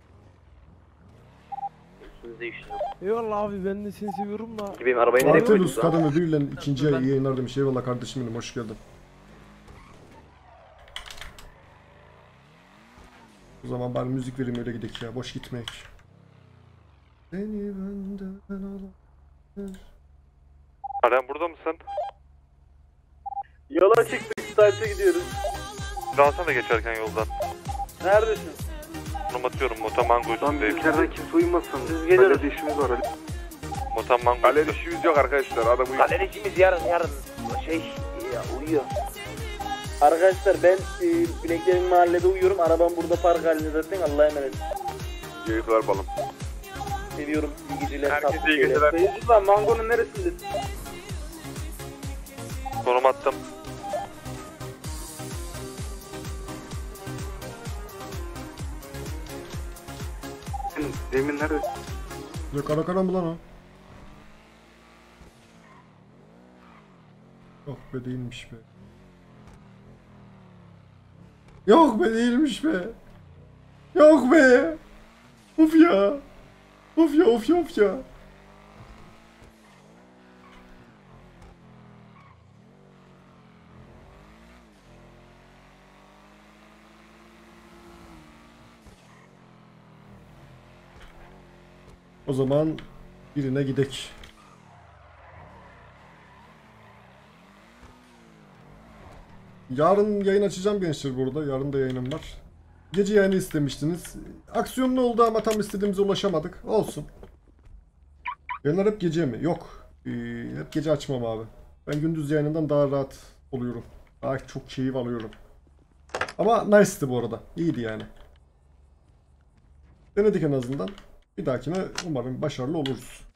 Üstünüzde işim. Eyvallah abi ben de seni seviyorum da. Benim arabayı nereye Artelus koydunuz lan? kadın ödülüyle ikinci ay iyi yayınlar demiş. Eyvallah kardeşim benim hoş geldin. O zaman bari müzik vereyim öyle gidelim ya. Boş gitmek. Seni benden alır. Alen burada mısın? Yola çıktık. Stalit'e gidiyoruz. Alsana geçerken yoldan. Neredesin? Atıyorum Motamango üstündeyim. İçeriden kimse uyumasın. Biz geliyoruz. Galede işimiz var. Motamango. Galeri işimiz yok arkadaşlar. Adam uyuyor. Galeri işimiz yarın yarın. Şey ya, uyuyor. Arkadaşlar ben e, Bileklerin mahallede uyuyorum. Arabam burada park halinde zaten. Allah'a emanet. İyi geceler balım. Seviyorum. İyi geceler. Herkese iyi geceler. Beyazıt'la Mango'nun neresindesin? Konum attım. Demin nerede? Yok ara karan mı lan o? Yok be değilmiş be. Yok be değilmiş be. Yok be. Of ya. Of ya of ya of ya. O zaman birine gidek. Yarın yayın açacağım gençler burada. Yarın da yayınım var. Gece yayını istemiştiniz. Aksiyonlu oldu ama tam istediğimize ulaşamadık. Olsun. Yayınlar hep gece mi? Yok. Ee, hep gece açmam abi. Ben gündüz yayınından daha rahat oluyorum. Daha çok keyif alıyorum. Ama nice'ti bu arada. İyiydi yani. Denedik en azından. Bir dahakine umarım başarılı oluruz.